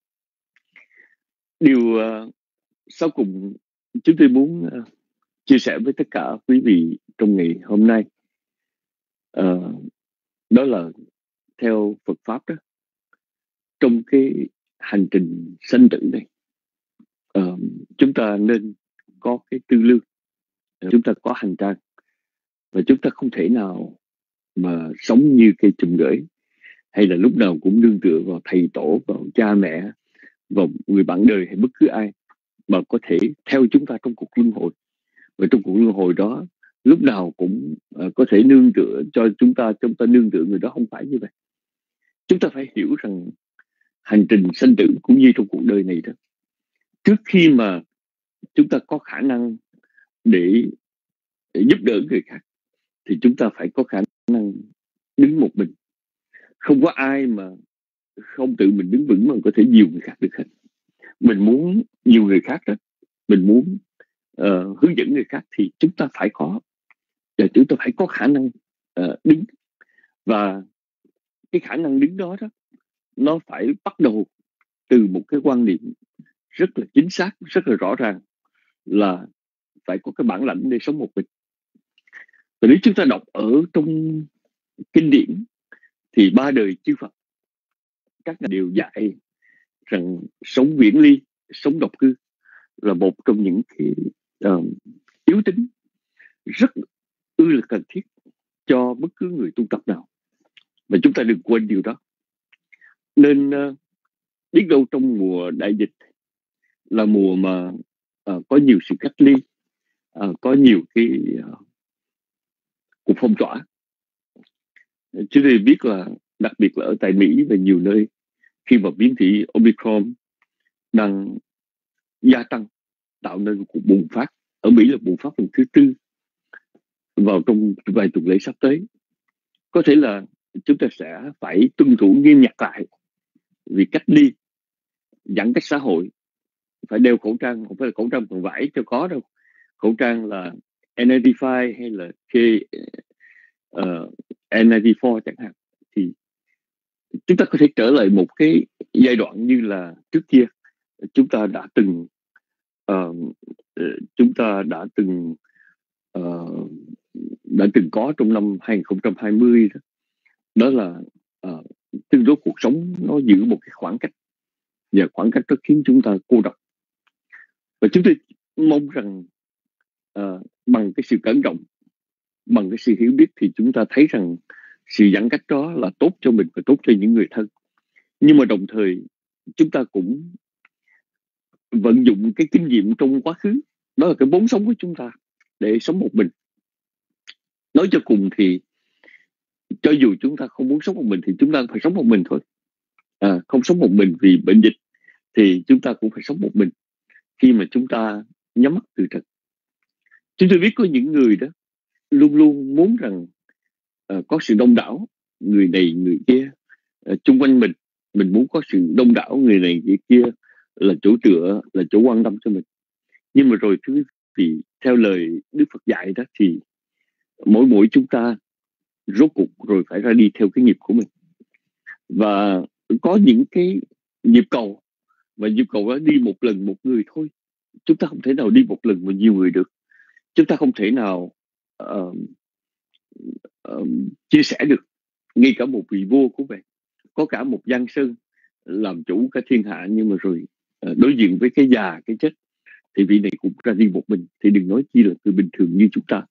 Điều uh, sau cùng chúng tôi muốn uh, chia sẻ với tất cả quý vị trong ngày hôm nay, uh, đó là theo Phật Pháp đó, trong cái hành trình sanh tử này, uh, chúng ta nên có cái tư lương, chúng ta có hành trang, và chúng ta không thể nào mà sống như cây chùm gửi, hay là lúc nào cũng nương tựa vào thầy tổ, vào cha mẹ, vào người bạn đời hay bất cứ ai mà có thể theo chúng ta trong cuộc luân hồi. Và trong cuộc luân hồi đó, lúc nào cũng uh, có thể nương tựa cho chúng ta, chúng ta nương tựa người đó. Không phải như vậy. Chúng ta phải hiểu rằng hành trình sanh tử cũng như trong cuộc đời này đó, trước khi mà chúng ta có khả năng để, để giúp đỡ người khác thì chúng ta phải có khả năng đứng một mình. Không có ai mà không tự mình đứng vững mà có thể dìu người khác được hết. Mình muốn nhiều người khác đó, mình muốn uh, hướng dẫn người khác thì chúng ta phải có và chúng ta phải có khả năng uh, đứng. Và cái khả năng đứng đó đó, nó phải bắt đầu từ một cái quan niệm rất là chính xác, rất là rõ ràng, là phải có cái bản lãnh để sống một mình. Và nếu chúng ta đọc ở trong kinh điển thì ba đời chư Phật các ngài đều dạy rằng sống viễn ly, sống độc cư là một trong những cái uh, yếu tính rất ư là cần thiết cho bất cứ người tu tập nào. Và chúng ta đừng quên điều đó. Nên uh, biết đâu trong mùa đại dịch là mùa mà uh, có nhiều sự cách ly, uh, có nhiều cái uh, cuộc phong tỏa. Chúng tôi biết là đặc biệt là ở tại Mỹ và nhiều nơi, khi mà biến thể Omicron đang gia tăng, tạo nên một cuộc bùng phát. Ở Mỹ là bùng phát lần thứ tư vào trong vài tuần lễ sắp tới. Có thể là chúng ta sẽ phải tuân thủ nghiêm ngặt lại vì cách ly, giãn cách xã hội, phải đeo khẩu trang, không phải là khẩu trang bằng vải cho có đâu. Khẩu trang là N chín mươi lăm hay là K, uh, N chín mươi tư chẳng hạn. Thì chúng ta có thể trở lại một cái giai đoạn như là trước kia chúng ta đã từng uh, chúng ta đã từng uh, đã từng có trong năm hai không hai không đó. Đó là uh, tương đối cuộc sống nó giữ một cái khoảng cách, và khoảng cách đó khiến chúng ta cô độc. Và chúng tôi mong rằng uh, bằng cái sự cẩn trọng, bằng cái sự hiểu biết thì chúng ta thấy rằng sự giãn cách đó là tốt cho mình và tốt cho những người thân. Nhưng mà đồng thời chúng ta cũng vận dụng cái kinh nghiệm trong quá khứ, đó là cái vốn sống của chúng ta, để sống một mình. Nói cho cùng thì cho dù chúng ta không muốn sống một mình thì chúng ta phải sống một mình thôi. À, không sống một mình vì bệnh dịch thì chúng ta cũng phải sống một mình khi mà chúng ta nhắm mắt từ trần. Chúng tôi biết có những người đó luôn luôn muốn rằng uh, có sự đông đảo, người này người kia uh, chung quanh mình. Mình muốn có sự đông đảo, người này người kia là chỗ tựa, là chỗ quan tâm cho mình. Nhưng mà rồi thứ vì theo lời Đức Phật dạy đó thì mỗi mỗi chúng ta rốt cuộc rồi phải ra đi theo cái nghiệp của mình. Và có những cái nhịp cầu, và nhịp cầu đó đi một lần một người thôi. Chúng ta không thể nào đi một lần mà nhiều người được. Chúng ta không thể nào uh, uh, chia sẻ được. Ngay cả một vị vua cũng vậy. Có cả một Giang Sơn làm chủ cả thiên hạ, nhưng mà rồi uh, đối diện với cái già, cái chết thì vị này cũng ra đi một mình. Thì đừng nói chi là người bình thường như chúng ta.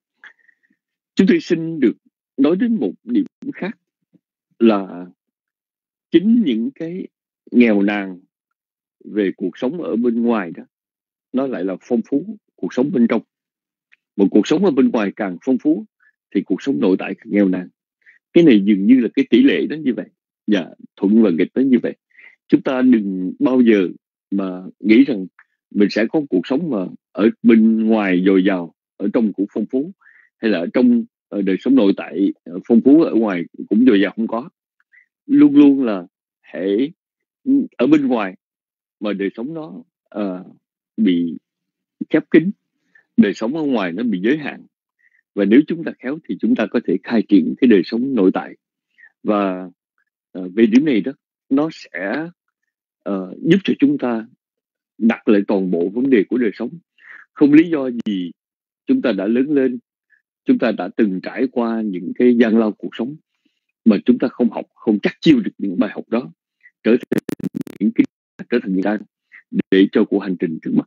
Chúng tôi xin được nói đến một điểm khác, là chính những cái nghèo nàn về cuộc sống ở bên ngoài đó, nó lại là phong phú cuộc sống bên trong. Một cuộc sống ở bên ngoài càng phong phú thì cuộc sống nội tại càng nghèo nàn. Cái này dường như là cái tỷ lệ đó như vậy, và thuận và nghịch đó như vậy. Chúng ta đừng bao giờ mà nghĩ rằng mình sẽ có cuộc sống mà ở bên ngoài dồi dào, ở trong cũng phong phú, hay là ở trong ở đời sống nội tại phong phú, ở ngoài cũng dồi dào. Không có. Luôn luôn là hễ ở bên ngoài, mà đời sống nó uh, bị khép kín, đời sống ở ngoài nó bị giới hạn. Và nếu chúng ta khéo thì chúng ta có thể khai triển cái đời sống nội tại. Và uh, về điểm này đó, nó sẽ uh, giúp cho chúng ta đặt lại toàn bộ vấn đề của đời sống. Không lý do gì chúng ta đã lớn lên, chúng ta đã từng trải qua những cái gian lao cuộc sống mà chúng ta không học, không chắc chiêu được những bài học đó, trở thành những cái trở thành những đan để cho cuộc hành trình trước mắt.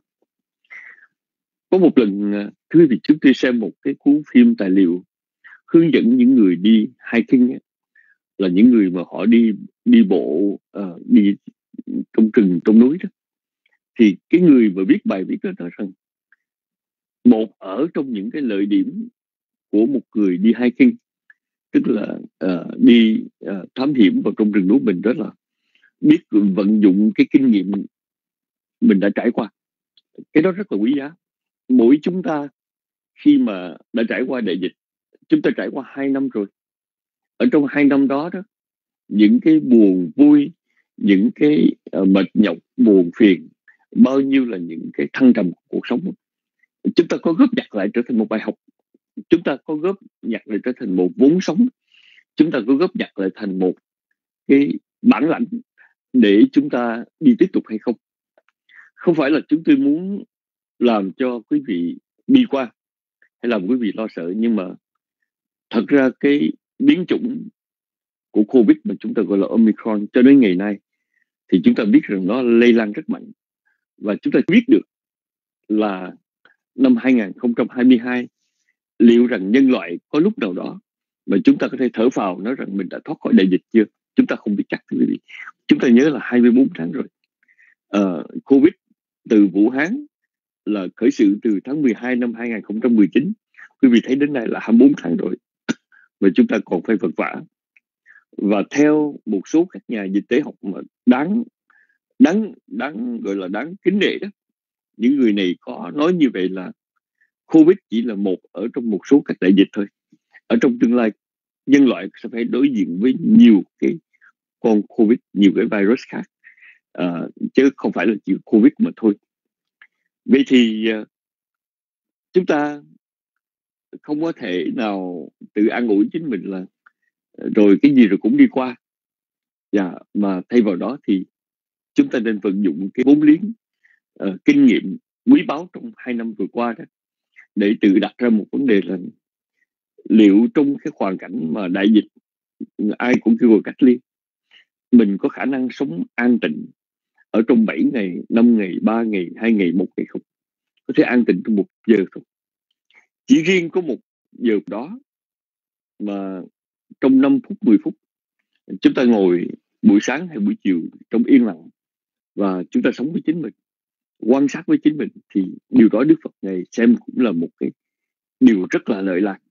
Có một lần, thưa quý vị, chúng tôi xem một cái cuốn phim tài liệu hướng dẫn những người đi hiking ấy, là những người mà họ đi đi bộ, uh, đi trong rừng, trong núi đó. Thì cái người mà viết bài viết đó nói rằng, một ở trong những cái lợi điểm của một người đi hiking, tức là uh, đi uh, thám hiểm vào trong rừng núi mình, đó là biết vận dụng cái kinh nghiệm mình đã trải qua. Cái đó rất là quý giá. Mỗi chúng ta khi mà đã trải qua đại dịch, chúng ta trải qua hai năm rồi. Ở trong hai năm đó đó, những cái buồn vui, những cái uh, mệt nhọc, buồn phiền, bao nhiêu là những cái thăng trầm của cuộc sống, chúng ta có góp nhặt lại trở thành một bài học. Chúng ta có góp nhặt lại trở thành một vốn sống. Chúng ta có góp nhặt lại thành một cái bản lãnh để chúng ta đi tiếp tục hay không. Không phải là chúng tôi muốn làm cho quý vị bi quan hay làm quý vị lo sợ, nhưng mà thật ra cái biến chủng của Covid mà chúng ta gọi là Omicron cho đến ngày nay thì chúng ta biết rằng nó lây lan rất mạnh. Và chúng ta biết được là năm hai không hai hai, liệu rằng nhân loại có lúc nào đó mà chúng ta có thể thở phào nói rằng mình đã thoát khỏi đại dịch chưa? Chúng ta không biết chắc, thưa quý vị. Chúng ta nhớ là hai mươi bốn tháng rồi. Uh, Covid từ Vũ Hán là khởi sự từ tháng mười hai năm hai không một chín. Quý vị thấy đến nay là hai mươi bốn tháng rồi. Và chúng ta còn phải vật vã. Và theo một số các nhà dịch tế học mà đáng đáng đáng gọi là đáng kính nể đó, những người này có nói như vậy là Covid chỉ là một ở trong một số các đại dịch thôi. Ở trong tương lai, nhân loại sẽ phải đối diện với nhiều cái con Covid, nhiều cái virus khác, uh, chứ không phải là chỉ Covid mà thôi. Vậy thì uh, chúng ta không có thể nào tự an ủi chính mình là rồi cái gì rồi cũng đi qua. Dạ, mà thay vào đó thì chúng ta nên vận dụng cái vốn liếng, uh, kinh nghiệm quý báu trong hai năm vừa qua đó, để tự đặt ra một vấn đề là liệu trong cái hoàn cảnh mà đại dịch ai cũng kêu gọi cách ly, mình có khả năng sống an tịnh ở trong bảy ngày, năm ngày, ba ngày, hai ngày, một ngày không? Có thể an tịnh trong một giờ không? Chỉ riêng có một giờ đó mà trong năm phút, mười phút, chúng ta ngồi buổi sáng hay buổi chiều trong yên lặng và chúng ta sống với chính mình, quan sát với chính mình, thì điều đó Đức Phật Ngài xem cũng là một cái điều rất là lợi lạc.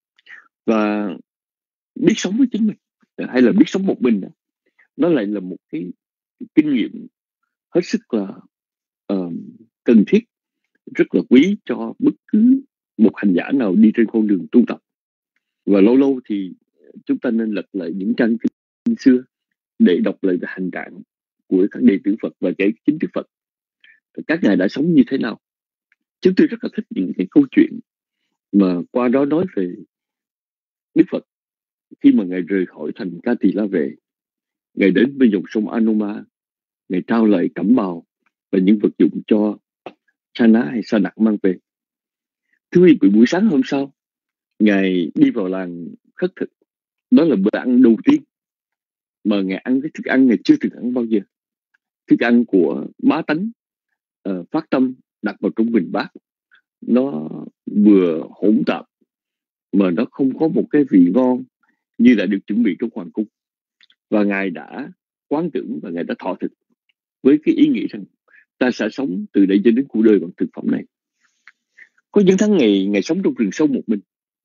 Và biết sống với chính mình hay là biết sống một mình, nó lại là một cái, cái kinh nghiệm hết sức là uh, cần thiết, rất là quý cho bất cứ một hành giả nào đi trên con đường tu tập. Và lâu lâu thì chúng ta nên lật lại những trang kinh xưa để đọc lại về hành trạng của các đệ tử Phật và kể chính Đức Phật, các ngài đã sống như thế nào. Chúng tôi rất là thích những cái câu chuyện mà qua đó nói về Đức Phật khi mà ngài rời khỏi thành Ca Tỳ La Vệ, ngài đến bên dòng sông Anuma, ngài trao lại cẩm bào và những vật dụng cho Sa Ná hay Sa Nặc mang về. Thưa quý vị, buổi sáng hôm sau, ngài đi vào làng khất thực. Đó là bữa ăn đầu tiên mà ngài ăn cái thức ăn ngài chưa từng ăn bao giờ. Thức ăn của bá tánh, uh, phát tâm đặt vào trong bình bát. Nó vừa hỗn tạp mà nó không có một cái vị ngon như đã được chuẩn bị trong hoàng cung. Và ngài đã quán tưởng và ngài đã thọ thực với cái ý nghĩ rằng ta sẽ sống từ đây cho đến cuộc đời bằng thực phẩm này. Có những tháng ngày ngài sống trong rừng sâu một mình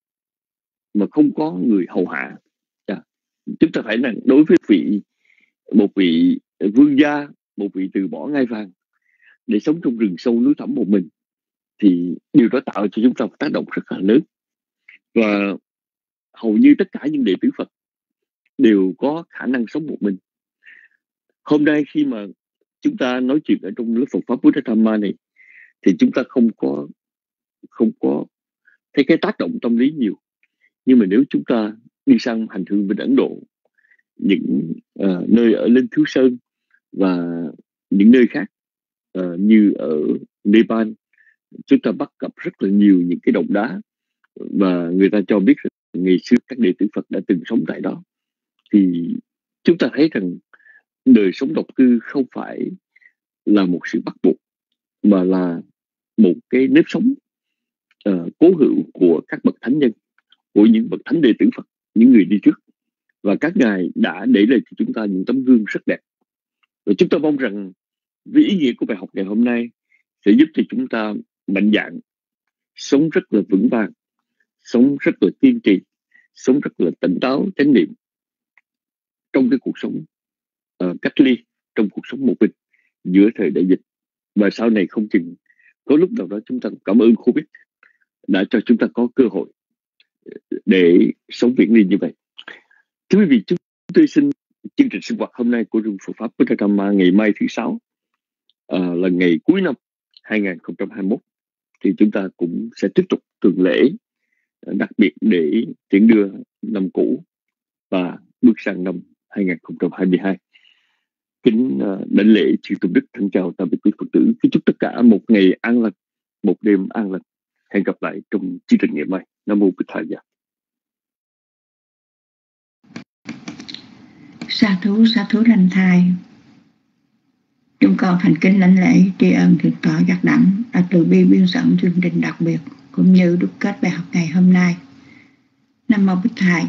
mà không có người hầu hạ. Yeah. Chúng ta phải là đối với vị một vị vương gia, một vị từ bỏ ngai vàng để sống trong rừng sâu núi thẳm một mình, thì điều đó tạo cho chúng ta một tác động rất là lớn. Và hầu như tất cả những đệ tử Phật đều có khả năng sống một mình. Hôm nay khi mà chúng ta nói chuyện ở trong lớp Phật pháp Buddha Dhamma này thì chúng ta không có không có thấy cái tác động tâm lý nhiều. Nhưng mà nếu chúng ta đi sang hành hương bên Ấn Độ, những uh, nơi ở Linh Thiếu Sơn và những nơi khác uh, như ở Nepal, chúng ta bắt gặp rất là nhiều những cái động đá và người ta cho biết rằng ngày xưa các đệ tử Phật đã từng sống tại đó. Thì chúng ta thấy rằng đời sống độc cư không phải là một sự bắt buộc, mà là một cái nếp sống uh, cố hữu của các bậc thánh nhân, của những bậc thánh đệ tử Phật, những người đi trước. Và các ngài đã để lại cho chúng ta những tấm gương rất đẹp. Và chúng ta mong rằng với ý nghĩa của bài học ngày hôm nay sẽ giúp cho chúng ta mạnh dạn sống rất là vững vàng, sống rất là kiên trì, sống rất là tỉnh táo, chánh niệm trong cái cuộc sống uh, cách ly, trong cuộc sống một mình giữa thời đại dịch. Và sau này không chừng có lúc nào đó chúng ta cảm ơn Covid đã cho chúng ta có cơ hội để sống viễn ly như vậy. Thưa quý vị, chúng tôi xin chương trình sinh hoạt hôm nay của Rung Phật pháp Buddha Dhamma ngày mai thứ sáu uh, là ngày cuối năm hai nghìn không trăm hai mươi mốt, thì chúng ta cũng sẽ tiếp tục tuần lễ uh, đặc biệt để tiễn đưa năm cũ và bước sang năm hai nghìn không trăm hai mươi hai. Kính uh, đảnh lễ chư tôn đức, thân chào tạm biệt quý Phật tử. Kính chúc tất cả một ngày an lành, một đêm an lành. Hẹn gặp lại trong chương trình ngày mai. Nam mô Bụt Thầy. Sa thú, sa thú lành thai. Chúng con thành kính lãnh lễ tri ân Thượng tọa Giác Đẳng đã từ bi biên soạn chương trình đặc biệt cũng như đúc kết bài học ngày hôm nay. Nam mô Bụt Thầy.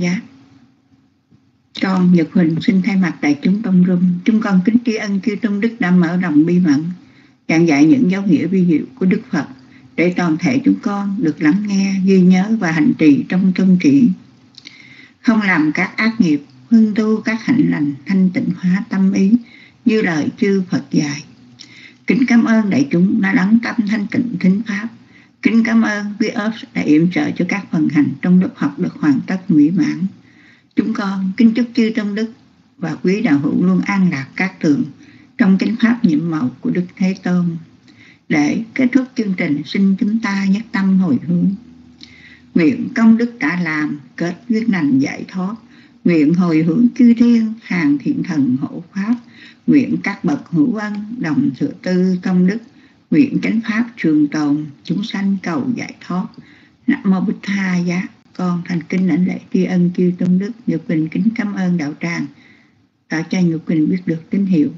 Con Nhật Huỳnh xin thay mặt đại chúng trong room, chúng con kính tri ân chư tôn đức đã mở rộng bi mẫn, giảng dạy những dấu nghĩa vi diệu của Đức Phật để toàn thể chúng con được lắng nghe, ghi nhớ và hành trì trong tôn trị, không làm các ác nghiệp, hưng tu các hạnh lành, thanh tịnh hóa tâm ý như lời chư Phật dạy. Kính cảm ơn đại chúng đã lắng tâm thanh tịnh thính pháp. Kính cảm ơn quý ớt đã yểm trợ cho các phần hành trong lớp học được hoàn tất mỹ mãn. Chúng con kính chúc chư tôn đức và quý đạo hữu luôn an lạc các tường trong chánh pháp nhiệm màu của Đức Thế Tôn. Để kết thúc chương trình, xin chúng ta nhất tâm hồi hướng. Nguyện công đức đã làm kết duyên lành giải thoát. Nguyện hồi hướng chư thiên hàng thiện thần hộ pháp. Nguyện các bậc hữu ân đồng thừa tư công đức. Nguyện chánh pháp trường tồn, chúng sanh cầu giải thoát. Nam mô Bụt Tha Giá. Con thành kính lãnh lễ tri ân chư tôn đức. Nhật Quỳnh kính cảm ơn đạo tràng đã cho Nhật Quỳnh biết được tín hiệu.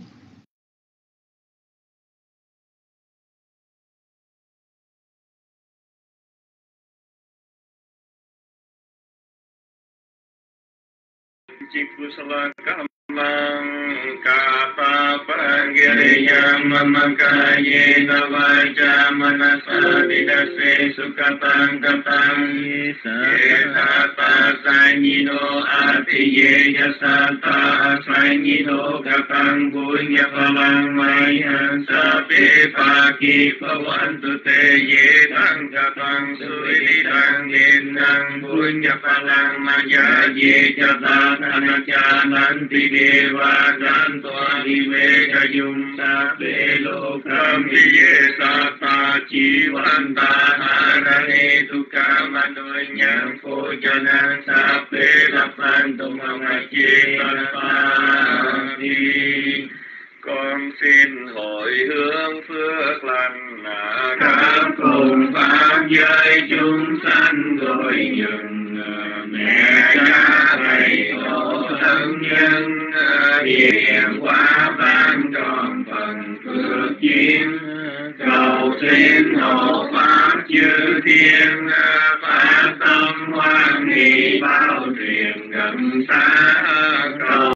Kapa pagiriyam mamakaye navaja manasa didase sukatang katang yesata sanyino atiye yasata sanyino katang punya palang mayan sape paki pawantu te yetang katang suidang yenang punya palang maya ye jata tanaja nanti dewa Santo Diveka Yung Sape Lokam Iye Sata Chivanta Harane Tukam Anunyang Phojanang Sape Lapanto Mga Chitapani. Con xin hồi hướng phước lành các cùng pháp giới chúng sanh gọi nhường mẹ cha thầy tổ thân nhân hiền quá ban tròn phần phước duyên cầu xin hộ pháp chư thiên phát tâm hoan hỷ bao truyền gần xa cầu